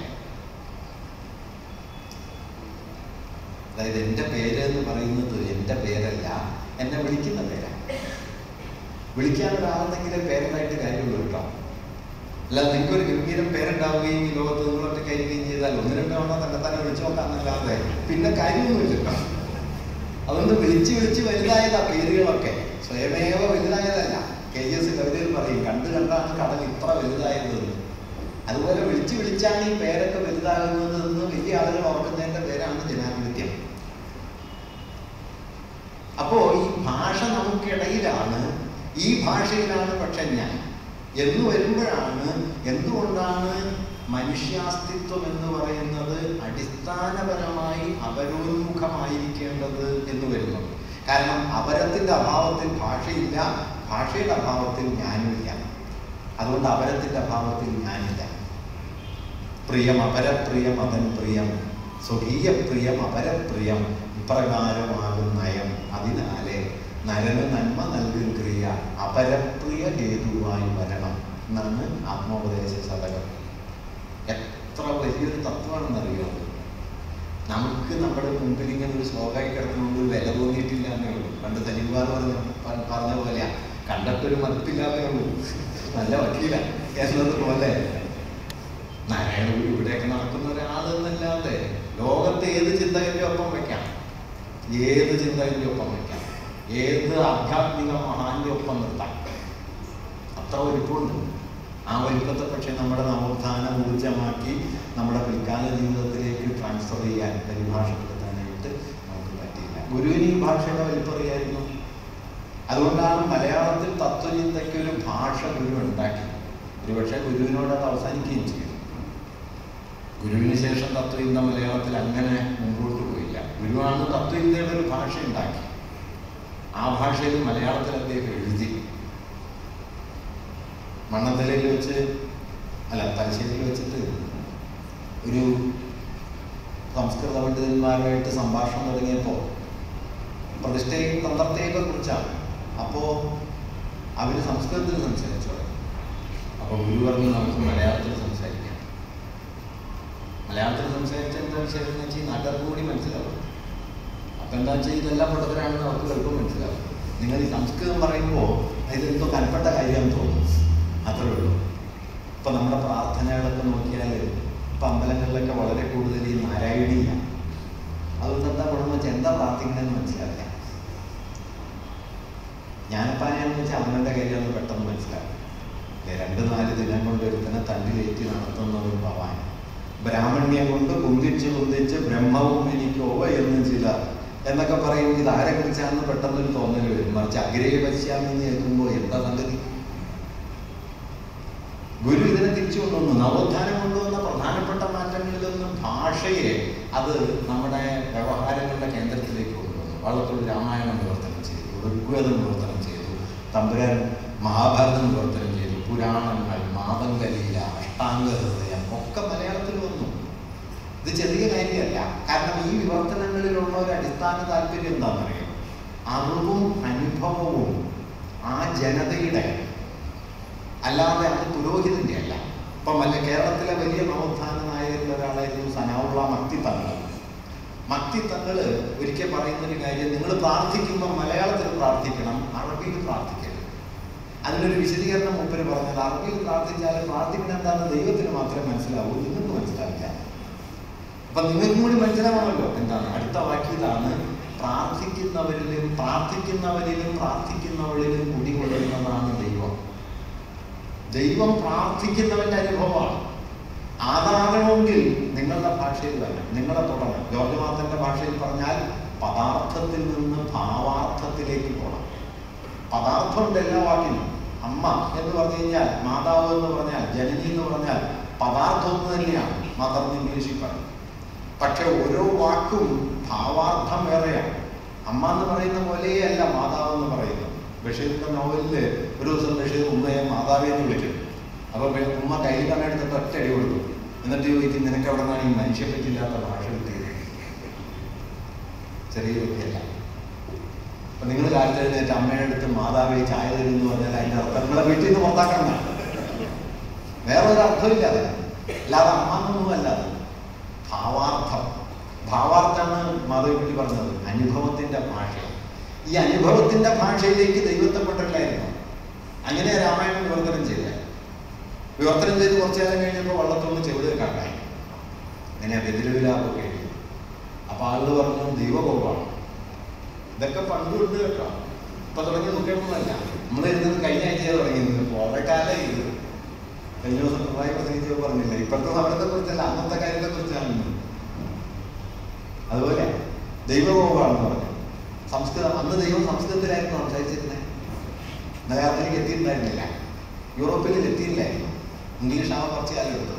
അതായത് എൻ്റെ പേര് എന്ന് പറയുന്നത് എൻ്റെ പേരല്ല, എന്നെ വിളിക്കുന്ന പേരാണ്. വിളിക്കാൻ ഒരാളെന്നെങ്കിലും പേരുണ്ടായിട്ട് കാര്യമുള്ളൂ കേട്ടോ. അല്ലാതെ നിങ്ങൾക്ക് ഒരു ഗംഭീരം പേരുണ്ടാവുകയും ഈ ലോകത്ത് നിങ്ങളൊക്കെ കയറുകയും ചെയ്താൽ ഒന്ന് രണ്ട് തവണ തന്നെ തന്നെ വിളിച്ചു നോക്കാന്നല്ലാതെ പിന്നെ കാര്യമൊന്നുമില്ലല്ലോ. അതുകൊണ്ട് വിളിച്ച് വിളിച്ച് വലുതായതാ പേരുകളൊക്കെ, സ്വയമേവ വലുതായതല്ല. കെ എസ് കവിതയിൽ പറയും, കണ്ടു കണ്ടാണ് കടൽ ഇത്ര വലുതായത്. അതുപോലെ വിളിച്ച് വിളിച്ചാണ് ഈ പേരൊക്കെ വലുതാകുന്നത് എന്ന് വലിയ ആളുകൾ ഓർക്കുന്നതിൻ്റെ പേരാണ് ജനാധിപത്യം. അപ്പോ ഈ ഭാഷ നമുക്കിടയിലാണ്, ഈ ഭാഷയിലാണ് പക്ഷെ ഞാൻ എന്ന് വരുമ്പോഴാണ് എന്തുകൊണ്ടാണ് മനുഷ്യാസ്തിത്വം എന്ന് പറയുന്നത് അടിസ്ഥാനപരമായി അപരോന്മുഖമായിരിക്കേണ്ടത് എന്ന് വരുന്നത്. കാരണം അപരത്തിൻ്റെ അഭാവത്തിൽ ഭാഷയില്ല, ഭാഷയുടെ അഭാവത്തിൽ ഞാനുമില്ല. അതുകൊണ്ട് അപരത്തിൻ്റെ അഭാവത്തിൽ ഞാനില്ല. പ്രിയം അപരപ്രിയം അതൻ പ്രിയം, സ്വകീയ പ്രിയം അപരപ്രിയം, ഇപ്രകാരമാകും നയം. അതിനാലെ നരന് നന്മ നൽകും ക്രിയ അപരപ്രിയ ഹേതുവായി വരണം എന്നാണ് ആത്മോപദേശ ശതകം. എത്ര വലിയൊരു തത്വമാണെന്നറിയോ. നമുക്ക് നമ്മുടെ മുമ്പിൽ ഇങ്ങനെ ഒരു ശ്ലോകമായി കിടക്കുന്നതുകൊണ്ട് ഒരു വില തോന്നിയിട്ടില്ല എന്നേ ഉള്ളൂ. പണ്ട് സലീംബാർ പറഞ്ഞ പറഞ്ഞ പോലെയാ, കണ്ടിട്ടൊരു മതിപ്പില്ലാത്തേ ഉള്ളൂ, നല്ല വക്കീല എന്നതുപോലെ നാരായണ ഇവിടെയൊക്കെ നടക്കുന്ന ഒരാളെന്നല്ലാതെ ലോകത്തെ ഏത് ചിന്തകന്റെ ഒപ്പം വയ്ക്കാം, ഏത് ചിന്തകന്റെ ഒപ്പം വയ്ക്കാം, ഏത് ആധ്യാത്മിക മഹാന്റെ ഒപ്പം നിർത്താം. അത്ര വലിപ്പമുണ്ട്. ആ വലിപ്പത്തെ പക്ഷേ നമ്മുടെ നവോത്ഥാനം ഊർജമാക്കി നമ്മുടെ പിൽക്കാല ജീവിതത്തിലേക്ക് ട്രാൻസ്ഫർ ചെയ്യാൻ, പരിഭാഷപ്പെടുത്താനായിട്ട് നമുക്ക് പറ്റിയില്ല. ഗുരുവിന് ഈ ഭാഷയുടെ വലിപ്പറിയായിരുന്നു. അതുകൊണ്ടാണ് മലയാളത്തിൽ തത്വചിന്തയ്ക്ക് ഒരു ഭാഷ ഗുരു ഉണ്ടാക്കി. ഒരുപക്ഷെ ഗുരുവിനോട് അത് അവസാനിക്കുകയും ചെയ്തു. ഗുരുവിന് ശേഷം തത്വചിന്ത മലയാളത്തിൽ അങ്ങനെ മുമ്പോട്ട് പോയില്ല. ഗുരുവാണ് തത്വചിന്തയുടെ ഒരു ഭാഷ ഉണ്ടാക്കി. ആ ഭാഷയിൽ മലയാളത്തിൽ അദ്ദേഹം എഴുതി. മണ്ണന്തലയിൽ വെച്ച് അല്ല തലശ്ശേരിയിൽ വെച്ചിട്ട് ഒരു സംസ്കൃത പണ്ഡിതന്മാരുമായിട്ട് സംഭാഷണം തുടങ്ങിയപ്പോൾ പ്രതിഷ്ഠയും തന്ത്രത്തെയൊക്കെ കുറിച്ചാണ്. അപ്പോൾ അവർ സംസ്കൃതത്തിൽ സംസാരിച്ചു തുടങ്ങി. അപ്പോൾ ഗുരു പറഞ്ഞു, നമുക്ക് മലയാളത്തിൽ സംസാരിക്കാം. മലയാളത്തിൽ സംസാരിച്ച എന്താ വിഷയം എന്ന് വെച്ചാൽ നാട്ടുകാർക്ക് കൂടി മനസ്സിലാവും. അപ്പം എന്താ വെച്ചാൽ ഇതെല്ലാം പൊട്ടത്തരാണെന്ന് അവർക്ക് എളുപ്പം മനസ്സിലാവും. നിങ്ങൾ ഈ സംസ്കൃതം പറയുമ്പോൾ ഇതെന്തോ കനപ്പെട്ട കാര്യമാണെന്ന് തോന്നും, അത്രേ ഉള്ളൂ. ഇപ്പം നമ്മുടെ പ്രാർത്ഥനകളൊക്കെ നോക്കിയാൽ ഇപ്പം അമ്പലങ്ങളിലൊക്കെ വളരെ കൂടുതൽ ഈ നാരായണീയ. അതുകൊണ്ട് എന്താ ഗുണമെന്ന് വെച്ചാൽ എന്താ പ്രാർത്ഥിക്കണമെന്ന് മനസ്സിലാവില്ല. ജ്ഞാനപ്പാനയെന്ന് വെച്ചാൽ അവനവൻ്റെ കാര്യമെന്ന് പെട്ടെന്ന് മനസ്സിലാവും. രണ്ട് നാല് ദിനം കൊണ്ട് ഒരുത്തനെ തണ്ടിലേറ്റി നടത്തുന്ന ഒരു ഭവാൻ. ബ്രാഹ്മണ്യം കൊണ്ട് കുന്തിച്ച് കുന്തിച്ച് ബ്രഹ്മവും എനിക്കോ എന്ന് ചില എന്നൊക്കെ പറയുമ്പോൾ ഇത് ആരെ കുറിച്ചാണെന്ന് പെട്ടെന്നൊരു തോന്നൽ വരും. മറിച്ച് അഗ്രേ പശ്യാമെന്ന് കേൾക്കുമ്പോൾ എന്താ സംഗതി? ഗുരു ഇതിനെ തിരിച്ചു കൊണ്ടുവന്നു. നവോത്ഥാനം കൊണ്ടുവന്ന പ്രധാനപ്പെട്ട മാറ്റങ്ങളിലൊന്നും ഭാഷയെ അത് നമ്മുടെ വ്യവഹാരങ്ങളുടെ കേന്ദ്രത്തിലേക്ക് കൊണ്ടുവന്നു. വള്ളത്തോൾ രാമായണം വിവർത്തനം ചെയ്തു, ഋഗ്വേദം വിവർത്തനം ചെയ്തു, തമ്പുരാൻ മഹാഭാരതം വിവർത്തനം ചെയ്തു, പുരാണങ്ങൾ, മാതംഗലീല, അഷ്ടാംഗ ഹൃദയം ഒക്കെ മലയാളത്തിൽ വന്നു. ഇത് ചെറിയ കാര്യമല്ല. കാരണം ഈ വിവർത്തനങ്ങളിലുള്ള ഒരു അടിസ്ഥാന താല്പര്യം എന്താണെന്നറിയാം? അറിവും അനുഭവവും ആ ജനതയുടെ, അല്ലാതെ അത് പുരോഹിതന്റെ അല്ല. ഇപ്പം അല്ല, കേരളത്തിലെ വലിയ നവോത്ഥാന നായകരിൽ ഒരാളായിരുന്നു സനാവുള്ള മക്തി തങ്ങൾ. മക്തി തങ്ങൾ ഒരിക്കൽ പറയുന്നൊരു കാര്യം, നിങ്ങൾ പ്രാർത്ഥിക്കുമ്പോൾ മലയാളത്തിൽ പ്രാർത്ഥിക്കണം, അറബിയിൽ പ്രാർത്ഥിക്കരുത്. അതിനൊരു വിശദീകരണം മൂപ്പര് പറഞ്ഞത്, അറബിയിൽ പ്രാർത്ഥിച്ചാൽ പ്രാർത്ഥിക്കണം എന്താണെന്ന് ദൈവത്തിന് മാത്രമേ മനസ്സിലാവൂ, നിങ്ങൾക്ക് മനസ്സിലാവില്ല. അപ്പൊ നിങ്ങൾക്കും കൂടി മനസ്സിലാവണമല്ലോ എന്താണ്. അടുത്ത വാക്യത്തിലാണ്, പ്രാർത്ഥിക്കുന്നവരിലും പ്രാർത്ഥിക്കുന്നവരിലും പ്രാർത്ഥിക്കുന്നവരിലും കുടികൊള്ളുന്നതാണ് ദൈവം. ദൈവം പ്രാർത്ഥിക്കുന്നവന്റെ അനുഭവമാണ്. അതാകണമെങ്കിൽ നിങ്ങളുടെ ഭാഷയിൽ വരണം, നിങ്ങളെ തുടരണം. ജോർജ് മാത്തന്റെ ഭാഷയിൽ പറഞ്ഞാൽ പദാർത്ഥത്തിൽ നിന്ന് ഭാവാർത്ഥത്തിലേക്ക് പോകണം. പദാർത്ഥമുണ്ട് എല്ലാ വാക്കിനും. അമ്മ എന്ന് പറഞ്ഞു കഴിഞ്ഞാൽ, മാതാവ് എന്ന് പറഞ്ഞാൽ, ജനനി എന്ന് പറഞ്ഞാൽ പദാർത്ഥം ഒന്ന് തന്നെയാണ് മദർ എന്ന് ഇംഗ്ലീഷിൽ പറയും. പക്ഷെ ഓരോ വാക്കും ഭാവാർത്ഥം വേറെയാണ്. അമ്മ എന്ന് പറയുന്ന പോലെയല്ല മാതാവ് എന്ന് പറയുന്നത്. ബഷീറിന്റെ നോവലില് ഒരു ദിവസം ബഷീർ ഉമ്മയെ മാതാവെ എന്ന് വിളിക്കും. അപ്പൊ ഉമ്മ കയ്യിൽ കണ്ണെടുത്തിട്ട് ഒറ്റ അടി കൊടുത്തു. എന്നിട്ട് ചോദിക്കും, നിനക്ക് എവിടെ നിന്നാണ് ഈ മനുഷ്യ പറ്റില്ലാത്ത ഭാഷ കിട്ടിയത്? ചെറിയ വ്യക്തിയല്ല. അപ്പൊ നിങ്ങൾ കാലത്ത് എഴുന്നേറ്റ് അമ്മയുടെ അടുത്ത് മാതാവെ ചായ തരുമെന്ന് പറഞ്ഞാൽ അതിന്റെ അർത്ഥം നിങ്ങളെ വീട്ടിൽ നിന്ന് പുറത്താക്കണം. വേറൊരു അർത്ഥമില്ല അത്. അല്ലാതെ അമ്മ എന്നൊന്നും അല്ലാതെ ഭാവാർത്ഥം. ഭാവാർത്ഥാണ് മാധവി പറ്റി പറഞ്ഞത്, അനുഭവത്തിന്റെ ഭാഷ. ഈ അനുഭവത്തിന്റെ ഭാഷയിലേക്ക് ദൈവത്തെ കൊണ്ടില്ലായിരുന്നു. അങ്ങനെ രാമായണം വിവർത്തനം ചെയ്ത വിവർത്തനം ചെയ്ത് കുറച്ചു കാലം കഴിഞ്ഞപ്പോൾ വള്ളത്തോട് ചെവിട് കണ്ടായി. അങ്ങനെ ബദിരവിലാപൊക്കെ എഴുതി. അപ്പൊ ആളുകൾ പറഞ്ഞു ദൈവകോപമാണ്. ഇതൊക്കെ പണ്ടുണ്ട് കേട്ടോ, ഇപ്പൊ തുടങ്ങി നോക്കിയപ്പോഴല്ല. നമ്മൾ ഇരുന്നത് കഴിഞ്ഞ ആഴ്ചയാണ് തുടങ്ങിയത്. വളരെ കാലം ഇത് കഴിഞ്ഞ ദിവസം പിണറായി പ്രസംഗിച്ചപ്പോൾ പറഞ്ഞില്ല, ഇപ്പോഴത്തെ സമരത്തെ കുറിച്ചല്ല, അന്നത്തെ കാര്യത്തെ കുറിച്ചാണ്. അതുപോലെ ദൈവകോപമാണെന്ന് പറഞ്ഞു. സംസ്കൃതം, അന്ന് ദൈവം സംസ്കൃതത്തിലായിരുന്നു സംസാരിച്ചിരുന്നത്. മലയാളത്തിലേക്ക് എത്തിയിട്ടുണ്ടായിരുന്നില്ല, യൂറോപ്പിൽ എത്തിയില്ലായിരുന്നു. ഇംഗ്ലീഷ് ആ കുറച്ച് കാലം എടുത്തത്.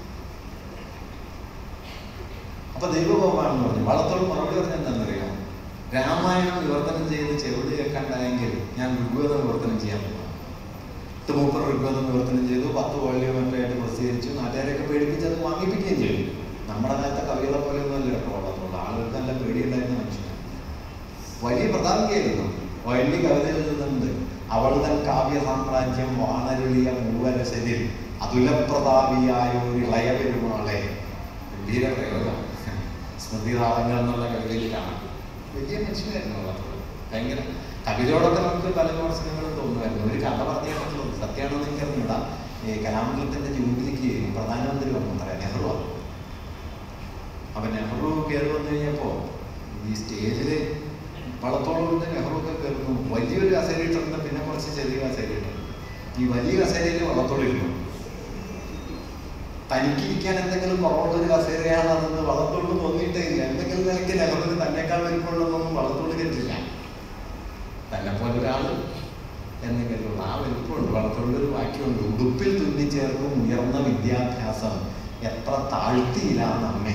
അപ്പൊ ദൈവകോപമാണെന്ന് പറഞ്ഞു. വള്ളത്തോട് മറുപടി പറഞ്ഞ എന്താണെന്നറിയാം? രാമായണം വിവർത്തനം ചെയ്ത് ചെവിട് കേൾക്കാണ്ടായെങ്കിൽ ഞാൻ ഋഗ്വേദം വിവർത്തനം ചെയ്യാൻ പോകും. എട്ട് മൂപ്പർ ഋഗ്വേദം വിവർത്തനം ചെയ്തു, പത്ത് വോള്യമൊക്കെയായിട്ട് പ്രസിദ്ധീകരിച്ചു. നാട്ടുകാരെയൊക്കെ പേടിപ്പിച്ചത് വാങ്ങിപ്പിക്കുകയും ചെയ്തു. നമ്മുടെ കാലത്തെ കവികളെ പോലെ ഒന്നും അല്ല കേട്ടോ വള്ളത്തോട്. ആളുകൾക്ക് നല്ല പേടിയുണ്ടായിരുന്ന മനുഷ്യനാണ്. വലിയ പ്രതാപിയായിരുന്നു. വൈലി കവിത എഴുതുന്നുണ്ട്, അവൾ തൻ കാവ്യ സാമ്രാജ്യം വാണരുളിയ മൂവരശരിൽ അതുലപ്രതാപിയായ ഒരു ഇളയ പെരുമാളെ. ഗംഭീര പ്രയോഗം. സ്മൃതിതാളങ്ങൾ എന്നുള്ള കവിതയിൽ കാണാം. വലിയ മനുഷ്യനായിരുന്നു വള്ളത്തോട്. ഭയങ്കര കവിതയോടൊക്കെ നമുക്ക് പല വിമർശനങ്ങളും തോന്നുമായിരുന്നു. ഒരു കഥ പറഞ്ഞിട്ടുള്ളൂ, സത്യമാണെന്ന് എനിക്കറിഞ്ഞൂടാ. ഈ കലാമണ്ഡലത്തിന്റെ ജൂബിലിക്ക് പ്രധാനമന്ത്രി വന്നു പറയാം, നെഹ്റു. അപ്പൊ നെഹ്റു കയറി വന്നു കഴിഞ്ഞപ്പോ ഈ സ്റ്റേജില് വള്ളത്തോളുകൊണ്ട് നെഹ്റു ഒക്കെ കയറുന്നു. വലിയൊരു കസേര ഇട്ടിരുന്ന, പിന്നെ കുറച്ച് ചെറിയ കസേര ഇട്ടു. ഈ വലിയ കസേരയിൽ വള്ളത്തോളിരുന്നു. തനിക്കിരിക്കാൻ എന്തെങ്കിലും കുറവുള്ളൊരു കസേരയാണ് അതെന്ന് വള്ളത്തോളിന് തോന്നിയിട്ടേ ഇല്ല. എന്തെങ്കിലും നിലയ്ക്ക് നെഹ്റുവിന് തന്നെക്കാൾ വലിപ്പമുള്ളതൊന്നും വള്ളത്തോള് കരുതില്ല. തന്നെ പോലൊരാള് എന്തെങ്കിലും ആ വലിപ്പമുണ്ട്. വള്ളത്തോളിലൊരു വാക്യമുണ്ട്, ഉടുപ്പിൽ തുന്നിച്ചേർക്കും ഉയർന്ന വിദ്യാഭ്യാസം എത്ര താഴ്ത്തിയിലാണ് അമ്മേ.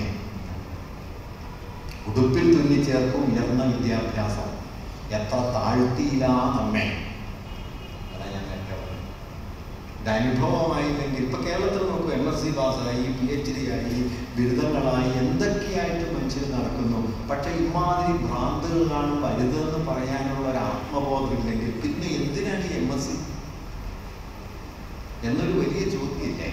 ഉടുപ്പിൽ തുന്നിച്ചേർക്കും ഉയർന്ന വിദ്യാഭ്യാസം എത്ര താഴ്ത്തിയിലാണ് അമ്മേ. അതാ ഞാൻ കേട്ടോ. ഇത് അനുഭവമായില്ലെങ്കിൽ ഇപ്പൊ കേരളത്തിൽ നോക്കൂ, എം എസ് സി പാസ്സായി, പി എച്ച് ഡി ആയി, ബിരുദങ്ങളായി, എന്തൊക്കെയായിട്ട് മനുഷ്യർ നടക്കുന്നു. പക്ഷെ ഇമാതിരി ഭ്രാന്തുകളാണ് വലുതെന്ന് പറയാനുള്ള ഒരു ആത്മബോധം ഇല്ലെങ്കിൽ പിന്നെ എന്തിനാണ് ഈ എം എസ് സി എന്നൊരു വലിയ ചോദ്യമില്ലേ?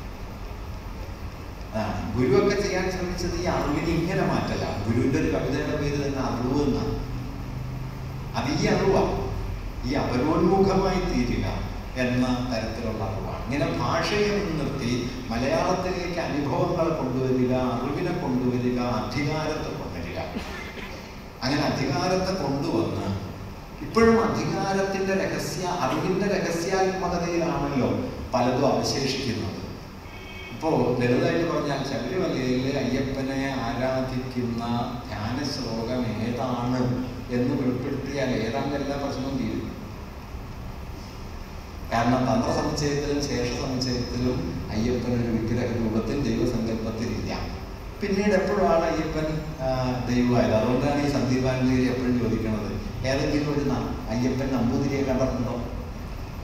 അതാണ് ഗുരുവൊക്കെ ചെയ്യാൻ ശ്രമിച്ചത്. ഈ അറിവിനെ ഇങ്ങനെ മാറ്റല. ഗുരുവിന്റെ ഒരു കവിതയുടെ പേര് തന്നെ അറിവ് എന്നാണ്. അത് ഈ അറിവാണ്, ഈ അപരോന്മുഖമായി തീരുക എന്ന തരത്തിലുള്ള അറിവാണ്. ഇങ്ങനെ ഭാഷയെ മുൻനിർത്തി മലയാളത്തിലേക്ക് അനുഭവങ്ങളെ കൊണ്ടുവരിക, അറിവിനെ കൊണ്ടുവരിക, അധികാരത്തെ കൊണ്ടുവരിക. അങ്ങനെ അധികാരത്തെ കൊണ്ടുവന്ന് ഇപ്പോഴും അധികാരത്തിന്റെ രഹസ്യ അറിവിന്റെ രഹസ്യാത്മകതയിലാണല്ലോ പലതും അവശേഷിക്കുന്നത്. ഇപ്പോ ലളിതമായിട്ട് പറഞ്ഞാൽ ശബരിമലയിലെ അയ്യപ്പനെ ആരാധിക്കുന്ന ധ്യാന ശ്ലോകം ഏതാണ് എന്ന് വെളിപ്പെടുത്തിയാൽ ഏതാണ്ട് എല്ലാ പ്രശ്നവും തീരും. കാരണം തന്ത്രസമുച്ചയത്തിലും ശേഷ സമുച്ചയത്തിലും അയ്യപ്പൻ ഒരു വിഗ്രഹ രൂപത്തിൽ ദൈവസങ്കല്പത്തിലില്ല. പിന്നീട് എപ്പോഴാണ് അയ്യപ്പൻ ദൈവമായത്? അതുകൊണ്ടാണ് ഈ സന്ദീപാനന്ദഗിരി എപ്പോഴും ചോദിക്കുന്നത്, ഏതെങ്കിലും ഒരു അയ്യപ്പൻ നമ്പൂതിരിയെ കണ്ടിട്ടുണ്ടോ?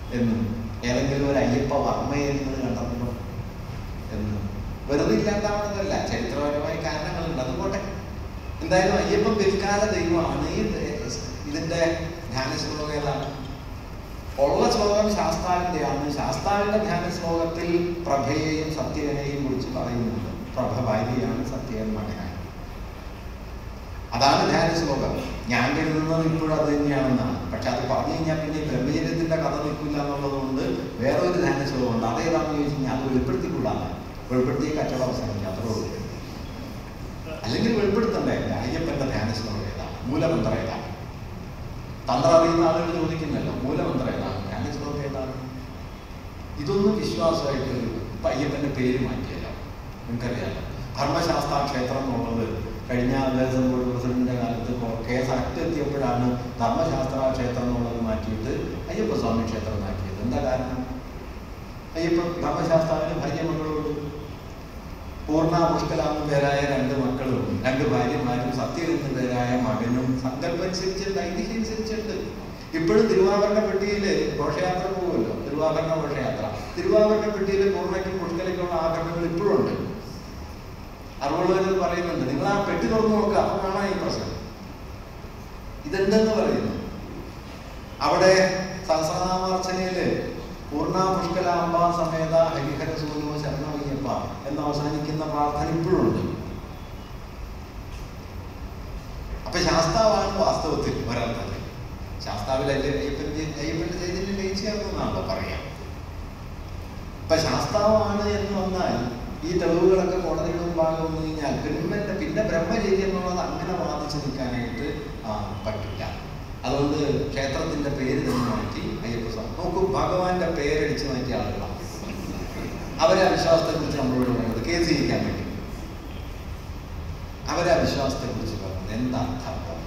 എന്ന് ഏതെങ്കിലും ഒരു അയ്യപ്പ വർമ്മയെ നിങ്ങൾ കണ്ടിട്ടുണ്ടോ എന്ന്? വെറുതെ ഇല്ലാണ്ടാവുന്നതല്ല, ചരിത്രപരമായ കാരണങ്ങളുണ്ട്. അതുകൊട്ടെ എന്തായാലും അയ്യപ്പൻ പിൽക്കാല ദൈവമാണ്. ഈ ഇതിന്റെ ധ്യാന ശ്ലോകം ഏതാണ്? ഉള്ള ശ്ലോകം ശാസ്താവിൻ്റെയാണ്. ശാസ്താവിന്റെ ധ്യാന ശ്ലോകത്തിൽ പ്രഭയെയും സത്യനെയും കുറിച്ച് പറയുന്നുണ്ട്. പ്രഭ ഭാര്യയാണ്, സത്യൻ മകനാണ്. അതാണ് ധ്യാന ശ്ലോകം. ഞാൻ കരുതുന്നത് ഇപ്പോഴും അത് തന്നെയാണെന്നാണ്. പക്ഷെ അത് പറഞ്ഞു കഴിഞ്ഞാൽ പിന്നെ ബ്രഹ്മചര്യത്തിന്റെ കഥ നിൽക്കില്ല എന്നുള്ളത് കൊണ്ട് വേറൊരു ധ്യാന ശ്ലോകമുണ്ട്. അതേതാണെന്ന് ചോദിച്ചു കഴിഞ്ഞാൽ അത് വെളിപ്പെടുത്തിക്കൂടാണ്. വെളിപ്പെടുത്തി കച്ചവടം അവസാനിക്കും, അത്രേ ഉള്ളൂ. അല്ലെങ്കിൽ വെളിപ്പെടുത്തണ്ടേ അയ്യപ്പന്റെ ധ്യാന ശ്ലോകം ഏതാണ്, മൂലമന്ത്രം ഏതാണ്? തന്ത്രം അറിയുന്ന ആളുകൾ ചോദിക്കുന്നല്ലോ, മൂലമന്ത്രം ഏതാണ്, ധ്യാന ശ്ലോകം ഏതാണ്? ഇതൊന്നും വിശ്വാസമായിട്ട് ഇപ്പൊ അയ്യപ്പന്റെ പേര് മാറ്റിയല്ലോ. നിങ്ങൾക്കറിയാലോ, ധർമ്മശാസ്ത്ര ക്ഷേത്രം എന്നുള്ളത് കഴിഞ്ഞ ദേവസ്വം ബോർഡ് പ്രസിഡന്റിന്റെ കാലത്ത് കേസ് അക്ട് എത്തിയപ്പോഴാണ് ധർമ്മശാസ്ത്ര ക്ഷേത്രം എന്നുള്ളത് മാറ്റിയിട്ട് അയ്യപ്പസ്വാമി ക്ഷേത്രം മാറ്റിയത്. എന്താ കാരണം? അയ്യപ്പ ധർമ്മശാസ്താവിന് ഭാര്യ മക്കളുണ്ട്. പൂർണ്ണ പുഷ്കലാന്ന് പേരായ രണ്ട് മക്കളും രണ്ട് ഭാര്യമാരും സത്യം എന്ന പേരായ മകനും സങ്കല്പം അനുസരിച്ചുണ്ട്, ഐതിഹ്യം അനുസരിച്ചുണ്ട്. ഇപ്പോഴും തിരുവാഭരണ പെട്ടിയില് ഘോഷയാത്ര പോകുമല്ലോ, തിരുവാഭരണ ഘോഷയാത്ര. തിരുവാഭരണ പെട്ടിയില് പൂർണ്ണയ്ക്കും പുഷ്കലയ്ക്കുള്ള ആഭരണങ്ങൾ ഇപ്പോഴും ഉണ്ട്. അറിവുള്ളവർ പറയുന്നുണ്ട്, നിങ്ങൾ ആ പെട്ടി തുറന്നു നോക്കുക, അപ്പൊ കാണാൻ ഈ പ്രശ്നം. ഇതെന്തെന്ന് പറയുന്നു. അവിടെ സഹസ്രനാമാർച്ചനയില് പൂർണ്ണ പുഷ്കലാംബ സമേത ഹരിഹര സൂനോ ശരണമയ്യപ്പ എന്ന് അവസാനിക്കുന്ന പ്രാർത്ഥന ഇപ്പോഴും ഉണ്ട്. അപ്പൊ ശാസ്താവാണ് വാസ്തവത്തിൽ ഒരർത്ഥത്തിൽ. ശാസ്താവിലല്ലേ അയ്യപ്പന്റെ അയ്യപ്പന്റെ ചൈതന്യം ലയിച്ചാണെന്നാണല്ലോ പറയാം. ഇപ്പൊ ശാസ്താവാണ് എന്ന് വന്നാൽ ഈ തെളിവുകളൊക്കെ കോടതിയുടെ മുമ്പാകെ വന്നു കഴിഞ്ഞാൽ ഗവൺമെന്റ് പിന്നെ ബ്രഹ്മചര്യം എന്നുള്ളത് അങ്ങനെ വാദിച്ചു നിൽക്കാനായിട്ട് പറ്റില്ല. അതുകൊണ്ട് ക്ഷേത്രത്തിന്റെ പേര് തന്നെ മാറ്റി അയ്യപ്പസ്വാമി. നോക്കൂ, ഭഗവാന്റെ പേരടിച്ച് മാറ്റിയ ആളുകളാണ്. അവരെ അവിശ്വാസത്തെ കുറിച്ച് നമ്മളോട് പറയുന്നത് കേസ് ചെയ്യിക്കാൻ വേണ്ടി. അവരെ അവിശ്വാസത്തെ കുറിച്ച് പറയുന്നത് എന്താ അർത്ഥം?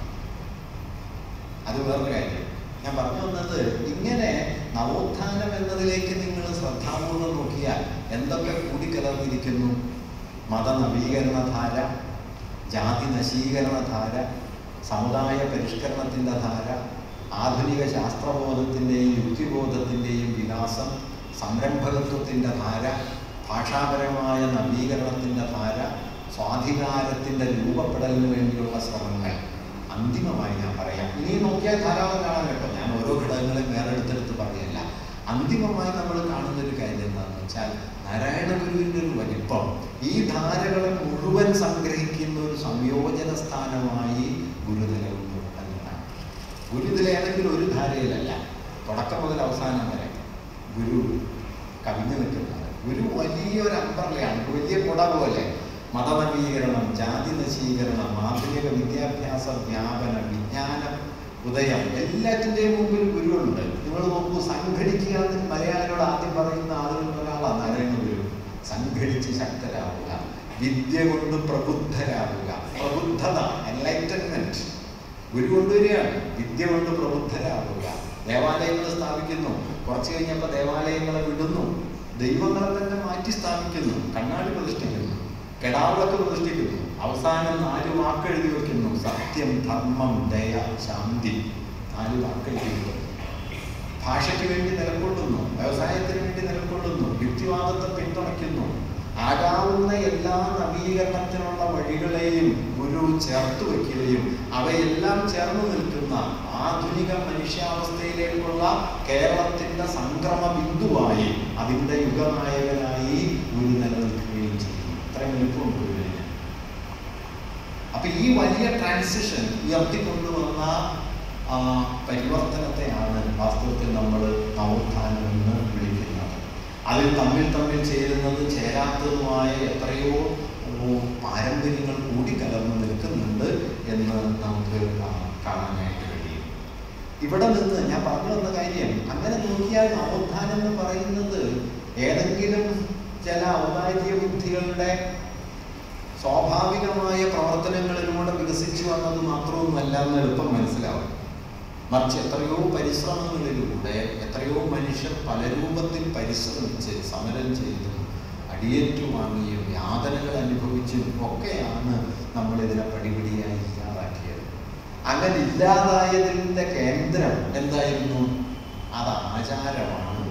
അത് വേറൊരു കാര്യം. ഞാൻ പറഞ്ഞു വന്നത്, ഇങ്ങനെ നവോത്ഥാനം എന്നതിലേക്ക് നിങ്ങൾ ശ്രദ്ധാപൂർവം നോക്കിയാൽ എന്തൊക്കെ കൂടിക്കലർന്നിരിക്കുന്നു. മതനവീകരണ ധാര, ജാതി നശീകരണ ധാര, സമുദായ പരിഷ്കരണത്തിൻ്റെ ധാര, ആധുനിക ശാസ്ത്രബോധത്തിൻ്റെയും യുക്തിബോധത്തിൻ്റെയും വികാസം, സംരംഭകത്വത്തിൻ്റെ ധാര, ഭാഷാപരമായ നവീകരണത്തിൻ്റെ ധാര, സ്വാധികാരത്തിൻ്റെ രൂപപ്പെടലിന് വേണ്ടിയുള്ള ശ്രമങ്ങൾ. അന്തിമമായി ഞാൻ പറയാം, ഇനി നോക്കിയാൽ ധാരാളം കാണാൻ കേട്ടോ, ഞാൻ ഓരോ ഘടകങ്ങളെയും വേറെ എടുത്തെടുത്ത് പറയല്ല. അന്തിമമായി നമ്മൾ കാണുന്നൊരു കാര്യം എന്താണെന്ന് വെച്ചാൽ, നാരായണ ഗുരുവിൻ്റെ ഒരു വലിപ്പം ഈ ധാരകളെ മുഴുവൻ സംഗ്രഹിക്കുന്ന ഒരു സംയോജന സ്ഥാനമായി ഗുരുനിലയുന്നു എന്നതാണ്. ഗുരുതിൽ ഏതെങ്കിലും ഒരു ധാരയിലല്ല, തുടക്കം മുതൽ അവസാനം വരെ ഗുരു കവിഞ്ഞു നിൽക്കുന്നത്. ഗുരു വലിയൊരു അമ്പർലയാണ്, വലിയ കുട പോലെ. മതനവീകരണം, ജാതി നശീകരണം, ആധുനിക വിദ്യാഭ്യാസ വ്യാപന, വിജ്ഞാന ഉദയം, എല്ലാറ്റിൻ്റെയും മുമ്പിൽ ഗുരുവുണ്ട്. നിങ്ങൾ നോക്കൂ, സംഘടിക്കുക എന്ന് മലയാളികളോട് ആദ്യം പറയുന്ന ആളുകളിൽ ഒരാളാണ് നാരായണ ഗുരു. സംഘടിച്ച് ശക്തരാവുക, വിദ്യ കൊണ്ട് പ്രബുദ്ധരാവുക. പ്രബുദ്ധത, എൻലൈറ്റൻമെന്റ് ഗുരു കൊണ്ടുവരികയാണ്. വിദ്യ കൊണ്ട് പ്രബുദ്ധരാവുക. ദേവാലയങ്ങൾ സ്ഥാപിക്കുന്നു. കുറച്ച് കഴിഞ്ഞപ്പോൾ ദേവാലയങ്ങളെ വിടുന്നു. ദൈവങ്ങളെ തന്നെ മാറ്റി സ്ഥാപിക്കുന്നു. കണ്ണാടി പ്രതിഷ്ഠിക്കുന്നു, കെടാവിളക്ക് പ്രതിഷ്ഠിക്കുന്നു. അവസാനം നാല് വാക്കെഴുതി വയ്ക്കുന്നു: സത്യം, ധർമ്മം, ദയ, ശാന്തി. നാല് വാക്കെഴുതി വയ്ക്കുന്നു. ഭാഷയ്ക്ക് വേണ്ടി നിലകൊള്ളുന്നു, വ്യവസായത്തിന് വേണ്ടി നിലകൊള്ളുന്നു, യുക്തിവാദത്തെ പിന്തുണയ്ക്കുന്നു. ആകാവുന്ന എല്ലാ നവീകരണത്തിനുള്ള വഴികളെയും ഗുരു ചേർത്ത് വയ്ക്കുകയും അവയെല്ലാം ചേർന്ന് നിൽക്കുന്ന ആധുനിക മനുഷ്യാവസ്ഥയിലേക്കുള്ള കേരളത്തിന്റെ സംക്രമ ബിന്ദുവായി, അതിൻ്റെ യുഗനായകനായി ഗുരു നിലനിൽക്കുകയും ചെയ്യുന്നു. അത്രയും എളുപ്പമുണ്ട് ഗുരുവിന്. അപ്പൊ ഈ വലിയ ട്രാൻസിഷൻ ഉയർത്തിക്കൊണ്ടുവന്ന പരിവർത്തനത്തെയാണ് വാസ്തവത്തിൽ നമ്മൾ നവോത്ഥാനം എന്ന് വിളിക്കുന്നത്. അതിൽ തമ്മിൽ തമ്മിൽ ചേരുന്നത് ചേരാത്തതുമായ എത്രയോ പാരമ്പര്യങ്ങൾ കൂടിക്കലർന്ന് നിൽക്കുന്നുണ്ട് എന്ന് നമുക്ക് കാണാനായിട്ട് കഴിയും. ഇവിടെ നിന്ന് ഞാൻ പറഞ്ഞു വന്ന കാര്യം, അങ്ങനെ നോക്കിയാൽ നവോത്ഥാനം എന്ന് പറയുന്നത് ഏതെങ്കിലും ചില ഔദാര്യ ബുദ്ധികളുടെ സ്വാഭാവികമായ പ്രവർത്തനങ്ങളിലൂടെ വികസിച്ചു വന്നത് മാത്രമൊന്നുമല്ല എന്ന് എളുപ്പം മനസ്സിലാവും. മറിച്ച് എത്രയോ പരിശ്രമങ്ങളിലൂടെ എത്രയോ മനുഷ്യർ പല രൂപത്തിൽ പരിശ്രമിച്ച് സമരം ചെയ്തും അടിയേറ്റു വാങ്ങിയും യാതനകൾ അനുഭവിച്ചും ഒക്കെയാണ് നമ്മളിതിനെ പടിപടിയായി ഇല്ലാതാക്കിയത്. അങ്ങനെ ഇല്ലാതായതിൻ്റെ കേന്ദ്രം എന്തായിരുന്നു? അത് ആചാരമാണ്,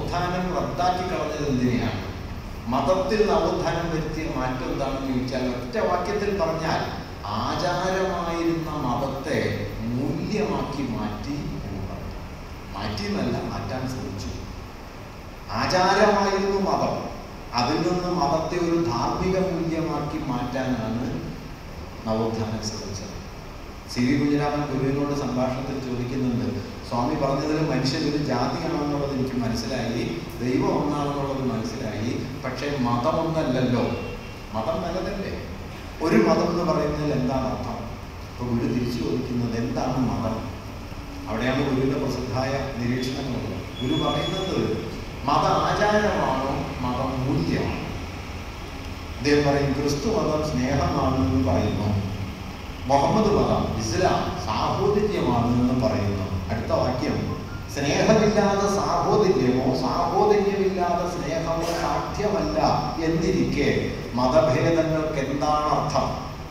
നവോത്ഥാനം റദ്ദാക്കി കളഞ്ഞത് എന്തിനെയാണ്? മതത്തിൽ നവോത്ഥാനം വരുത്തിയ മാറ്റം എന്താണെന്ന് ചോദിച്ചാൽ ഒറ്റ വാക്യത്തിൽ പറഞ്ഞാൽ ആചാരമായിരുന്ന മതത്തെ മൂല്യമാക്കി മാറ്റി എന്ന് പറഞ്ഞു. മാറ്റിയെന്നല്ല, മാറ്റാൻ ശ്രമിച്ചു. ആചാരമായിരുന്നു മതം, അതിൽ നിന്ന് മതത്തെ ഒരു ധാർമ്മിക മൂല്യമാക്കി മാറ്റാനാണ് നവോത്ഥാനം ശ്രമിച്ചത്. സി വി കുഞ്ഞിരാമൻ ഗുരുവിനോട് സംഭാഷണത്തിൽ ചോദിക്കുന്നുണ്ട്, സ്വാമി പറഞ്ഞതിൽ മനുഷ്യൻ ഒരു ജാതിയാണെന്നുള്ളത് എനിക്ക് മനസ്സിലായി, ദൈവം ഒന്നാണെന്നുള്ളത് മനസ്സിലായി, പക്ഷേ മതമൊന്നല്ലല്ലോ. മതം നല്ലതല്ലേ? ഒരു മതം എന്ന് പറയുന്നതിൽ എന്താണ് അർത്ഥം? അപ്പോൾ ഗുരു തിരിച്ചു ചോദിക്കുന്നത് എന്താണ് മതം? അവിടെയാണ് ഗുരുവിൻ്റെ പ്രസിദ്ധായ നിരീക്ഷണങ്ങളുള്ളത്. ഗുരു പറയുന്നത് മത ആചാരമാണോ മതം മൂല്യമാണോ? അദ്ദേഹം പറയും ക്രിസ്തു മതം സ്നേഹമാണ് എന്ന് പറയുന്നു, മുഹമ്മദ് മതം ഇസ്ലാം സാഹോദര്യമാണ് എന്ന് പറയുന്നു. അടുത്ത വാക്യം, സ്നേഹമില്ലാതെ സാഹോദര്യമോ സാഹോദര്യമില്ലാതെ സ്നേഹമോ സാധ്യമല്ല എന്നിരിക്കെ മതഭേദങ്ങൾക്ക് എന്താണ് അർത്ഥം?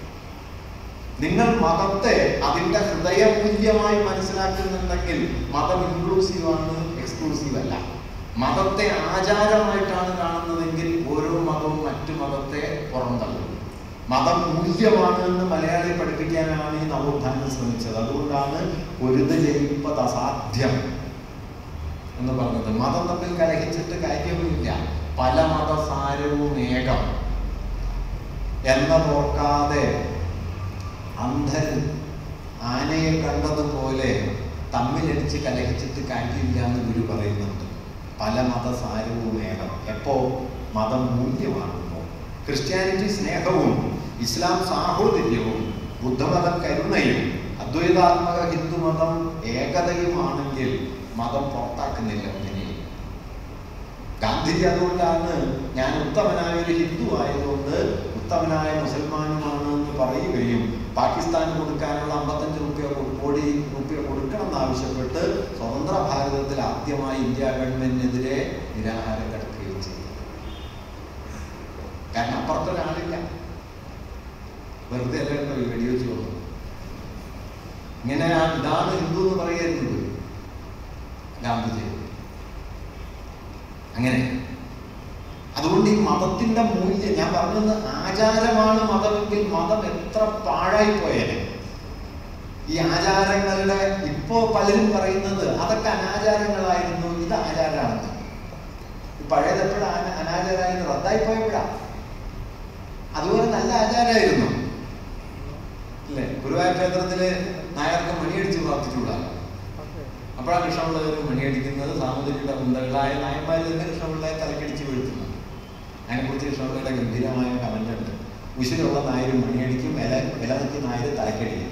നിങ്ങൾ മതത്തെ അതിൻ്റെ ഹൃദയമൂല്യമായി മനസ്സിലാക്കുന്നുണ്ടെങ്കിൽ മതം ഇൻക്ലൂസീവാണ്, എക്സ്ക്ലൂസീവ് അല്ല. മതത്തെ ആചാരമായിട്ടാണ് കാണുന്നതെങ്കിൽ ഓരോ മതവും മറ്റു മതത്തെ പുറന്തള്ളും. മതം മൂല്യമാണ് എന്ന് മലയാളി പഠിപ്പിക്കാനാണ് ഈ നവോത്ഥാനം ശ്രമിച്ചത്. അതുകൊണ്ടാണ് പൊരുത് ജയിപ്പത് അസാധ്യം എന്ന് പറഞ്ഞത്. മതം തമ്മിൽ കലഹിച്ചിട്ട് കാര്യവുമില്ല, പല മതസാരവും ഏകം എന്നതോർക്കാതെ അന്ധൻ ആനയെ കണ്ടതുപോലെ തമ്മിലടിച്ച് കലഹിച്ചിട്ട് കാര്യമില്ല എന്ന് ഗുരു പറയുന്നുണ്ട്. പല മതസാരവും ഏകം. എപ്പോ? മതം മൂല്യമാകുമ്പോൾ. ക്രിസ്ത്യാനിറ്റി സ്നേഹവും ഇസ്ലാം സാഹോദര്യവും ബുദ്ധമതം കരുണയും അദ്വൈതാത്മക ഹിന്ദുമതം ഏകതയുമാണെങ്കിൽ മതം പുറത്താക്കുന്നില്ല ഒന്നിനെയും. ഗാന്ധിജി അതുകൊണ്ടാണ് ഞാൻ ഉത്തമനായ ഒരു ഹിന്ദു ആയതുകൊണ്ട് ഉത്തമനായ മുസൽമാനുമാണ് എന്ന് പറയുകയും പാകിസ്ഥാന് കൊടുക്കാനുള്ള അമ്പത്തഞ്ച് റുപ്യ കോടി റുപ്യ കൊടുക്കണം എന്നാവശ്യപ്പെട്ട് സ്വതന്ത്ര ഭാരതത്തിൽ ആദ്യമായി ഇന്ത്യ ഗവൺമെന്റിനെതിരെ നിരാഹാരം കിടക്കുകയും ചെയ്തു. കാരണം അപ്പുറത്തൊരാളില്ല, വെറുതെ അല്ല ഈ വെടിവെച്ച് വന്നു. ഇങ്ങനെ ഇതാണ് ഹിന്ദു എന്ന് പറയുന്നത് ഗാന്ധിജി. അങ്ങനെ അതുകൊണ്ട് ഈ മതത്തിന്റെ മൂല്യം, ഞാൻ പറഞ്ഞത് ആചാരമാണ് മതമെങ്കിൽ മതം എത്ര പാഴായി പോയേനെ. ഈ ആചാരങ്ങളുടെ ഇപ്പോ പലരും പറയുന്നത് അതൊക്കെ അനാചാരങ്ങളായിരുന്നു, ഇത് ആചാരമാണെന്ന്. പഴയത് എപ്പോഴാണ് അനാചാരമായിരുന്നു? റദ്ദായി പോയപ്പോഴാ. അതുപോലെ നല്ല ആചാരമായിരുന്നു അല്ലേ? ഗുരുവായൂർ ക്ഷേത്രത്തില് നായർക്ക് മണിയടിച്ച് പ്രാർത്ഥിച്ചുകൂടാ. അപ്പോഴാണ് കൃഷ്ണപിള്ളവർ മണിയടിക്കുന്നത്. സാമൂതിരിയുടെ മുന്തകളായ നായന്മാർ തന്നെ കൃഷ്ണപിള്ളയെ തലക്കടിച്ച് വീഴ്ത്തുന്നത്. അതിനെക്കുറിച്ച് കൃഷ്ണപിള്ളയുടെ ഗംഭീരമായ കമന്റുണ്ട്. ഉശിരുള്ള നായർ മണിയടിക്കും, വില വില നിൽക്കുന്ന നായർ തലക്കടിക്കും.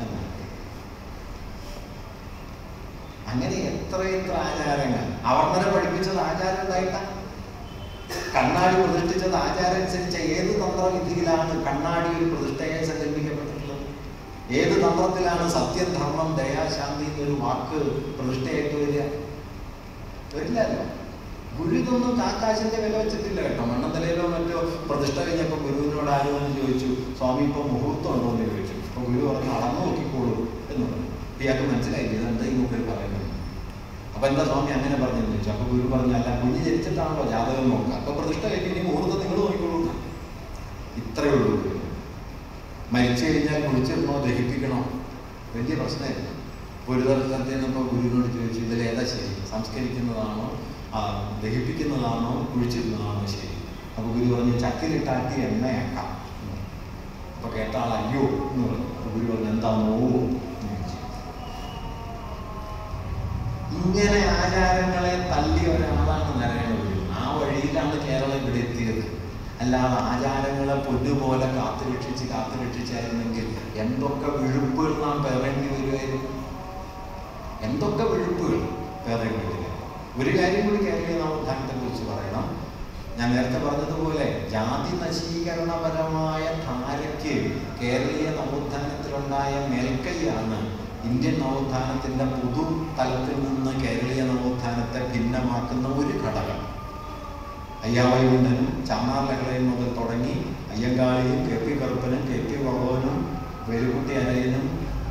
അങ്ങനെ എത്ര എത്ര ആചാരങ്ങൾ. അവർണ്ണനെ പഠിപ്പിച്ചത് ആചാരം ഉണ്ടായിട്ടാണ്. കണ്ണാടി പ്രതിഷ്ഠിച്ചത് ആചാരം അനുസരിച്ച ഏത് തന്ത്രവിധിയിലാണ് കണ്ണാടി ഒരു പ്രതിഷ്ഠയെ സങ്കല്പിക്കപ്പെട്ടിട്ടുള്ളത്? ഏത് തന്ത്രത്തിലാണ് സത്യം, ധർമ്മം, ദയാശാന്തി എന്നൊരു വാക്ക് പ്രതിഷ്ഠയായിട്ട് വരിക? വരില്ലല്ലോ. ഗുരു ഇതൊന്നും കാക്കാശിന്റെ വില വെച്ചിട്ടില്ല കേട്ടോ. മണ്ണന്തലയിലോ മറ്റോ പ്രതിഷ്ഠ കഴിഞ്ഞപ്പോൾ ഗുരുവിനോട് ആരോന്ന് ചോദിച്ചു, സ്വാമി ഇപ്പൊ മുഹൂർത്തം ഉണ്ടോ എന്ന് ചോദിച്ചു. അപ്പൊ ഗുരു പറഞ്ഞു അളന്നു നോക്കിക്കോളൂ എന്ന് പറഞ്ഞു. ഇയാൾക്ക് മനസ്സിലായില്ല ഇതെന്താ ഈ മൂപ്പര് പറയുന്നത്. അപ്പൊ എന്താ സ്വാമി അങ്ങനെ പറഞ്ഞെന്ന് ചോദിച്ചു. അപ്പൊ ഗുരു പറഞ്ഞു അല്ല, കുഞ്ഞ് ജനിച്ചിട്ടാണല്ലോ ജാതകം നോക്കുക, അപ്പൊ പ്രതിഷ്ഠ കഴിഞ്ഞ് ഇനി മുഹൂർത്തം നിങ്ങൾ നോക്കിക്കോളൂ. ഇത്രയേ ഉള്ളൂ. മരിച്ചു കഴിഞ്ഞാൽ കുഴിച്ചിടണോ ദഹിപ്പിക്കണോ വലിയ പ്രശ്നമായിരുന്നു. ഒരു തരത്തിൽ നിന്നപ്പോൾ ഗുരുവിനോട് ചോദിച്ചു ഇതിലേതാ ശരി, സംസ്കരിക്കുന്നതാണോ ദഹിപ്പിക്കുന്നതാണോ കുഴിച്ചിടുന്നതാണോ ശരി? അപ്പൊ ഗുരു പറഞ്ഞു ചക്കിലിട്ടാട്ടി എണ്ണയാക്കാം. അപ്പൊ കേട്ട ആൾ അയ്യോ എന്ന് പറഞ്ഞു. അപ്പൊ ഗുരു പറഞ്ഞു എന്താ നോവോ? ഇങ്ങനെ ആചാരങ്ങളെ തള്ളിയ ഒരാളാണ് നാരായണ ഗുരു. ആ വഴിയിലാണ് കേരളം ഇവിടെ എത്തിയത്. അല്ലാതെ ആചാരങ്ങളെ പൊന്നുപോലെ കാത്തുരക്ഷിച്ച് കാത്തുരക്ഷിച്ചായിരുന്നെങ്കിൽ എന്തൊക്കെ വിഴുപ്പുകൾ നാം പേറേണ്ടി വരുമായിരുന്നു. എന്തൊക്കെ വിഴുപ്പുകൾ പേറേണ്ടി വരിക. ഒരു കാര്യം കൂടി കേരളീയ നവോത്ഥാനത്തെ കുറിച്ച് പറയണം. ഞാൻ നേരത്തെ പറഞ്ഞതുപോലെ ജാതി നശീകരണപരമായ ധാരയ്ക്ക് കേരളീയ നവോത്ഥാനത്തിലുണ്ടായ മേൽക്കൈയാണ് ഇന്ത്യൻ നവോത്ഥാനത്തിൻ്റെ പൊതു തലത്തിൽ നിന്ന് കേരളീയ നവോത്ഥാനത്തെ ഭിന്നമാക്കുന്ന ഒരു ഘടകം. അയ്യാവൈകുണ്ഠനും ചാന്നാർ ലഹളയും മുതൽ തുടങ്ങി അയ്യങ്കാളിയും കെ പി കറുപ്പനും കെ പി വള്ളവനും വേലുക്കുട്ടി അരയനും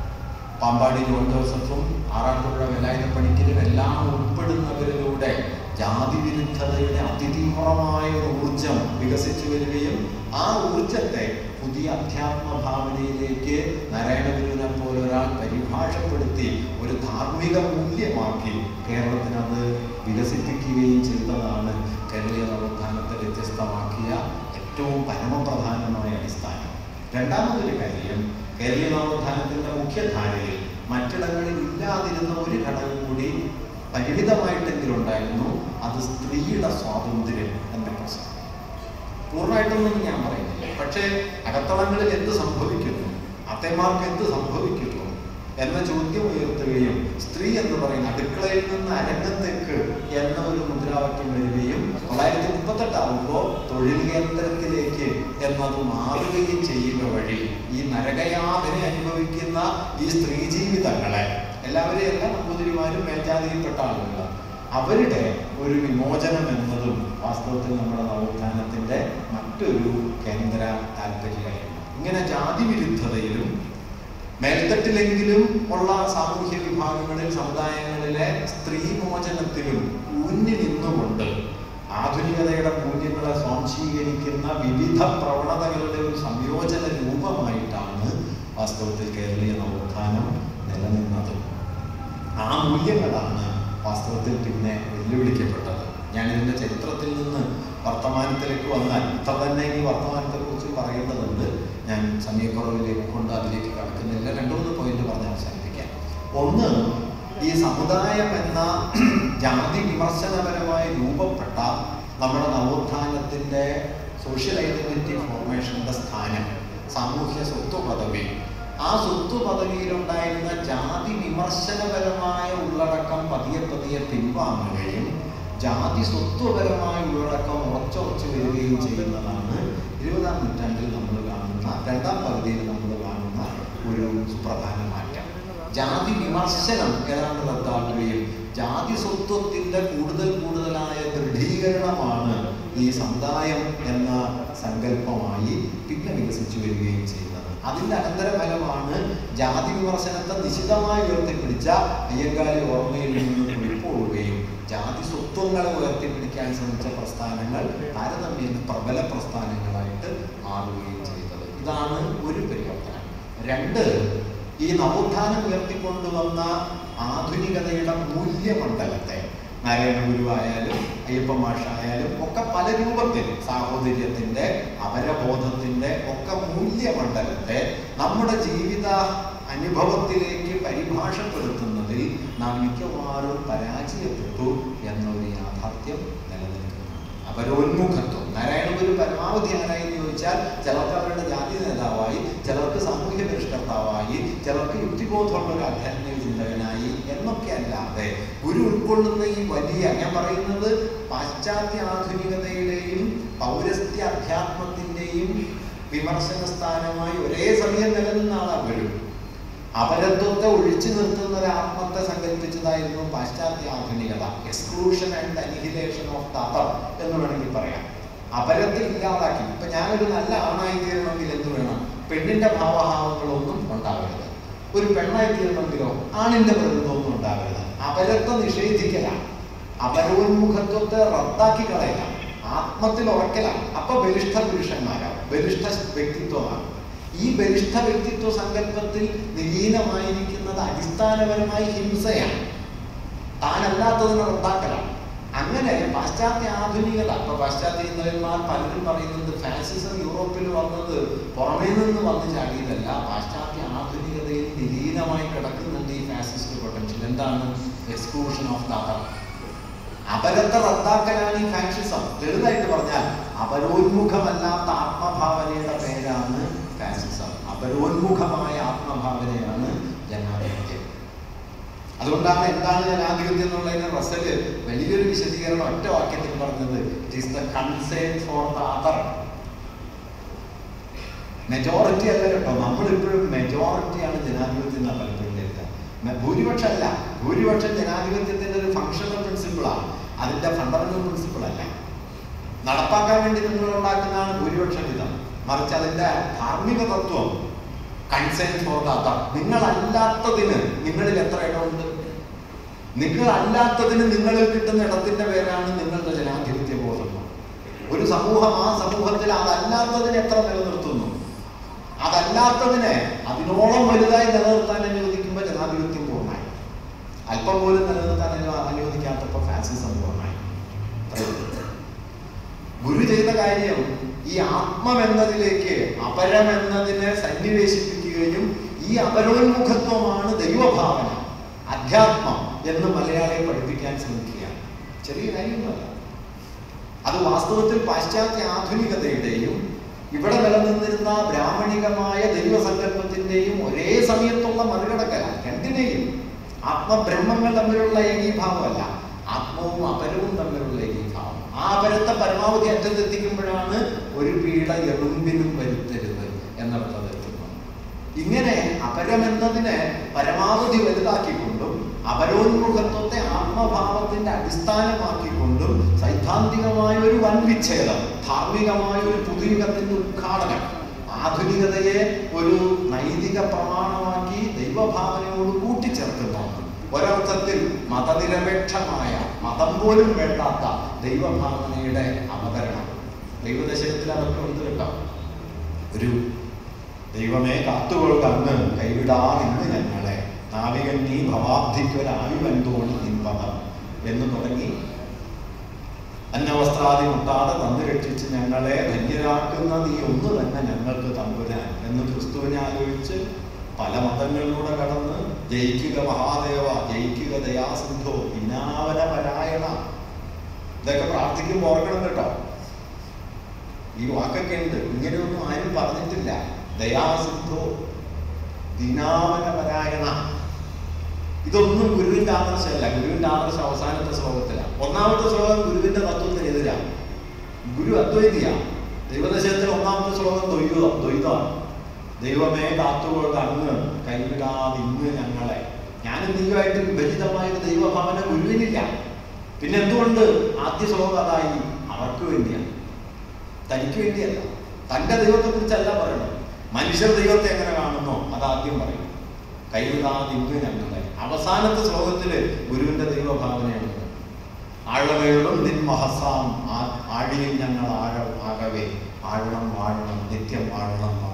പാമ്പാടി ജോൺ ജോസഫും ആറാട്ടുപുഴ വേലായുധ പണിക്കരും എല്ലാം ഉൾപ്പെടുന്നവരിലൂടെ ജാതി വിരുദ്ധതയുടെ അതിതീവ്രമായ ഒരു ഊർജം വികസിച്ചു വരികയും ആ ഊർജത്തെ പുതിയ അധ്യാത്മ ഭാവനയിലേക്ക് നാരായണഗുരുവിനെ പോലെ ഒരാൾ പരിഭാഷപ്പെടുത്തി ഒരു ധാർമ്മിക മൂല്യമാക്കി കേരളത്തിനത് വികസിപ്പിക്കുകയും ചെയ്തതാണ് കേരളീയ നവോത്ഥാനത്തെ വ്യത്യസ്തമാക്കിയ ഏറ്റവും പരമപ്രധാനമായ അടിസ്ഥാനം. രണ്ടാമതൊരു കാര്യം, കേരളീയ നവോത്ഥാനത്തിൻ്റെ മുഖ്യധാരയിൽ മറ്റിടങ്ങളിൽ ഇല്ലാതിരുന്ന ഒരു ഘടകം കൂടി പരിമിതമായിട്ടെങ്കിലും ഉണ്ടായിരുന്നു. അത് സ്ത്രീയുടെ സ്വാതന്ത്ര്യം എന്ന പ്രശ്നം. പൂർണ്ണമായിട്ടൊന്നും ഞാൻ പറയുന്നില്ല, പക്ഷേ അകത്തളങ്ങളിൽ എന്ത് സംഭവിക്കുന്നു, അത്തമാർക്ക് എന്ത് സംഭവിക്കുന്നു എന്ന ചോദ്യം ഉയർത്തുകയും സ്ത്രീ എന്ന് പറയുന്ന അടുക്കളയിൽ നിന്ന് അരങ്ങത്തേക്ക് എന്ന ഒരു മുദ്രാവാക്യം വരികയും തൊള്ളായിരത്തി മുപ്പത്തെട്ടാവുമ്പോൾ തൊഴിൽ കേന്ദ്രത്തിലേക്ക് എന്നത് മാറുകയും ചെയ്യുക വഴി ഈ നരകയാതന അനുഭവിക്കുന്ന ഈ സ്ത്രീ ജീവിതങ്ങളെ, എല്ലാവരെയും എല്ലാ നമ്പൂതിരിമാരും മേൽജാതിയിൽപ്പെട്ട ആളുകൾ, അവരുടെ ഒരു വിമോചനം എന്നതും വാസ്തവത്തിൽ നമ്മുടെ നവോത്ഥാനത്തിൻ്റെ മറ്റൊരു കേന്ദ്ര താല്പര്യമായിരുന്നു. ഇങ്ങനെ ജാതി വിരുദ്ധതയിലും മേൽത്തട്ടിലെങ്കിലും ഉള്ള സാമൂഹ്യ വിഭാഗങ്ങളിൽ, സമുദായങ്ങളിലെ സ്ത്രീ മോചനത്തിലും ഊന്നി നിന്നുകൊണ്ട് ആധുനികതയുടെ മൂല്യങ്ങളെ സ്വാംശീകരിക്കുന്ന വിവിധ പ്രവണതകളുടെ ഒരു സംയോജന രൂപമായിട്ടാണ് വാസ്തവത്തിൽ കേരളീയ നവോത്ഥാനം നിലനിന്നത്. ആ മൂല്യങ്ങളാണ് വാസ്തവത്തിൽ പിന്നെ വെല്ലുവിളിക്കപ്പെട്ടത്. ഞാനിതിൻ്റെ ചരിത്രത്തിൽ നിന്ന് വർത്തമാനത്തിലേക്ക് വന്നാൽ ഇത്ര തന്നെ ഇനി വർത്തമാനത്തെക്കുറിച്ച് പറയേണ്ടതുണ്ട്. ഞാൻ സമയക്കുറവിലേക്ക് കൊണ്ട് അതിലേക്ക് കടക്കുന്നില്ല. രണ്ടു മൂന്ന് പോയിന്റ് പറഞ്ഞ് അവസാനിപ്പിക്കാം. ഒന്ന്, ഈ സമുദായം എന്ന ജാതി വിമർശനപരമായി രൂപപ്പെട്ട നമ്മുടെ നവോത്ഥാനത്തിൻ്റെ സോഷ്യൽ ഐഡന്റിറ്റി ഫോർമേഷൻ്റെ സ്ഥാനം, സാമൂഹ്യ സ്വത്വ പദവി, ആ സ്വത്വ പദവിയിലുണ്ടായിരുന്ന ജാതി വിമർശനപരമായ ഉള്ളടക്കം പതിയെ പതിയെ പിൻവാങ്ങുകയും ജാതി സ്വത്വപരമായ ഉള്ളടക്കം ഉറച്ചുറച്ചു വരികയും ചെയ്യുന്നതാണ് ഇരുപതാം നൂറ്റാണ്ടിൽ നമ്മൾ കാണുന്ന, രണ്ടാം പകുതിയിൽ നമ്മൾ കാണുന്ന ഒരു സുപ്രധാന മാറ്റം. ജാതി വിമർശനം ഏതാണ്ട് റദ്ദാക്കുകയും ജാതി സ്വത്വത്തിൻ്റെ കൂടുതൽ കൂടുതലായ ദൃഢീകരണമാണ് ഈ സമുദായം എന്ന സങ്കല്പമായി പിന്നെ വികസിച്ചു വരികയും ചെയ്യുന്നത്. അതിൻ്റെ അനന്തരഫലമാണ് ജാതി വിമർശനത്തെ നിശിതമായി ഉയർത്തിപ്പിടിച്ച അയ്യങ്കാളി ഓർമ്മയിൽ നിന്ന് വിട്ടുപോവുകയും ജാതി സ്വത്വങ്ങളെ ഉയർത്തിപ്പിടിക്കാൻ ശ്രമിച്ച പ്രസ്ഥാനങ്ങൾ താരതമ്യേന പ്രബല പ്രസ്ഥാനങ്ങളായിട്ട് മാറുകയും ചെയ്തത്. ഇതാണ് ഒരു പരിവർത്തനം. രണ്ട്, ഈ നവോത്ഥാനം ഉയർത്തിക്കൊണ്ടുവന്ന ആധുനികതയുടെ മൂല്യമണ്ഡലത്തെ, നാരായണ ഗുരുവായാലും അയ്യപ്പ മാഷായാലും ഒക്കെ പല രൂപത്തിൽ സാഹോദര്യത്തിൻ്റെ, അപരബോധത്തിൻ്റെ ഒക്കെ മൂല്യമണ്ഡലത്തെ നമ്മുടെ ജീവിത അനുഭവത്തിലേക്ക് പരിഭാഷപ്പെടുത്തുന്നതിൽ നാം മിക്കവാറും പരാജയപ്പെട്ടു എന്നൊരു യാഥാർത്ഥ്യം നിലനിൽക്കുന്നു. അപരോന്മുഖത്വം. നാരായണ ഗുരു പരമാവധി ആരായെന്ന് ചോദിച്ചാൽ ചിലർക്ക് അവരുടെ ജാതി നേതാവായി, ചിലർക്ക് സാമൂഹ്യ പരിഷ്കർത്താവായി, ചിലർക്ക് യുക്തിബോധമുള്ള ഒരു ആധ്യാത്മിക ചിന്തകനായി എന്നൊക്കെ അല്ലാതെ ഗുരു ഉൾക്കൊള്ളുന്ന ഈ വലിയ, ഞാൻ പറയുന്നത് പാശ്ചാത്യ ആധുനികതയുടെയും പൗരസ്ത്യ അധ്യാത്മത്തിൻ്റെയും വിമർശന സ്ഥാനമായി ഒരേ സമയം നിലനിന്ന ആളാണ് ഗുരു. അപരത്വത്തെ ഒഴിച്ചു നിർത്തുന്ന ഒരു ആത്മത്തെ സങ്കല്പിച്ചതായിരുന്നു പാശ്ചാത്യ ആധുനികത. Exclusion and annihilation of the other എന്ന് വേണമെങ്കിൽ പറയാം. അപരത്തെ ഇല്ലാതാക്കി. ഇപ്പൊ ഞാനൊരു നല്ല ആണായി തീരണമെങ്കിൽ എന്ത് വേണം? പെണ്ണിന്റെ ഭാവഭാവങ്ങളൊന്നും ഉണ്ടാവരുത്. ഒരു പെണ്ണായി തീരണമെങ്കിലോ ആണിന്റെ പ്രകൃതമൊന്നും ഉണ്ടാവരുത്. അപരത്വം നിഷേധിക്കലാണ്, അപരോന്മുഖത്വത്തെ റദ്ദാക്കി കളയലാണ്, ആത്മത്തിൽ ഉറക്കലാണ്. അപ്പൊ ബലിഷ്ഠ പുരുഷന്മാരാണ്, ബലിഷ്ഠ വ്യക്തിത്വമാണ്. ഈ ബലിഷ്ഠ വ്യക്തിത്വ സങ്കല്പത്തിൽ നിലീനമായിരിക്കുന്നത് അടിസ്ഥാനപരമായി ഹിംസയാണ്, താനല്ലാത്തതിനെ റദ്ദാക്കലാണ്. അങ്ങനെ പാശ്ചാത്യ ആധുനികത, ഇപ്പൊ പാശ്ചാത്യ ചിന്തകന്മാർ പലരും പറയുന്നത് ഫാസിസം യൂറോപ്പിൽ വന്നത് പുറമേ നിന്ന് വന്ന് ചാടിയതല്ല, പാശ്ചാത്യ ആധുനികതയിൽ നിലീനമായി കിടക്കുന്നുണ്ട് ഈ ഫാസിസ്റ്റ് പൊട്ടൻഷ്യൽ. എന്താണ്? Exclusion of the other. അപരത്തെ റദ്ദാക്കലാണ് ഈ ഫാഷിസം. ലളിതമായിട്ട് പറഞ്ഞാൽ അപരോന്മുഖമല്ലാത്ത ആത്മഭാവനയുടെ പേരാണ് ഫാസിസം. അപരോന്മുഖമായ ആത്മഭാവനയാണ് ജനാധിപത്യം. അതുകൊണ്ടാണ് എന്താണ് ജനാധിപത്യം എന്നുള്ളതിന് റസല് വലിയൊരു വിശദീകരണം ഒറ്റ വാക്യത്തിൽ പറഞ്ഞത്, it is the concern for the other. Majority അല്ല കേട്ടോ, നമ്മളിപ്പോഴും മെജോറിറ്റിയാണ് ജനാധിപത്യം എന്നാണ് പലപ്പോഴും കരുതുക. ഭൂരിപക്ഷം അല്ല. ഭൂരിപക്ഷം ജനാധിപത്യത്തിന്റെ ഒരു ഫങ്ഷണൽ പ്രിൻസിപ്പിളാണ്, അതിന്റെ ഫണ്ടമെന്റൽ പ്രിൻസിപ്പിൾ അല്ല. നടപ്പാക്കാൻ വേണ്ടി നിങ്ങൾ ഉണ്ടാക്കുന്നതാണ് ഭൂരിപക്ഷ ഹിതം. മറിച്ച് അതിന്റെ ധാർമ്മിക തത്വം കൺസേൺ ഫോർ ദ അതർ. നിങ്ങളല്ലാത്തതിന് നിങ്ങളിൽ എത്ര ഇടമുണ്ട്? നിങ്ങൾ അല്ലാത്തതിന് നിങ്ങളിൽ കിട്ടുന്ന ഇടത്തിന്റെ പേരാണ് നിങ്ങളുടെ ജനാധിപത്യ ബോധം. ഒരു സമൂഹം ആ സമൂഹത്തിൽ അതല്ലാത്തതിനെ എത്ര നിലനിർത്തുന്നു, അതല്ലാത്തതിനെ അതിനോളം വലുതായി നിലനിർത്താൻ അനുവദിക്കുമ്പോൾ ജനാധിപത്യം പൂർണ്ണമായി. അല്പം പോലും നിലനിർത്താൻ അനുവദിക്കാത്തപ്പോൾ ഫാസിസം പൂർണ്ണമായി. ഗുരു ചെയ്ത കാര്യം ഈ ആത്മം എന്നതിലേക്ക് അപരം എന്നതിനെ സന്നിവേശിപ്പിക്കുകയും ഈ അപരോന്മുഖത്വമാണ് ദൈവഭാവന, അധ്യാത്മം എന്ന് മലയാളിയെ പഠിപ്പിക്കാൻ ശ്രമിക്കുകയാണ്. ചെറിയ കാര്യങ്ങളല്ല അത്. വാസ്തവത്തിൽ പാശ്ചാത്യ ആധുനികതയുടെയും ഇവിടെ നിലനിന്നിരുന്ന ബ്രാഹ്മണികമായ ദൈവസങ്കല്പത്തിന്റെയും ഒരേ സമയത്തുള്ള മറികടക്കലാണ്. രണ്ടിനെയും ആത്മബ്രഹ്മങ്ങൾ തമ്മിലുള്ള ഏകീഭാവമല്ല, ആത്മവും അപരവും തമ്മിലുള്ള ഏകീഭാവം. ആ അപരത്തെ പരമാവധി അറ്റത്തെത്തിക്കുമ്പോഴാണ് ഒരു പീഡ എറുമ്പിനും വരുത്തരുത് എന്നിടത്തത് എത്തുന്നത്. ഇങ്ങനെ അപരമെന്നതിനെ പരമാവധി വലുതാക്കിക്കൊണ്ടും അപരോന്മുഖത്വത്തെ ആത്മഭാവത്തിന്റെ അടിസ്ഥാനമാക്കിക്കൊണ്ടും സൈദ്ധാന്തികമായ ഒരു വൻവിച്ഛേദം, ധാർമ്മികമായ ഒരു പുതുയുഗത്തിന്റെ ഉദ്ഘാടനം, ആധുനികതയെ ഒരു നൈതിക പ്രമാണമാക്കി ദൈവഭാവനയോട് കൂട്ടിച്ചേർക്കുന്നു. ഒരർത്ഥത്തിൽ മതനിരപേക്ഷമായ, മതം പോലും വേണ്ടാത്ത ദൈവഭാവനയുടെ അവതരണം. ദൈവദശകത്തിൽ അതൊക്കെ ഉണ്ട് കേട്ടോ. ഒരു ദൈവമേ കാത്തുകൊള്ളുക അന്ന് കൈവിടാതിന്ന് ഞങ്ങളെ, നാവികൻ നീ ഭവാബ്ധിക്കൊരാവിവൻതോണി നിൻപദം എന്ന് തുടങ്ങി അന്നവസ്ത്രാദി മുട്ടാതെ തന്നു രക്ഷിച്ച് ഞങ്ങളെ ധന്യരാക്കുന്ന നീ ഒന്ന് തന്നെ ഞങ്ങൾക്ക് തമ്പുരാൻ എന്ന് ക്രിസ്തുവിനെ ആലോചിച്ച് പല മതങ്ങളിലൂടെ കടന്ന് ജയിക്കുക മഹാദേവ, ജയിക്കുക ദയാസിന്ധോ, പിന്നാവന പരായണ, ഇതൊക്കെ പ്രാർത്ഥിക്കുമ്പോൾ ഓർക്കണം കേട്ടോ. ഈ വാക്കൊക്കെ ഉണ്ട്. ഇങ്ങനെയൊന്നും ആരും പറഞ്ഞിട്ടില്ല. ദയാസിന്ധോ, ദിനാവന പരായണ, ഇതൊന്നും ഗുരുവിന്റെ ആദർശമല്ല. ഗുരുവിന്റെ ആദർശം അവസാനത്തെ ശ്ലോകത്തിലാണ്. ഒന്നാമത്തെ ശ്ലോകം ഗുരുവിന്റെ തത്വത്തിന് എതിരാണ്. ഗുരു അദ്വൈതിയാണ്. ദൈവദശകത്തിൽ ഒന്നാമത്തെ ശ്ലോകം ദ്വൈത ദ്വൈതമാണ്. ദൈവമേ കാത്തുകൊള്ളുക അങ്ങ് കൈവിടാതിന്ന് ഞങ്ങളെ. ഞാനും നീയുമായിട്ട് വിഭജിതമായ ഒരു ദൈവഭാവന ഗുരുവിനില്ല. പിന്നെ എന്തുകൊണ്ട് ആദ്യ ശ്ലോകം അതായി? അവർക്ക് വേണ്ടിയാണ്, തനിക്ക് വേണ്ടിയല്ല. തൻ്റെ ദൈവത്തെ കുറിച്ചല്ല പറയണം. മനുഷ്യർ ദൈവത്തെ എങ്ങനെ കാണുന്നോ അതാദ്യം പറയും. കൈവിടാതിന്ന് ഞങ്ങളെ. അവസാനത്തെ ശ്ലോകത്തില് ഗുരുവിന്റെ ദൈവഭാവനയാണ്. ആഴമേളും നിൻ മഹസാം ആഴിയിൽ ഞങ്ങൾ ആഴ ആകവേ ആഴണം വാഴണം നിത്യം വാഴണം വാഴണം.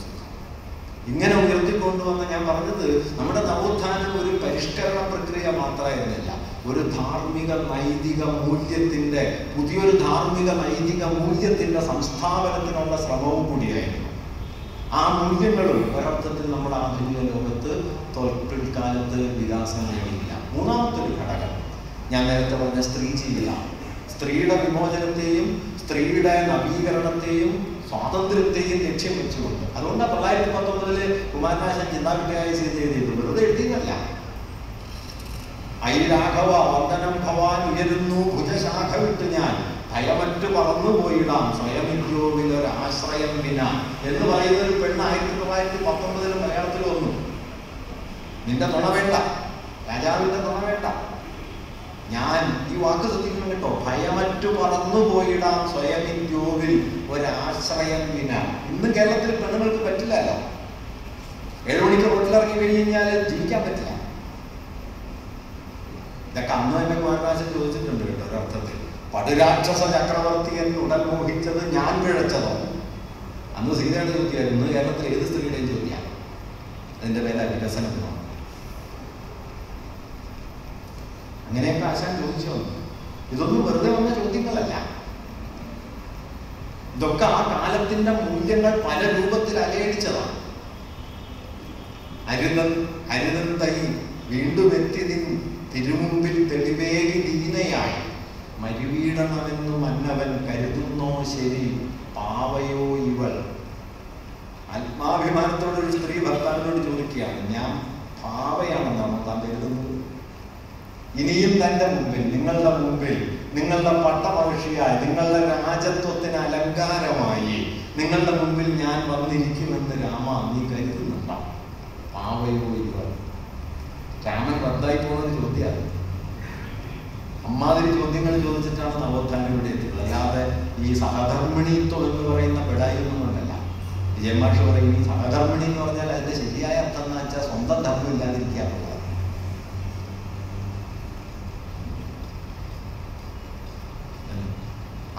ഇങ്ങനെ ഉയർത്തിക്കൊണ്ടുവന്ന് ഞാൻ പറഞ്ഞത്, നമ്മുടെ നവോത്ഥാനം ഒരു പരിഷ്കരണ പ്രക്രിയ മാത്രമായിരുന്നില്ല, ഒരു ധാർമ്മിക നൈതിക മൂല്യത്തിന്റെ, പുതിയൊരു ധാർമ്മിക നൈതിക മൂല്യത്തിന്റെ സംസ്ഥാപനത്തിനുള്ള ശ്രമവും കൂടിയായിരുന്നു. ആ മൂല്യങ്ങളും ഒരർത്ഥത്തിൽ നമ്മുടെ ആധുനിക ലോകത്ത് തൊൽപ്പിൽക്കാലത്ത് വികാസം നേടിയില്ല. മൂന്നാമത്തെ ഒരു ഘടകം ഞാൻ നേരത്തെ പറഞ്ഞ സ്ത്രീ ജീവിതമാണ്. സ്ത്രീയുടെ വിമോചനത്തെയും സ്ത്രീയുടെ നവീകരണത്തെയും സ്വാതന്ത്ര്യത്തെയും ലക്ഷ്യം വെച്ചുകൊണ്ട്. അതുകൊണ്ടാണ് തൊള്ളായിരത്തി പത്തൊമ്പതില് കുമാരനാശൻ ചിന്താവിട്ടയായ സീത എഴുതിയത്. വെറുതെ എഴുതിയതല്ല. ഐ രാഘവ വന്ദനം ഭവാൻ ഉയരുന്നു ഭുജശാഖ വിട്ട് ഞാൻ ഭയമറ്റു പറന്നു പോയിടാം സ്വയമിദ്യോവിലൊരാശ്രയം വിന എന്ന് പറയുന്ന ഒരു പെണ്ണ് ആയിരത്തി തൊള്ളായിരത്തി പത്തൊമ്പതിലും മലയാളത്തിൽ വന്നു. നിന്റെ തുണ വേണ്ട, രാജാവിന്റെ തുണ വേണ്ട, ഞാൻ ഈ വാക്ക് ശ്രദ്ധിക്കണം കേട്ടോ. ഭയമറ്റു പറന്നു പോയിടാം സ്വയമിദ്യോവിൽ ഒരാശ്രയം വിന. ഇന്ന് കേരളത്തിൽ പെണ്ണുങ്ങൾക്ക് പറ്റില്ലല്ലോ. ഏഴു മണിക്ക് റോട്ടിലിറങ്ങി കഴിഞ്ഞാൽ ജീവിക്കാൻ പറ്റില്ല. ഇതൊക്കെ അന്ന് തന്നെ കുമാരനാശൻ ചോദിച്ചിട്ടുണ്ട് കേട്ടോ. ഒരർത്ഥത്തിൽ പടുരാക്ഷസ ചക്രവർത്തിയൻ ഉടൽ മോഹിച്ചത് ഞാൻ പിഴച്ചതോ? അന്ന് സീതയുടെ ചോദ്യമായിരുന്നു. കേരളത്തിൽ ഏത് സ്ത്രീയുടെയും ചോദ്യമാണ്. അതിന്റെ പേരാ വികസനം. അങ്ങനെയൊക്കെ ആശാൻ ചോദിച്ചു വന്നു. ഇതൊന്നും വെറുതെ വന്ന ചോദ്യങ്ങളല്ല. ഇതൊക്കെ ആ കാലത്തിന്റെ മൂല്യങ്ങൾ പല രൂപത്തിൽ അലയടിച്ചതാണ്. അരുതൻ അരുതൻ തൈ വീണ്ടും എത്തി നിൻ തിരുമുമ്പിൽ തെളിവേകി ദീനയായി മരുവീടണമെന്നു മന്നവൻ കരുതുന്നോ ശരി പാവയോ ഇവൾ. ആത്മാഭിമാനത്തോടെ ഒരു സ്ത്രീ ഭർത്താവിനോട് ചോദിക്കുകയാണ്, ഞാൻ പാവയാണെന്നാണോ താൻ കരുതുന്നത്? ഇനിയും തൻ്റെ മുമ്പിൽ, നിങ്ങളുടെ മുമ്പിൽ, നിങ്ങളുടെ പട്ടമഹിഷിയായി, നിങ്ങളുടെ രാജത്വത്തിന് അലങ്കാരമായി നിങ്ങളുടെ മുമ്പിൽ ഞാൻ വന്നിരിക്കുമെന്ന് രാമ നീ കരുതുന്നുണ്ടോ? പാവയോ ഇവൾ. രാമൻ റദ്ദായി പോകുന്നത് ചോദ്യമാണ്. അമ്മാതിരി ചോദ്യങ്ങൾ ചോദിച്ചിട്ടാണ് നവോത്ഥാനം ഇവിടെ എത്തിയത്. അല്ലാതെ ഈ സഹധർമ്മിണിത്വം എന്ന് പറയുന്ന പെടായൊന്നും കൊണ്ടല്ല. വിജയമാഷ് പറയും ഈ സഹധർമ്മിണി എന്ന് പറഞ്ഞാൽ അതിന്റെ ശരിയായ അർത്ഥം എന്ന് വെച്ചാൽ സ്വന്തം ധർമ്മം ഇല്ലാതിരിക്കുക.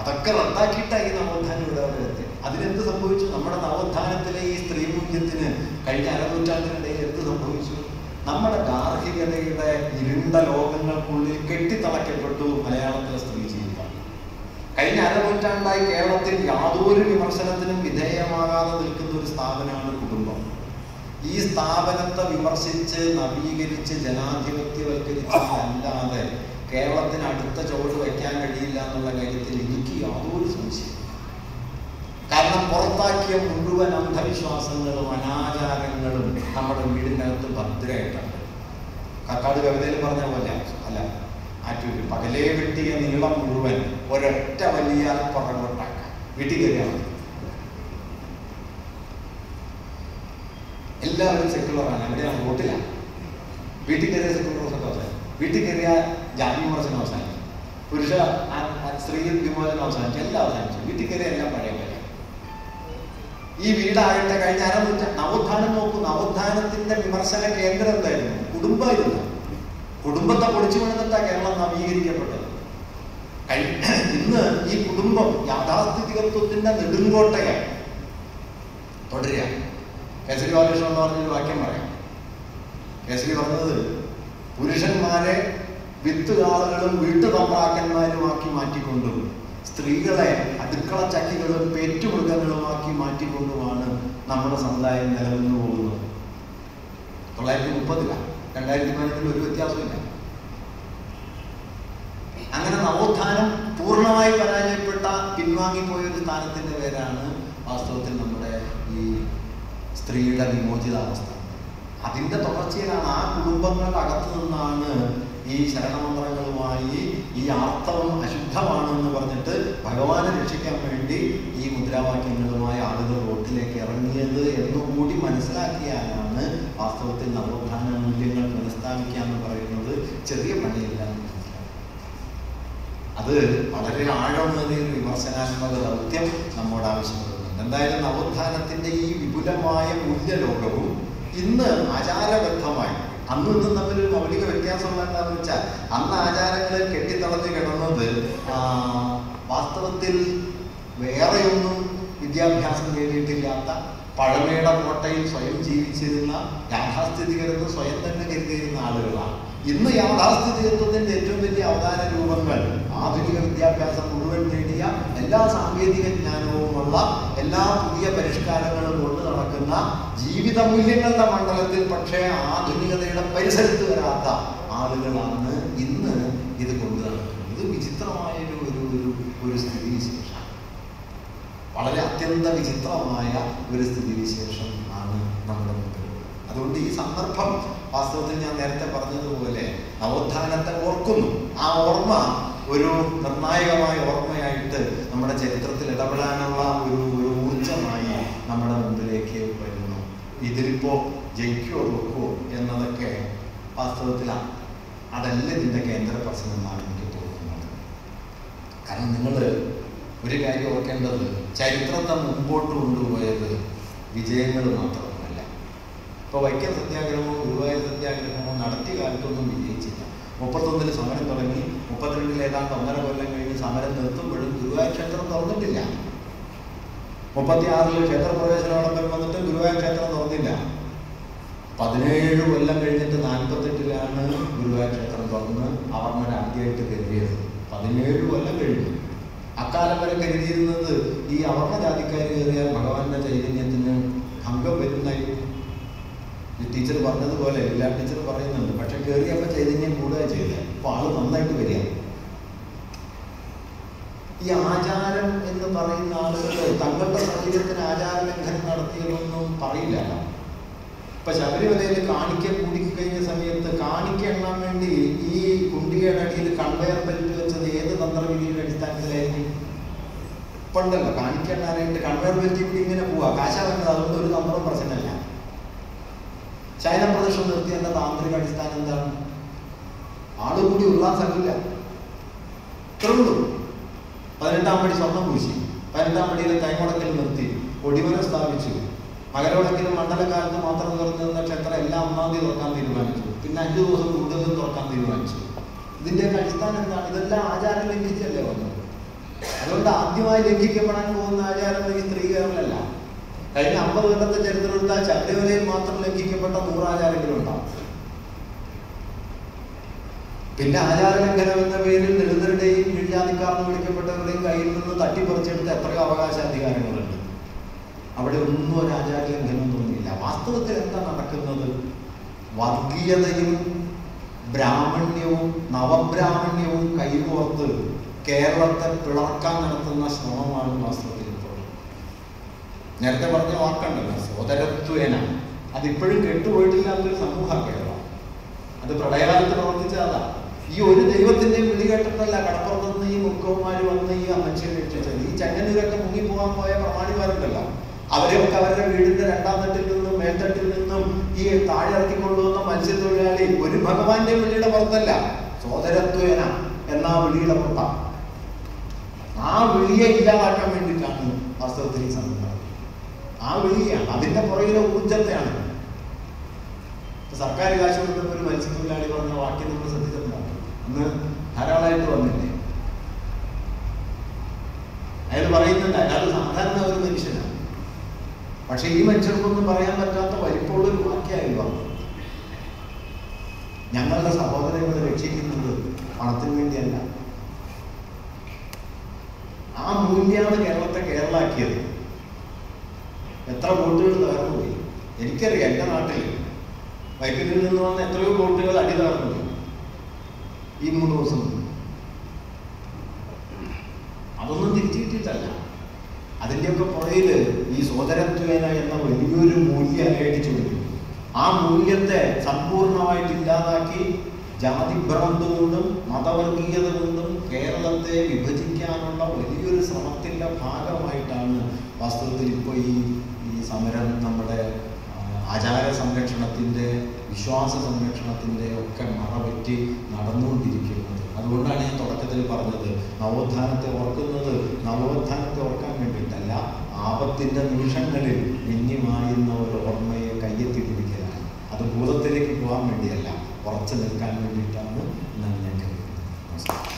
അതൊക്കെ റദ്ദാക്കിയിട്ടായി നവോത്ഥാനം ഇവിടെ വരെ എത്തി. അതിനെന്ത് സംഭവിച്ചു? നമ്മുടെ നവോത്ഥാനത്തിലെ ഈ സ്ത്രീ മൂല്യത്തിന് കഴിഞ്ഞ അരനൂറ്റാണ്ടിനിടയിൽ എന്ത് സംഭവിച്ചു? നമ്മുടെ ഗാർഹികതയുടെ ഇരുണ്ട ലോകങ്ങൾക്കുള്ളിൽ കെട്ടിത്തളയ്ക്കപ്പെട്ടു മലയാളത്തിലെ സ്ത്രീ ജീവിതം. കഴിഞ്ഞ അരനൂറ്റാണ്ടായി കേരളത്തിൽ യാതൊരു വിമർശനത്തിനും വിധേയമാകാതെ നിൽക്കുന്ന ഒരു സ്ഥാപനമാണ് കുടുംബം. ഈ സ്ഥാപനത്തെ വിമർശിച്ച് നവീകരിച്ച് ജനാധിപത്യവൽക്കരിച്ചല്ലാതെ കേരളത്തിന് അടുത്ത ചുവട് വയ്ക്കാൻ കഴിയില്ല എന്നുള്ള കാര്യത്തിൽ എനിക്ക് യാതൊരു സംശയം. കാരണം പുറത്താക്കിയ മുഴുവൻ അന്ധവിശ്വാസങ്ങളും അനാചാരങ്ങളും നമ്മുടെ വീടിനകത്ത് ഭദ്രമായിട്ടുണ്ട്. കക്കാട് കവിതയിൽ പറഞ്ഞ പോലെ അല്ല, ആറ്റൂര് പകലേ വെട്ടിയ നീളം മുഴുവൻ ഒരൊറ്റ വലിയ പുറകോട്ടാക്കാം. വീട്ടിൽ കയറിയാൽ മതി. എല്ലാവരും സെക്കുലറാണ്. എവിടെയാണ്? വോട്ടിലാണ്. വീട്ടിൽ കയറിയ സെക്കുലറിസൊക്കെ അവസാനം. വീട്ടിൽ കയറിയ ജാതി വിമർശനം അവസാനിച്ചു, പുരുഷ സ്ത്രീ വിമോചനം അവസാനിച്ചു, എല്ലാം അവസാനിച്ചു. വീട്ടിൽ കയറിയ എല്ലാം പഴയ പോലെ. ഈ വീടാകട്ടെ കഴിഞ്ഞ അരനൂറ്റ നവോത്ഥാനം നോക്കൂ. നവോത്ഥാനത്തിന്റെ വിമർശന കേന്ദ്രം എന്തായിരുന്നു? കുടുംബമായിരുന്നു. കുടുംബത്തെ പൊളിച്ചു കൊണ്ടിട്ടാണ് കേരളം നവീകരിക്കപ്പെട്ടത്. ഇന്ന് ഈ കുടുംബം യാഥാസ്ഥിതികത്വത്തിന്റെ നെടുങ്കോട്ടയാണ്. തുടരുക. കേസരി ബാലകൃഷ്ണൻ എന്ന് പറഞ്ഞൊരു വാക്യം പറയാം. കേസരി പറഞ്ഞത് പുരുഷന്മാരെ വിത്തുകാളുകളും വീട്ടുതമ്പ്രാക്കന്മാരുമാക്കി മാറ്റിക്കൊണ്ടും സ്ത്രീകളെ അടുക്കള ചക്കികളും പെറ്റുമൃഗങ്ങളുമാക്കി മാറ്റിക്കൊണ്ടുമാണ് നമ്മുടെ സമുദായം നിലനിന്നു പോകുന്നത്. തൊള്ളായിരത്തി മുപ്പതിലാണ്. രണ്ടായിരത്തി പതിനെട്ടിൽ ഒരു വ്യത്യാസമില്ല. അങ്ങനെ നവോത്ഥാനം പൂർണ്ണമായി പരാജയപ്പെട്ട പിൻവാങ്ങിപ്പോയ ഒരു സ്ഥാനത്തിന്റെ പേരാണ് വാസ്തവത്തിൽ നമ്മുടെ ഈ സ്ത്രീയുടെ വിമോചിതാവസ്ഥ. അതിന്റെ തുടർച്ചയിലാണ് ആ കുടുംബങ്ങളുടെ അകത്തു നിന്നാണ് ഈ ശരണമന്ത്രങ്ങളുമായി ഈ ആർത്തവം അശുദ്ധമാണ് എന്ന് പറഞ്ഞിട്ട് ഭഗവാനെ രക്ഷിക്കാൻ വേണ്ടി ഈ മുദ്രാവാക്യങ്ങളുമായി ആളുകൾ റോട്ടിലേക്ക് ഇറങ്ങിയത് എന്നുകൂടി മനസ്സിലാക്കിയാലാണ് വാസ്തവത്തിൽ നവോത്ഥാന മൂല്യങ്ങൾ പുനഃസ്ഥാപിക്കുക എന്ന് പറയുന്നത് ചെറിയ പണിയില്ല. അത് വളരെ ആഴമേറിയ ഒരു വിമർശനാത്മക ദൗത്യം നമ്മോട് ആവശ്യപ്പെടുന്നുണ്ട്. എന്തായാലും നവോത്ഥാനത്തിന്റെ ഈ വിപുലമായ മൂല്യലോകവും ഇന്ന് ആചാരബദ്ധമായി അന്ന് ഇന്നും തമ്മിലൊരു മൗലിക വ്യത്യാസമുള്ള എന്താണെന്ന് വെച്ചാൽ അന്ന് ആചാരങ്ങളിൽ കെട്ടിത്തളഞ്ഞ് കിടന്നത് വാസ്തവത്തിൽ വേറെയൊന്നും വിദ്യാഭ്യാസം നേടിയിട്ടില്ലാത്ത പഴമയുടെ കോട്ടയിൽ സ്വയം ജീവിച്ചിരുന്ന യാഥാസ്ഥിതികരെന്ന് സ്വയം തന്നെ കരുതിയിരുന്ന ആളുകളാണ്. ഇന്ന് യാഥാസ്ഥിതികത്വത്തിന്റെ ഏറ്റവും വലിയ അവതാര രൂപങ്ങൾ ആധുനിക വിദ്യാഭ്യാസം മുഴുവൻ നേടിയ എല്ലാ സാങ്കേതിക ജ്ഞാനവുമുള്ള എല്ലാ പുതിയ പരിഷ്കാരങ്ങളും കൊണ്ട് നടക്കുന്ന ജീവിത മൂല്യങ്ങളുടെ മണ്ഡലത്തിൽ പക്ഷേ ആധുനികതയുടെ പരിസരത്ത് വരാത്ത ആളുകളാണ് ഇന്ന് ഇത് കൊണ്ടു നടക്കുന്നത്. ഇത് വിചിത്രമായൊരു ഒരു ഒരു ഒരു സ്ഥിതിവിശേഷം, വളരെ അത്യന്ത വിചിത്രമായ ഒരു സ്ഥിതിവിശേഷം ആണ് നമ്മുടെ മുമ്പിൽ. അതുകൊണ്ട് ഈ സന്ദർഭം വാസ്തവത്തിൽ ഞാൻ നേരത്തെ പറഞ്ഞതുപോലെ നവോത്ഥാനത്തെ ഓർക്കുന്നു. ആ ഓർമ്മ ഒരു നിർണായകമായ ഓർമ്മയായിട്ട് നമ്മുടെ ചരിത്രത്തിൽ ഇടപെടാനുള്ള ഒരു ഒരു ഊർജമായി നമ്മുടെ മുമ്പിലേക്ക് വരുന്നു. ഇതിലിപ്പോ ജയിക്കോ തോക്കോ എന്നതൊക്കെ വാസ്തവത്തിലാണ്. അതല്ല ഇതിൻ്റെ കേന്ദ്ര പ്രശ്നം എന്നാണ് എനിക്ക് തോന്നുന്നത്. കാരണം നിങ്ങൾ ഒരു കാര്യം ഓർക്കേണ്ടത്, ചരിത്രത്തെ മുമ്പോട്ട് കൊണ്ടുപോയത് വിജയങ്ങൾ മാത്രമല്ല. ഇപ്പോൾ വൈക്കം സത്യാഗ്രഹമോ ഗുരുവായൂർ സത്യാഗ്രഹമോ നടത്തിയ കാലത്തൊന്നും വിജയിച്ചില്ല. മുപ്പത്തൊന്നിൽ സമരം തുടങ്ങി, മുപ്പത്തിരണ്ടിൽ ഏതാണ്ട് ഒന്നര കൊല്ലം കഴിഞ്ഞ് സമരം നിർത്തുമ്പോഴും ഗുരുവായൂർ ക്ഷേത്രം തുറന്നിട്ടില്ല. മുപ്പത്തി ആറിൽ ക്ഷേത്രപ്രവേശനോടൊപ്പം വന്നിട്ട് ഗുരുവായൂർ ക്ഷേത്രം തുറന്നില്ല. പതിനേഴ് കൊല്ലം കഴിഞ്ഞിട്ട് നാൽപ്പത്തെട്ടിലാണ് ഗുരുവായൂർ ക്ഷേത്രം തുറന്ന് അവർമ്മ ആദ്യമായിട്ട് കരുതിയത്. പതിനേഴ് കൊല്ലം കഴിഞ്ഞു. അക്കാലം വരെ കരുതിയിരുന്നത് ഈ അവർമ്മ ജാതിക്കാർ കയറിയാൽ ഭഗവാന്റെ ചൈതന്യത്തിന് ഭംഗം വരുന്നായിരുന്നു. ടീച്ചർ പറഞ്ഞതുപോലെ എല്ലാ ടീച്ചർ പറയുന്നുണ്ട്. പക്ഷെ കയറിയപ്പോൾ ചൈതന്യം കൂടുക ചെയ്തത്. അപ്പോൾ ആള് നന്നായിട്ട് വരിക. ഈ ആചാരം എന്ന് പറയുന്ന ആളുകൾ തങ്ങളുടെ ശരീരത്തിന് ആചാര ലംഘനം നടത്തിയതൊന്നും പറയില്ല. ഇപ്പൊ ശബരിമലയിൽ കാണിക്ക കൂടിക്കഴിഞ്ഞ സമയത്ത് കാണിക്ക എണ്ണാൻ വേണ്ടി ഈ കുണ്ടികയുടെ അടിയിൽ കൺവെയർ ബെൽറ്റ് വെച്ചത് ഏത് തന്ത്രവിധിയുടെ അടിസ്ഥാനത്തിലായിരിക്കും? ഇപ്പുണ്ടല്ലോ കാണിക്ക എണ്ണാനായിട്ട് കൺവെയർ ബെൽറ്റിൽ കൂടി ഇങ്ങനെ പോവാ, കാശ വന്നത്. അതുകൊണ്ട് ഒരു തന്ത്രവും പ്രശ്നമല്ല. ചൈന പ്രദേശം നിർത്തിയതിന്റെ താന്ത്രിക അടിസ്ഥാനം എന്താണ്? ആള് കൂടി ഉള്ളാൻ സ്ഥലമില്ല. ഇത്രയുള്ളൂ. പതിനെട്ടാം പടി സ്വർണം പൂശി, പതിനെട്ടാം പടിയിലെ കൈമുടക്കൽ നിർത്തി, കൊടിമരം സ്ഥാപിച്ചു. മകരവിളക്കിലും മണ്ഡലകാലത്ത് മാത്രം തുറന്നു നിന്ന ക്ഷേത്രം എല്ലാം ഒന്നാം തീയതി തുറക്കാൻ തീരുമാനിച്ചു. പിന്നെ അഞ്ചു ദിവസം കൂടുതലും തുറക്കാൻ തീരുമാനിച്ചു. ഇതിന്റെയൊക്കെ അടിസ്ഥാനം എന്താണ്? ഇതെല്ലാം ആചാരം ലംഘിച്ചല്ലേ വന്നത്. അതുകൊണ്ട് ആദ്യമായി ലംഘിക്കപ്പെടാൻ പോകുന്ന ആചാരം ഈ സ്ത്രീകരണമല്ല. കഴിഞ്ഞ അമ്പത് കൊല്ലത്തെ ചരിത്രം എടുത്താൽ ശബരിമലയിൽ മാത്രം ലംഘിക്കപ്പെട്ട നൂറാചാരങ്ങളും ഉണ്ടാവും. പിന്നെ ആചാരലംഘനം എന്ന പേരിൽ ദളിതരുടെയും കീഴ്ജാതിക്കാർന്ന് വിളിക്കപ്പെട്ടവരുടെയും കയ്യിൽ നിന്ന് തട്ടിപ്പറിച്ചെടുത്ത എത്രയോ അവകാശാധികാരങ്ങളുണ്ട്. അവിടെ ഒന്നും ഒരു ആചാരലംഘനം തോന്നിയില്ല. വാസ്തവത്തിൽ എന്താ നടക്കുന്നത്? വർഗീയതയും ബ്രാഹ്മണ്യവും നവബ്രാഹ്മണ്യവും കൈകോർത്ത് കേരളത്തെ പിളർക്കാൻ നടത്തുന്ന ശ്രമമാണ് വാസ്തവത്തിൽ ഇപ്പോൾ. നേരത്തെ പറഞ്ഞ വാക്കുണ്ടല്ലോ, സോദരത്വേന. അതിപ്പോഴും കെട്ടുപോയിട്ടില്ലാത്തൊരു സമൂഹം കേരളം. അത് പ്രളയകാലത്ത് പ്രവർത്തിച്ചതാ. ഈ ഒരു ദൈവത്തിന്റെയും വിളി കേട്ടിട്ടല്ല കടപ്പുറത്തുനിന്ന് ഈ മുക്കവന്മാർ വന്ന് ഈ മനുഷ്യനെ രക്ഷിച്ചത്. ഈ ചെങ്ങന്നൂരൊക്കെ മുങ്ങിപ്പോകാൻ പോയ പ്രമാണിമാരുണ്ടല്ലോ, അവരെയൊക്കെ അവരുടെ വീടിന്റെ രണ്ടാം തട്ടിൽ നിന്നും മേൽത്തട്ടിൽ നിന്നും ഈ താഴെ ഇറക്കിക്കൊണ്ടുവന്ന മത്സ്യത്തൊഴിലാളി ഒരു ഭഗവാന്റെ വിളിയുടെ പുറത്തല്ല, സോദരത്വേന എന്ന വിളിയുടെ പുറത്താണ്. ആ വിളിയെ ഇല്ലാതാക്കാൻ വേണ്ടിയിട്ടാണ് വാസ്തവത്തിൽ ഈ സംഭവം. ആ വിളിയാണ്, അതിന്റെ പുറകിലെ ഊർജത്തെയാണ്. സർക്കാർ കാശ് കൊടുത്തപ്പോൾ ഒരു മത്സ്യത്തൊഴിലാളി പറഞ്ഞ വാക്യം നമ്മൾ ശ്രദ്ധിച്ചിട്ടുണ്ടാവും. അന്ന് ധാരാളമായിട്ട് വന്നില്ലേ? അയാൾ പറയുന്നുണ്ട് അയാൾ സാധാരണ ഒരു മനുഷ്യനാണ്, പക്ഷെ ഈ മനുഷ്യർക്കൊന്നും പറയാൻ പറ്റാത്ത വലിപ്പമുള്ള ഒരു വാക്യമായിരുന്നു. ഞങ്ങളുടെ സഹോദരങ്ങളെ രക്ഷിക്കുന്നത് പണത്തിന് വേണ്ടിയല്ല. ആ മൂല്യമാണ് കേരളത്തെ കേരളാക്കിയത്. എത്ര ബോട്ടുകൾ തകർന്നു പോയി എനിക്കറിയാം. എൻ്റെ നാട്ടിൽ വൈക്കത്തിൽ നിന്ന് വന്ന എത്രയോ ബോട്ടുകൾ അടി തകർന്നു പോയി ഈ മൂന്ന് ദിവസം. അതൊന്നും തിരിച്ചു കിട്ടിയിട്ടല്ല. അതിൻ്റെയൊക്കെ പുറയിൽ ഈ സോദരത്വേന എന്ന വലിയൊരു മൂല്യം അടിച്ചു കൊടുക്കും. ആ മൂല്യത്തെ സമ്പൂർണമായിട്ട് ഇല്ലാതാക്കി ജാതിഭ്രാന്ത് കൊണ്ടും മതവർഗീയത കൊണ്ടും കേരളത്തെ വിഭജിക്കാനുള്ള വലിയൊരു ശ്രമത്തിൻ്റെ ഭാഗമായിട്ടാണ് വാസ്തവത്തിൽ ഇപ്പോൾ ഈ ഈ സമരം നമ്മുടെ ആചാര സംരക്ഷണത്തിൻ്റെ വിശ്വാസ സംരക്ഷണത്തിൻ്റെ ഒക്കെ മറപറ്റി നടന്നുകൊണ്ടിരിക്കുന്നത്. അതുകൊണ്ടാണ് ഞാൻ തുടക്കത്തിൽ പറഞ്ഞത്, നവോത്ഥാനത്തെ ഓർക്കുന്നത് നവോത്ഥാനത്തെ ഓർക്കാൻ വേണ്ടിയിട്ടല്ല, ആപത്തിൻ്റെ നിമിഷങ്ങളിൽ മിന്നിമായുന്ന ഒരു ഓർമ്മയെ കയ്യെത്തി പിടിക്കലാണ്. അത് ഭൂതത്തിലേക്ക് പോകാൻ വേണ്ടിയല്ല, ഉറച്ചു നിൽക്കാൻ വേണ്ടിയിട്ടാണ് എന്നാണ് ഞാൻ കരുതുന്നത്. നമസ്കാരം.